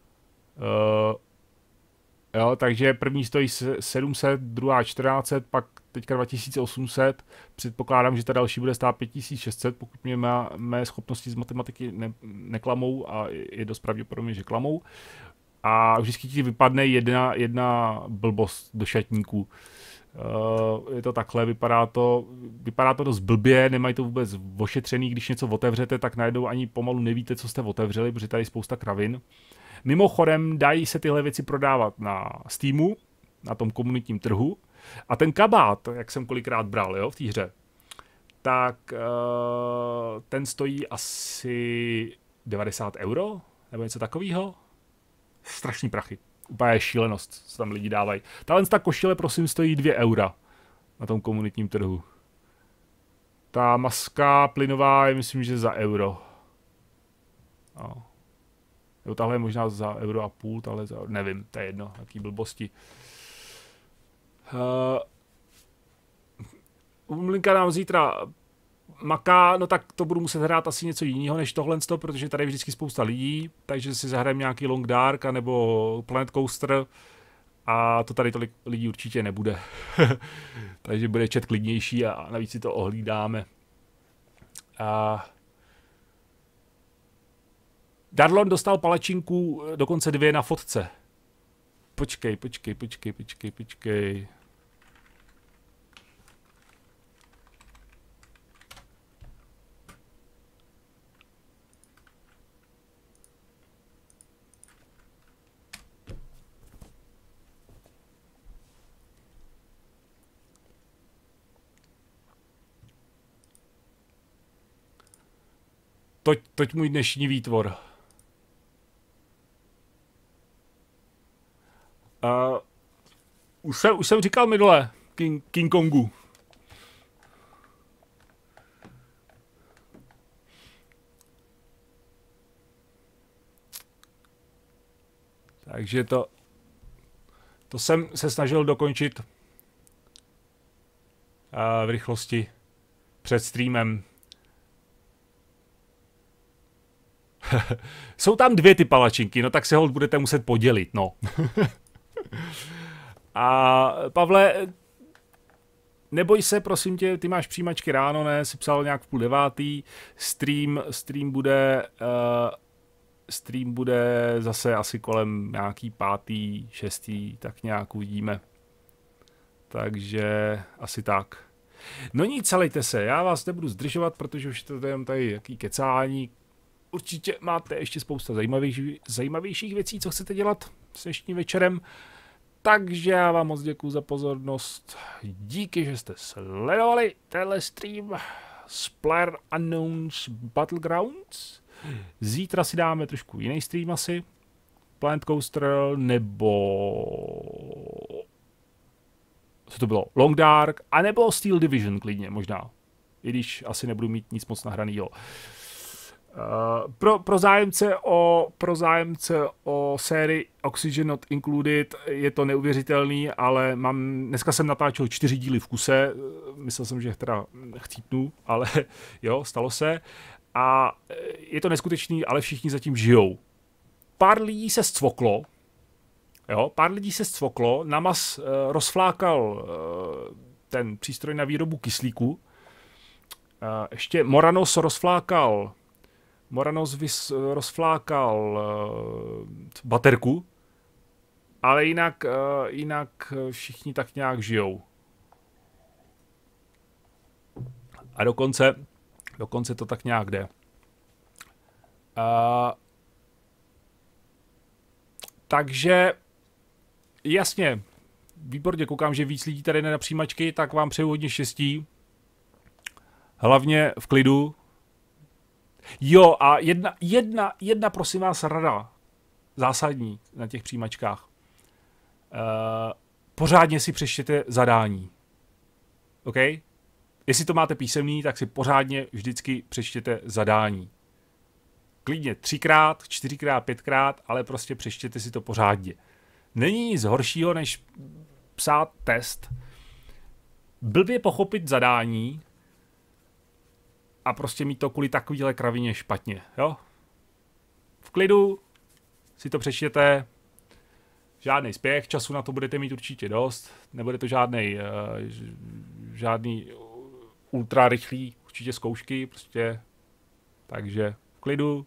jo, takže první stojí sedm set, druhá čtrnáct set, pak teďka dva tisíce osm set. Předpokládám, že ta další bude stát pět tisíc šest set, pokud mě má, mé schopnosti z matematiky ne, neklamou, a je dost pravděpodobně, že klamou. A vždycky ti vypadne jedna, jedna blbost do šatníků. Uh, je to takhle, vypadá to, vypadá to dost blbě, nemají to vůbec ošetřený, když něco otevřete, tak najednou ani pomalu nevíte, co jste otevřeli, protože tady je spousta kravin. Mimochodem dají se tyhle věci prodávat na Steamu, na tom komunitním trhu. A ten kabát, jak jsem kolikrát bral, jo, v té hře, tak uh, ten stojí asi devadesát euro, nebo něco takového. Strašný prachy. Úplně šílenost, co tam lidi dávají. Tahle ta košile, prosím, stojí dvě eura na tom komunitním trhu. Ta maska plynová je, myslím, že za euro. No. Jo, tahle je možná za euro a půl, tahle za, nevím, to je jedno, jaký blbosti. Uh, Mlinka nám zítra maká, no tak to budu muset hrát asi něco jiného než tohle, protože tady je vždycky spousta lidí, takže si zahrajeme nějaký Long Dark nebo Planet Coaster a to tady tolik lidí určitě nebude. Takže bude chat klidnější a navíc si to ohlídáme. A Darlon dostal palačinku dokonce dvě na fotce. Počkej, počkej, počkej, počkej, počkej. Toť, toť můj dnešní výtvor. Uh, už, jsem, už jsem říkal minule King, King Kongu. Takže to, to jsem se snažil dokončit uh, v rychlosti před streamem. Jsou tam dvě ty palačinky, no tak se ho budete muset podělit, no. A Pavle, neboj se, prosím tě, ty máš přijímačky ráno, ne? Jsi psal nějak v půl devátý, stream, stream bude, uh, stream bude zase asi kolem nějaký pátý, šestý, tak nějak uvidíme. Takže asi tak. No nic, lejte se, já vás nebudu zdržovat, protože už to je tady jaký kecání. Určitě máte ještě spousta zajímavější, zajímavějších věcí, co chcete dělat s dnešním večerem. Takže já vám moc děkuju za pozornost. Díky, že jste sledovali tenhle stream z PlayerUnknown's Battlegrounds. Zítra si dáme trošku jiný stream asi. Planet Coaster nebo... co to bylo? Long Dark, anebo Steel Division klidně možná. I když asi nebudu mít nic moc nahranýho. Uh, pro, pro, zájemce o, pro zájemce o sérii Oxygen Not Included je to neuvěřitelný, ale mám, dneska jsem natáčel čtyři díly v kuse, myslel jsem, že teda chcípnu, ale jo, stalo se. A je to neskutečný, ale všichni zatím žijou. Pár lidí se zcvoklo, jo, pár lidí se zcvoklo, Namas uh, rozflákal uh, ten přístroj na výrobu kyslíku, uh, ještě Moranos rozflákal Moranos vys, rozflákal uh, baterku, ale jinak, uh, jinak všichni tak nějak žijou. A dokonce, dokonce to tak nějak jde. Uh, takže jasně, výborně, koukám, že víc lidí tady jde na přijímačky, tak vám přeju hodně štěstí. Hlavně v klidu. Jo, a jedna, jedna, jedna, prosím vás, rada zásadní na těch přijímačkách. Uh, pořádně si přečtěte zadání. OK? Jestli to máte písemný, tak si pořádně vždycky přečtěte zadání. klidně třikrát, čtyřikrát, pětkrát, ale prostě přečtěte si to pořádně. Není nic horšího, než psát test, blbě pochopit zadání a prostě mít to kvůli takovýhle kravině špatně, jo? V klidu si to přečtěte, žádný spěch, času na to budete mít určitě dost, nebude to žádný, žádný ultra rychlý, určitě zkoušky, prostě, takže v klidu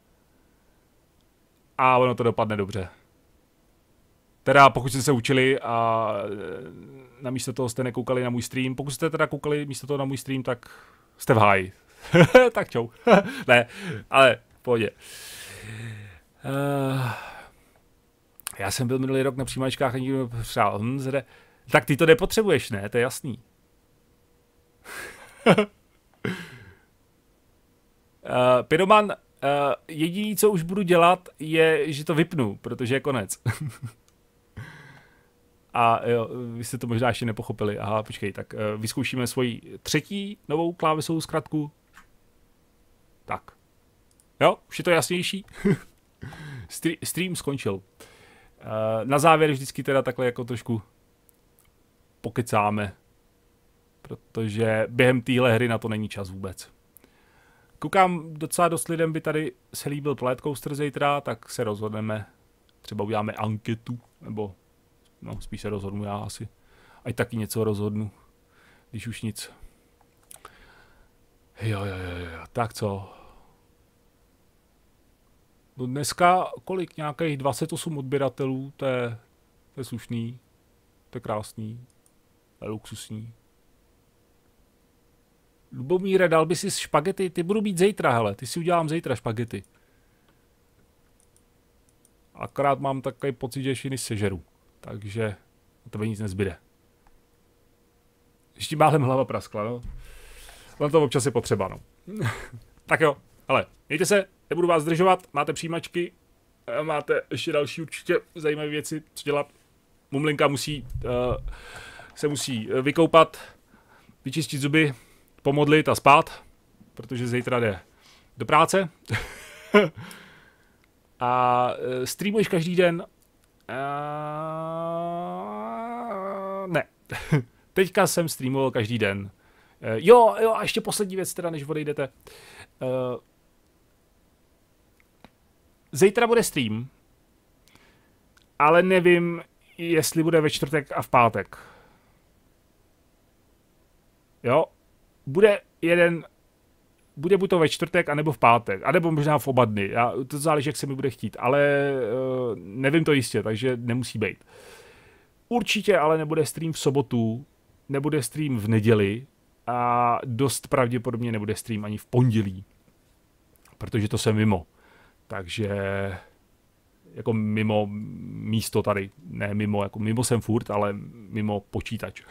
a ono to dopadne dobře. Teda pokud jste se učili a namísto toho jste nekoukali na můj stream, pokud jste teda koukali místo toho na můj stream, tak jste v háji. Tak čau. Ne, ale v pohodě. Uh, já jsem byl minulý rok na přijímačkách a nikdo přál. Hm, zde. Tak ty to nepotřebuješ, ne? To je jasný. uh, Pyroman, uh, jediný, co už budu dělat, je, že to vypnu, protože je konec. A jo, vy jste to možná ještě nepochopili. Aha, počkej, tak uh, vyzkoušíme svoji třetí novou klávesovou zkratku. Tak. Jo, už je to jasnější. Stream skončil. Uh, na závěr vždycky teda takhle jako trošku pokecáme. Protože během téhle hry na to není čas vůbec. Koukám, docela dost lidem by tady se líbil Planet Coaster zítra, tak se rozhodneme. Třeba uděláme anketu, nebo no, spíš se rozhodnu já asi. Ať taky něco rozhodnu, když už nic. Jo, jo, jo, jo, tak co? No dneska kolik? Nějakých dvacet osm odběratelů, to je, to je slušný, to je krásný, to je luxusní. Lubomíre, dal by si špagety? Ty budu být zítra, hele, ty si udělám zítra špagety. Akorát mám takový pocit, že ještě jiný sežeru, takže na tebe nic nezbyde. Ještě málem hlava praskla, no. Na to občas je potřeba, no. Tak jo, ale mějte se, nebudu vás zdržovat, máte přijímačky, máte ještě další určitě zajímavé věci, co dělat. Mumlinka musí, uh, se musí vykoupat, vyčistit zuby, pomodlit a spát, protože zítra jde do práce. A uh, streamuješ každý den? Uh, ne. Teďka jsem streamoval každý den. Uh, jo, jo, a ještě poslední věc teda, než odejdete. Uh, Zítra bude stream, ale nevím, jestli bude ve čtvrtek a v pátek. Jo, bude jeden, bude buď to ve čtvrtek, anebo v pátek, anebo možná v oba dny, já, to záleží, jak se mi bude chtít, ale uh, nevím to jistě, takže nemusí být. Určitě ale nebude stream v sobotu, nebude stream v neděli a dost pravděpodobně nebude stream ani v pondělí, protože to jsem mimo. Takže jako mimo místo tady, ne mimo, jako mimo jsem furt, ale mimo počítač.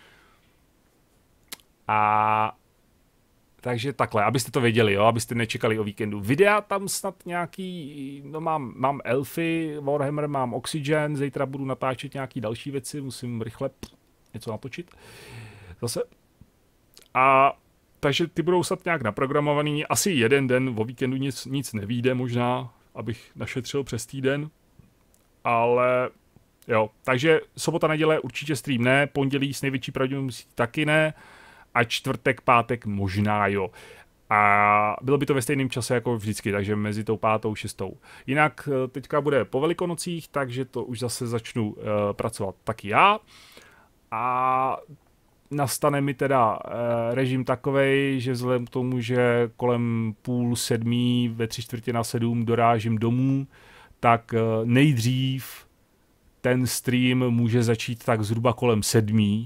A takže takhle, abyste to věděli, jo, abyste nečekali o víkendu. Videa tam snad nějaký, no mám, mám Elfy, Warhammer, mám Oxygen, zítra budu natáčet nějaký další věci, musím rychle něco natočit. Zase. A takže ty budou snad nějak naprogramovaný, asi jeden den, o víkendu nic, nic nevyjde možná, abych našetřil přes týden, ale jo, takže sobota, neděle určitě stream ne, pondělí s největší pravděpodobností taky ne, a čtvrtek, pátek možná jo. A bylo by to ve stejném čase jako vždycky, takže mezi tou pátou, šestou. Jinak teďka bude po Velikonocích, takže to už zase začnu uh, pracovat taky já. A nastane mi teda uh, režim takovej, že vzhledem k tomu, že kolem půl sedmí, ve tři čtvrtě na sedm dorážím domů, tak uh, nejdřív ten stream může začít tak zhruba kolem sedmí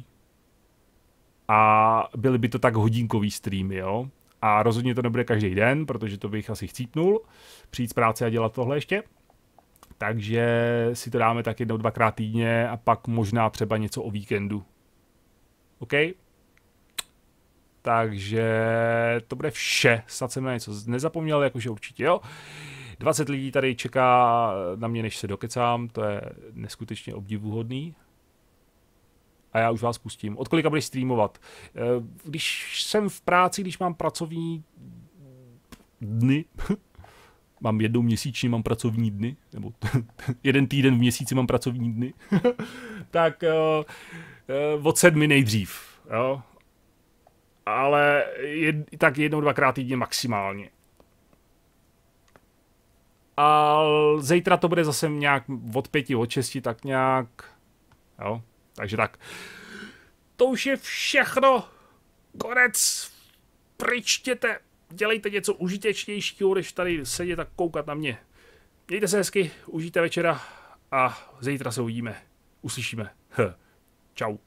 a byly by to tak hodinkový streamy, jo. A rozhodně to nebude každý den, protože to bych asi chcípnul, přijít z práce a dělat tohle ještě. Takže si to dáme tak jednou, dvakrát týdně a pak možná třeba něco o víkendu. OK? Takže to bude vše. Snad jsem na něco nezapomněl, jakože určitě jo. dvacet lidí tady čeká na mě, než se dokecám, to je neskutečně obdivuhodný. A já už vás pustím. Od kolika budeš streamovat? Když jsem v práci, když mám pracovní dny, mám jednou měsíčně mám pracovní dny, nebo jeden týden v měsíci mám pracovní dny, tak uh, uh, od sedmi nejdřív, jo. Ale jed, tak jednou, dvakrát týdně maximálně. A zítra to bude zase nějak od pěti, od šesti, tak nějak, jo, takže tak. To už je všechno, konec, pryčtěte, dělejte něco užitečnějšího, než tady sedět a koukat na mě. Mějte se hezky, užijte večera a zítra se uvidíme, uslyšíme. Čau.